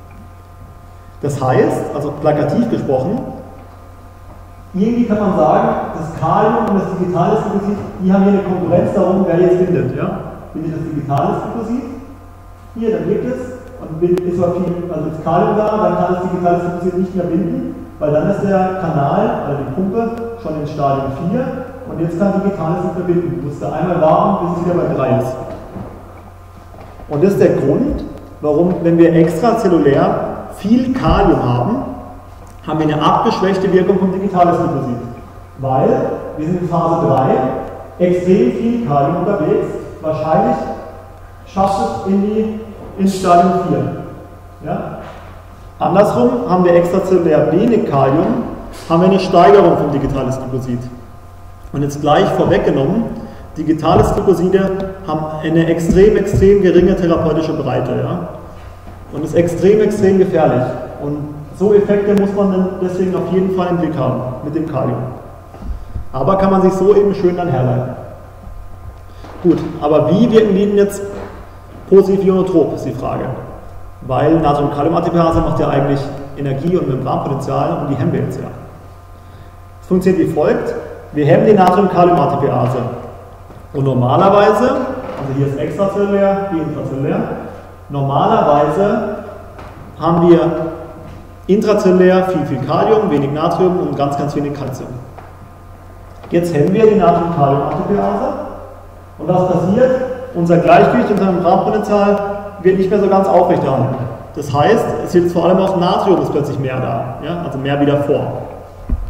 Das heißt, also plakativ gesprochen, irgendwie kann man sagen, das Kalium und das digitale Glycosid, die haben hier eine Konkurrenz darum, wer jetzt bindet. Ja? Bindet das digitales Glycosid, hier, dann wirkt es, und ist zwar viel, also das Kalium da, dann kann das digitales Glycosid nicht mehr binden, weil dann ist der Kanal, also die Pumpe, schon in Stadium 4 und jetzt kann digitales nicht mehr binden. Du musst da einmal warten, bis es wieder bei 3 ist. Und das ist der Grund, warum, wenn wir extrazellulär viel Kalium haben wir eine abgeschwächte Wirkung vom digitales Glycosid. Weil wir sind in Phase 3, extrem viel Kalium unterwegs. Wahrscheinlich schafft es in Stadium 4. Ja? Andersrum haben wir extrazellulär wenig Kalium, haben wir eine Steigerung vom digitales Glycosid. Und jetzt gleich vorweggenommen, digitales Glykoside haben eine extrem geringe therapeutische Breite. Ja? Und ist extrem gefährlich. Und so Effekte muss man dann deswegen auf jeden Fall im Blick haben mit dem Kalium. Aber kann man sich so eben schön dann herleiten. Gut, aber wie wirken die denn jetzt positiv ionotrop, ist die Frage. Weil Natrium-Kalium-ATPase macht ja eigentlich Energie- und Membranpotenzial und die hemmen wir jetzt ja. Es funktioniert wie folgt: Wir hemmen die Natrium-Kalium-ATPase. Und normalerweise, also hier ist extrazellulär, hier intrazellulär, normalerweise haben wir intrazellulär viel Kalium, wenig Natrium und ganz wenig Calcium. Jetzt hemmen wir die Natrium-Kalium-ATPase. Und was passiert? Unser Gleichgewicht, unser Membranpotenzial wird nicht mehr so ganz aufrechterhalten. Das heißt, es wird vor allem auch Natrium ist plötzlich mehr da, ja? Also mehr wieder vor.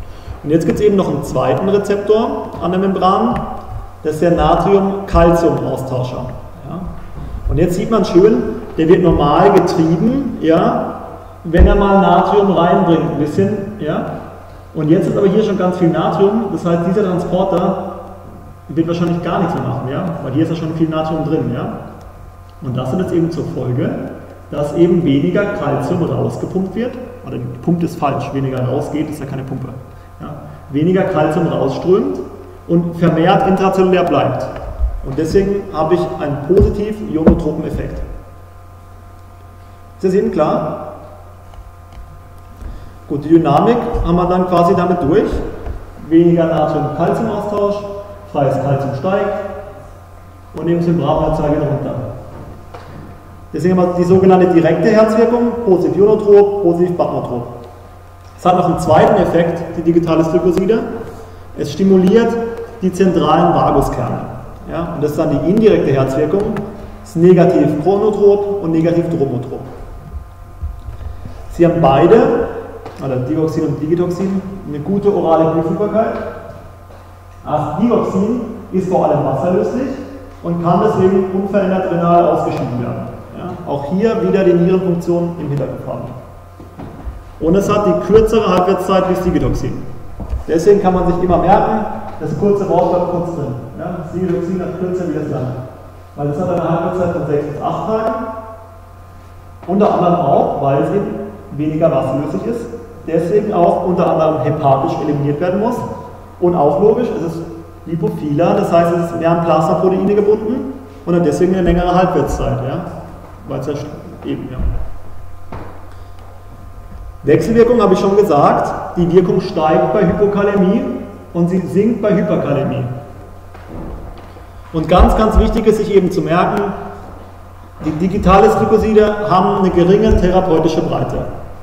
Und jetzt gibt es eben noch einen zweiten Rezeptor an der Membran, das ist der Natrium-Calcium-Austauscher. Ja. Und jetzt sieht man schön, der wird normal getrieben, ja, wenn er mal Natrium reinbringt, ein bisschen. Ja. Und jetzt ist aber hier schon ganz viel Natrium, das heißt, dieser Transporter wird wahrscheinlich gar nichts mehr machen, ja, weil hier ist ja schon viel Natrium drin. Ja. Und das hat jetzt eben zur Folge, dass eben weniger Calcium rausgepumpt wird, oder gepumpt ist falsch, weniger rausgeht, ist ja keine Pumpe. Ja. Weniger Calcium rausströmt und vermehrt intrazellulär bleibt. Und deswegen habe ich einen positiven ionotropen Effekt. Ist das eben klar? Gut, die Dynamik haben wir dann quasi damit durch. Weniger Natrium-Calcium-Austausch, freies Calcium steigt und eben Membranzahl geht runter. Deswegen haben wir die sogenannte direkte Herzwirkung, positiv ionotrop, positiv bagnotrop. Es hat noch einen zweiten Effekt, die digitale Glykoside. Es stimuliert die zentralen Vaguskerne. Ja, und das ist dann die indirekte Herzwirkung, das ist negativ chronotrop und negativ dromotrop. Sie haben beide, also Digoxin und Digitoxin, eine gute orale Prüfbarkeit. Das Digoxin ist vor allem wasserlöslich und kann deswegen unverändert renal ausgeschieden werden. Ja, auch hier wieder die Nierenfunktion im Hinterkopf haben. Und es hat die kürzere Halbwertszeit wie das Digitoxin. Deswegen kann man sich immer merken, das kurze Wort bleibt kurz drin. Ja, das Digitoxin hat kürzer wie das lange. Weil es hat eine Halbwertszeit von 6 bis 8 Tagen. Unter anderem auch, weil es eben weniger wasserlöslich ist. Deswegen auch unter anderem hepatisch eliminiert werden muss. Und auch logisch, es ist lipophiler, das heißt, es ist mehr an Plasmaproteine gebunden und hat deswegen eine längere Halbwertszeit. Ja? Weil es ja eben, ja. Wechselwirkung habe ich schon gesagt, die Wirkung steigt bei Hypokalämie und sie sinkt bei Hyperkalämie. Und ganz, ganz wichtig ist sich eben zu merken, die digitale Glykoside haben eine geringe therapeutische Breite.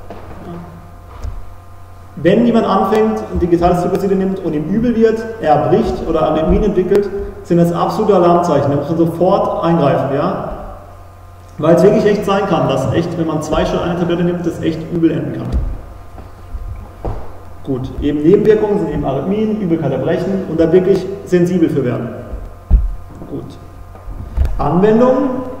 Wenn jemand anfängt und digitales Glykoside nimmt und ihm übel wird, er bricht oder Arrhythmien entwickelt, sind das absolute Alarmzeichen. Da muss man sofort eingreifen, ja? Weil es wirklich echt sein kann, dass echt, wenn man 2 statt eine Tablette nimmt, das echt übel enden kann. Gut, eben Nebenwirkungen sind eben Arrhythmien, Übelkeit, Erbrechen und da wirklich sensibel für werden. Gut. Anwendung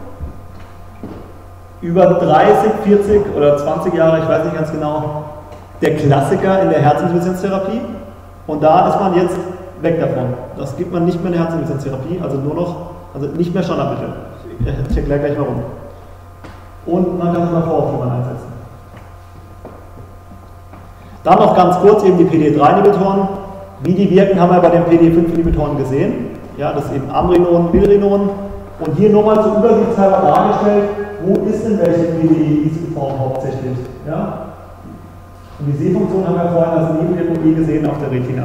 über 30, 40 oder 20 Jahre, ich weiß nicht ganz genau, der Klassiker in der Herzinsuffizienztherapie und da ist man jetzt weg davon. Das gibt man nicht mehr in der Herzinsuffizienztherapie, also nur noch, also nicht mehr Standardmittel. Ich erkläre gleich warum. Und man kann es mal Vorhofflimmern einsetzen. Dann noch ganz kurz eben die PDE3-Inhibitoren. Wie die wirken, haben wir bei den PDE5-Inhibitoren gesehen. Ja, das ist eben Amrinon, Milrinon. Und hier nochmal zur Übersichtshalber dargestellt, wo ist denn welche PDE-Form hauptsächlich. Ja? Und die Sehfunktion haben wir vorhin als Nebenwirkung gesehen auf der Retina.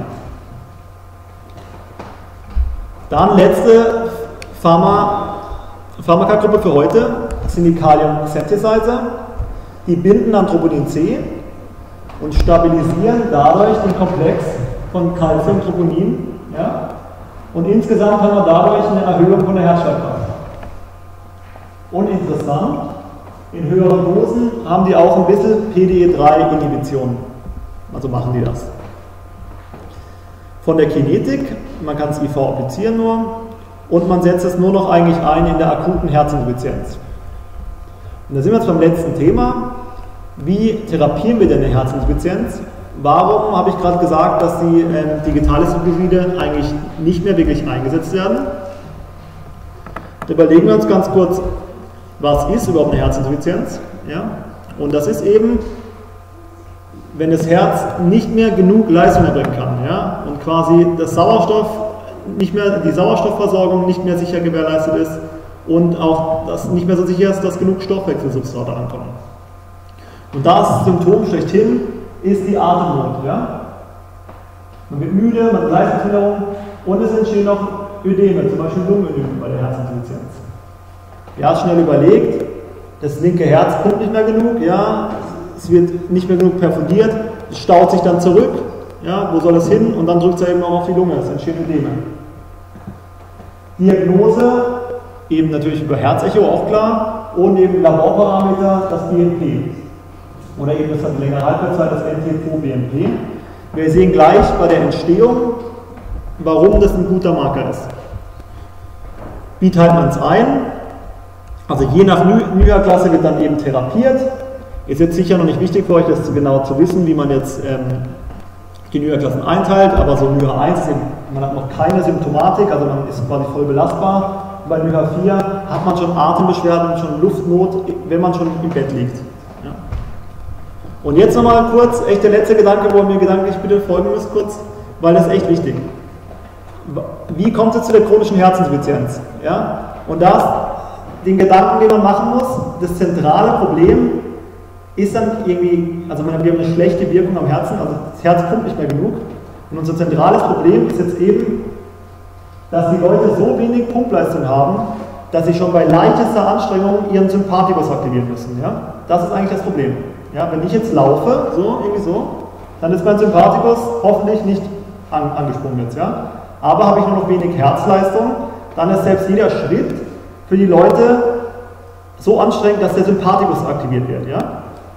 Dann letzte Pharmakagruppe für heute sind die Kalium-Synthesizer. Die binden an Troponin C und stabilisieren dadurch den Komplex von Calcium, Troponin. Ja? Und insgesamt haben wir dadurch eine Erhöhung von der Herzschlagkraft. Und interessant, in höheren Dosen haben die auch ein bisschen PDE3-Inhibition. Also machen die das. Von der Kinetik, man kann es IV applizieren nur, und man setzt es nur noch eigentlich ein in der akuten Herzinsuffizienz. Und da sind wir jetzt beim letzten Thema. Wie therapieren wir denn eine Herzinsuffizienz? Warum habe ich gerade gesagt, dass die digitale Glykoside eigentlich nicht mehr wirklich eingesetzt werden? Da überlegen wir uns ganz kurz, was ist überhaupt eine Herzinsuffizienz? Ja? Und das ist eben, wenn das Herz nicht mehr genug Leistung erbringen kann, ja? Und quasi die Sauerstoffversorgung nicht mehr sicher gewährleistet ist und auch das nicht mehr so sicher ist, dass genug Stoffwechselsubstrate ankommen. Und das Symptom schlechthin ist die Atemnot. Ja? Man wird müde, man hat Leistungsminderung und es entstehen noch Ödeme, zum Beispiel Lungenödem bei der Herzinsuffizienz. Ja, schnell überlegt, das linke Herz pumpt nicht mehr genug, ja, es wird nicht mehr genug perfundiert, es staut sich dann zurück, ja, wo soll es hin? Und dann drückt es ja eben auch auf die Lunge, es entstehen Ödeme. Diagnose, eben natürlich über Herzecho, auch klar, und eben Laborparameter, das BNP. Oder eben, das hat eine längere Halbwertszeit, das NT-proBNP. Wir sehen gleich bei der Entstehung, warum das ein guter Marker ist. Wie teilt man es ein? Also je nach NYHA-Klasse wird dann eben therapiert. Ist jetzt sicher noch nicht wichtig für euch, das genau zu wissen, wie man jetzt die NYHA-Klassen einteilt, aber so NYHA 1 ist eben, man hat noch keine Symptomatik, also man ist quasi voll belastbar. Bei NYHA 4 hat man schon Atembeschwerden, schon Luftnot, wenn man schon im Bett liegt. Ja. Und jetzt nochmal kurz, echt der letzte Gedanke, wo ihr mir gedanklich bitte folgen müsst kurz, weil das ist echt wichtig. Wie kommt es zu der chronischen Herzinsuffizienz? Ja? Und das, den Gedanken, den man machen muss, das zentrale Problem ist dann irgendwie, also wir haben eine schlechte Wirkung am Herzen, also das Herz pumpt nicht mehr genug. Und unser zentrales Problem ist jetzt eben, dass die Leute so wenig Pumpleistung haben, dass sie schon bei leichtester Anstrengung ihren Sympathikus aktivieren müssen. Ja? Das ist eigentlich das Problem. Ja? Wenn ich jetzt laufe, so, irgendwie so, dann ist mein Sympathikus hoffentlich nicht angesprungen jetzt. Ja? Aber habe ich nur noch wenig Herzleistung, dann ist selbst jeder Schritt für die Leute so anstrengend, dass der Sympathikus aktiviert wird. Ja?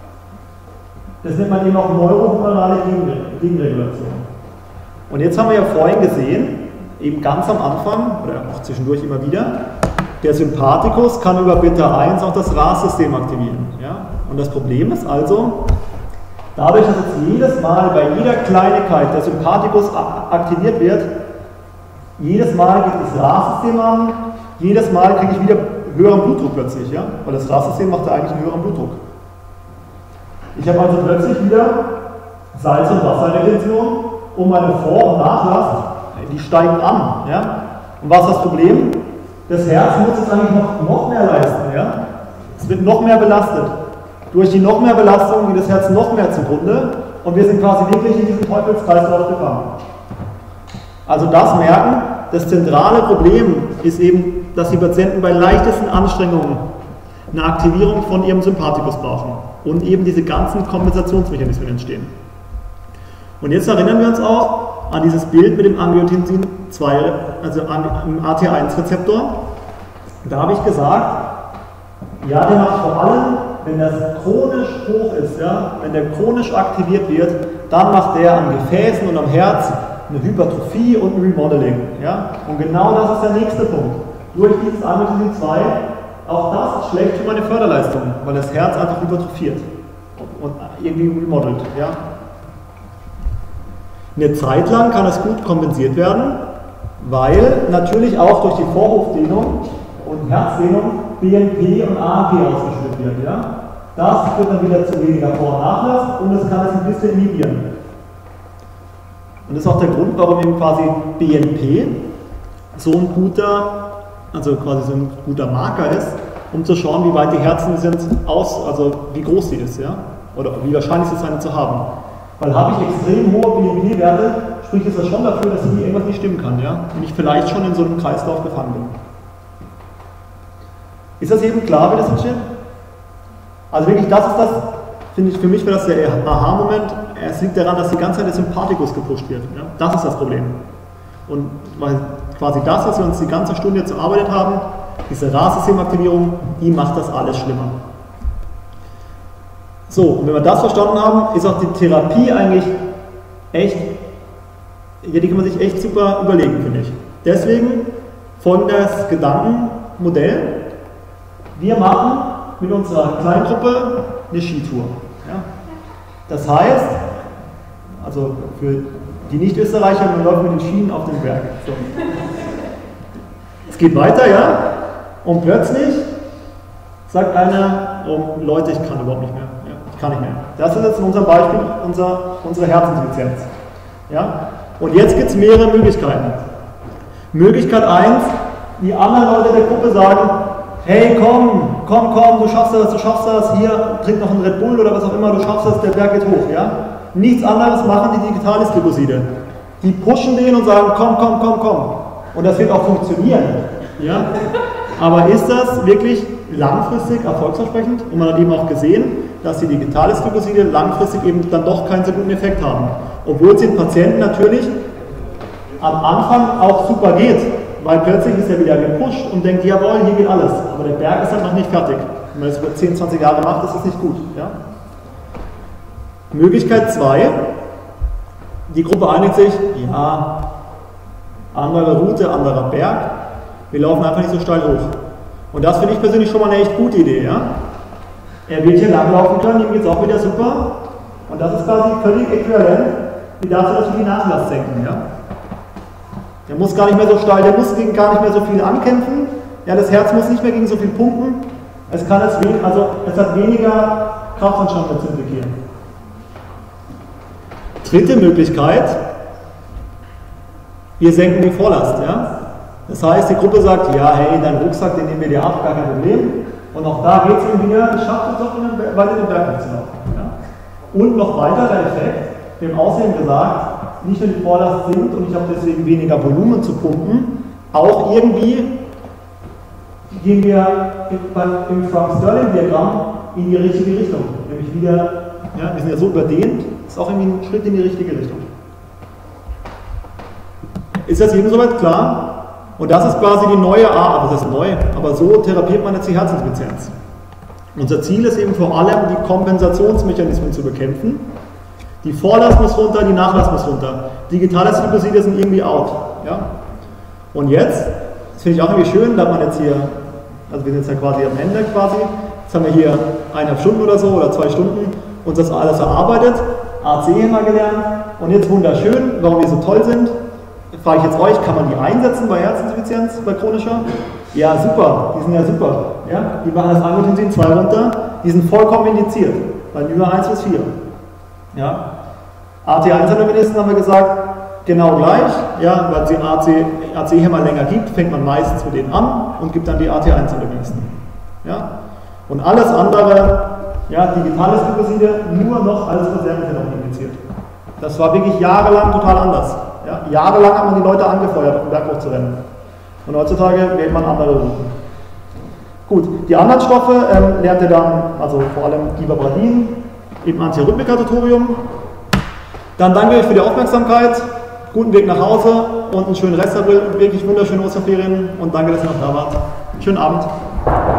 Das nennt man eben auch neurohumorale Gegenregulation. Und jetzt haben wir ja vorhin gesehen, eben ganz am Anfang, oder auch zwischendurch immer wieder, der Sympathikus kann über Beta 1 auch das RAS-System aktivieren. Ja? Und das Problem ist also, dadurch, dass jetzt jedes Mal bei jeder Kleinigkeit der Sympathikus aktiviert wird, jedes Mal geht das RAS-System an, jedes Mal kriege ich wieder höheren Blutdruck plötzlich, ja? Weil das RAS-System macht ja eigentlich einen höheren Blutdruck. Ich habe also plötzlich wieder Salz- und Wasserretention und meine Vor- und Nachlast, die steigen an. Ja? Und was ist das Problem? Das Herz muss jetzt eigentlich noch mehr leisten. Ja? Es wird noch mehr belastet. Durch die noch mehr Belastung geht das Herz noch mehr zugrunde und wir sind quasi wirklich in diesem Teufelskreislauf gefangen. Also das merken, das zentrale Problem ist eben, dass die Patienten bei leichtesten Anstrengungen eine Aktivierung von ihrem Sympathikus brauchen und eben diese ganzen Kompensationsmechanismen entstehen. Und jetzt erinnern wir uns auch an dieses Bild mit dem Angiotensin 2, also am AT1-Rezeptor. Da habe ich gesagt, ja, der macht vor allem, wenn das chronisch hoch ist, ja, wenn der chronisch aktiviert wird, dann macht der an Gefäßen und am Herz eine Hypertrophie und ein Remodeling. Ja? Und genau das ist der nächste Punkt. Durch dieses Angiotensin 2, auch das ist schlecht für meine Förderleistung, weil das Herz einfach hypertrophiert und irgendwie remodelt. Ja? Eine Zeit lang kann es gut kompensiert werden, weil natürlich auch durch die Vorhofdehnung und Herzdehnung BNP und ANP ausgeschüttet wird. Ja? Das führt dann wieder zu weniger Vor- und Nachlass und das kann es ein bisschen inhibieren. Und das ist auch der Grund, warum eben quasi BNP so ein guter Marker ist, um zu schauen, wie weit die Herzen sind, also wie groß sie ist, ja? Oder wie wahrscheinlich es ist, eine zu haben. Weil habe ich extrem hohe BNP-Werte, spricht es ja schon dafür, dass hier irgendwas nicht stimmen kann, ja? Und ich vielleicht schon in so einem Kreislauf gefangen bin. Ist das eben klar, wie das entsteht? Also wirklich, das ist das, finde ich, für mich wäre das der Aha-Moment. Es liegt daran, dass die ganze Zeit der Sympathikus gepusht wird. Ja? Das ist das Problem. Und weil quasi das, was wir uns die ganze Stunde jetzt erarbeitet haben, diese RAS-Systemaktivierung, die macht das alles schlimmer. So, und wenn wir das verstanden haben, ist auch die Therapie eigentlich echt, ja, die kann man sich echt super überlegen, finde ich. Deswegen folgendes Gedankenmodell. Wir machen mit unserer Kleingruppe eine Skitour. Ja? Das heißt, also für die Nicht-Österreicher, man läuft mit den Schienen auf den Berg. So. Es geht weiter, ja? Und plötzlich sagt einer, oh Leute, ich kann überhaupt nicht mehr. Ja, ich kann nicht mehr. Das ist jetzt in unserem Beispiel unsere Herzinsuffizienz. Ja? Und jetzt gibt es mehrere Möglichkeiten. Möglichkeit 1, die anderen Leute der Gruppe sagen, hey komm, du schaffst das, hier, trink noch einen Red Bull oder was auch immer, du schaffst das, der Berg geht hoch. Ja? Nichts anderes machen die Digitalis-Glycoside. Die pushen den und sagen, komm. Und das wird auch funktionieren. Ja? Aber ist das wirklich langfristig erfolgsversprechend? Und man hat eben auch gesehen, dass die Digitalis-Glycoside langfristig eben dann doch keinen so guten Effekt haben. Obwohl es den Patienten natürlich am Anfang auch super geht, weil plötzlich ist er wieder gepusht und denkt, jawohl, hier geht alles. Aber der Berg ist dann noch nicht fertig. Wenn man das über 10, 20 Jahre macht, ist das nicht gut. Ja? Möglichkeit 2, Die Gruppe einigt sich, ja, andere Route, anderer Berg, wir laufen einfach nicht so steil hoch. Und das finde ich persönlich schon mal eine echt gute Idee. Ja? Er wird hier langlaufen können, ihm geht es auch wieder super. Und das ist quasi völlig äquivalent, wie dazu, dass wir die Nachlass senken. Ja? Der muss gar nicht mehr so steil, der muss gegen gar nicht mehr so viel ankämpfen. Ja, das Herz muss nicht mehr gegen so viel pumpen. Es hat weniger Kraftanstrengung zu integrieren. Dritte Möglichkeit, wir senken die Vorlast. Ja? Das heißt, die Gruppe sagt, ja, hey, dein Rucksack, den nehmen wir dir ab, gar kein Problem. Und auch da geht es eben wieder, ich schaffe es doch, weiter den Berg hochzulaufen. Ja? Und noch weiter der Effekt, wir haben außerdem gesagt, nicht nur die Vorlast sinkt und ich habe deswegen weniger Volumen zu pumpen, auch irgendwie gehen wir im Frank-Sterling-Diagramm in die richtige Richtung. Nämlich wieder, ja, wir sind ja so überdehnt, ist auch irgendwie ein Schritt in die richtige Richtung. Ist das jedem soweit klar? Und das ist quasi die neue Art, also das ist neu, aber so therapiert man jetzt die Herzinsuffizienz. Unser Ziel ist eben vor allem, die Kompensationsmechanismen zu bekämpfen. Die Vorlast muss runter, die Nachlass muss runter. Digitale Hyposide sind irgendwie out. Ja? Und jetzt, das finde ich auch irgendwie schön, da hat man jetzt hier, also wir sind jetzt ja quasi am Ende quasi, jetzt haben wir hier 1,5 Stunden oder so oder 2 Stunden uns das alles erarbeitet, AC-Hämmer gelernt und jetzt wunderschön, warum wir so toll sind. Frage ich jetzt euch, kann man die einsetzen bei Herzinsuffizienz, bei chronischer? Ja, super, die sind ja super. Ja? Die machen das Angiotensin 2 runter, die sind vollkommen indiziert, bei über 1 bis 4. Ja? AT1-Antagonisten haben wir gesagt, genau gleich, ja, weil es AC-Hämmer länger gibt, fängt man meistens mit denen an und gibt dann die AT1-Antagonisten. Ja? Und alles andere, ja, digitales Hyposide, nur noch als Reservetherapie indiziert. Das war wirklich jahrelang total anders. Ja, jahrelang hat man die Leute angefeuert, auf den Berg hoch zu rennen. Und heutzutage wählt man andere Routen. Gut, die anderen Stoffe lernt ihr dann, also vor allem Ivabradin, eben Antiarrhythmika-Tutorium. Dann danke euch für die Aufmerksamkeit, guten Weg nach Hause und einen schönen Rest, wirklich wunderschöne Osterferien und danke, dass ihr noch da wart. Schönen Abend.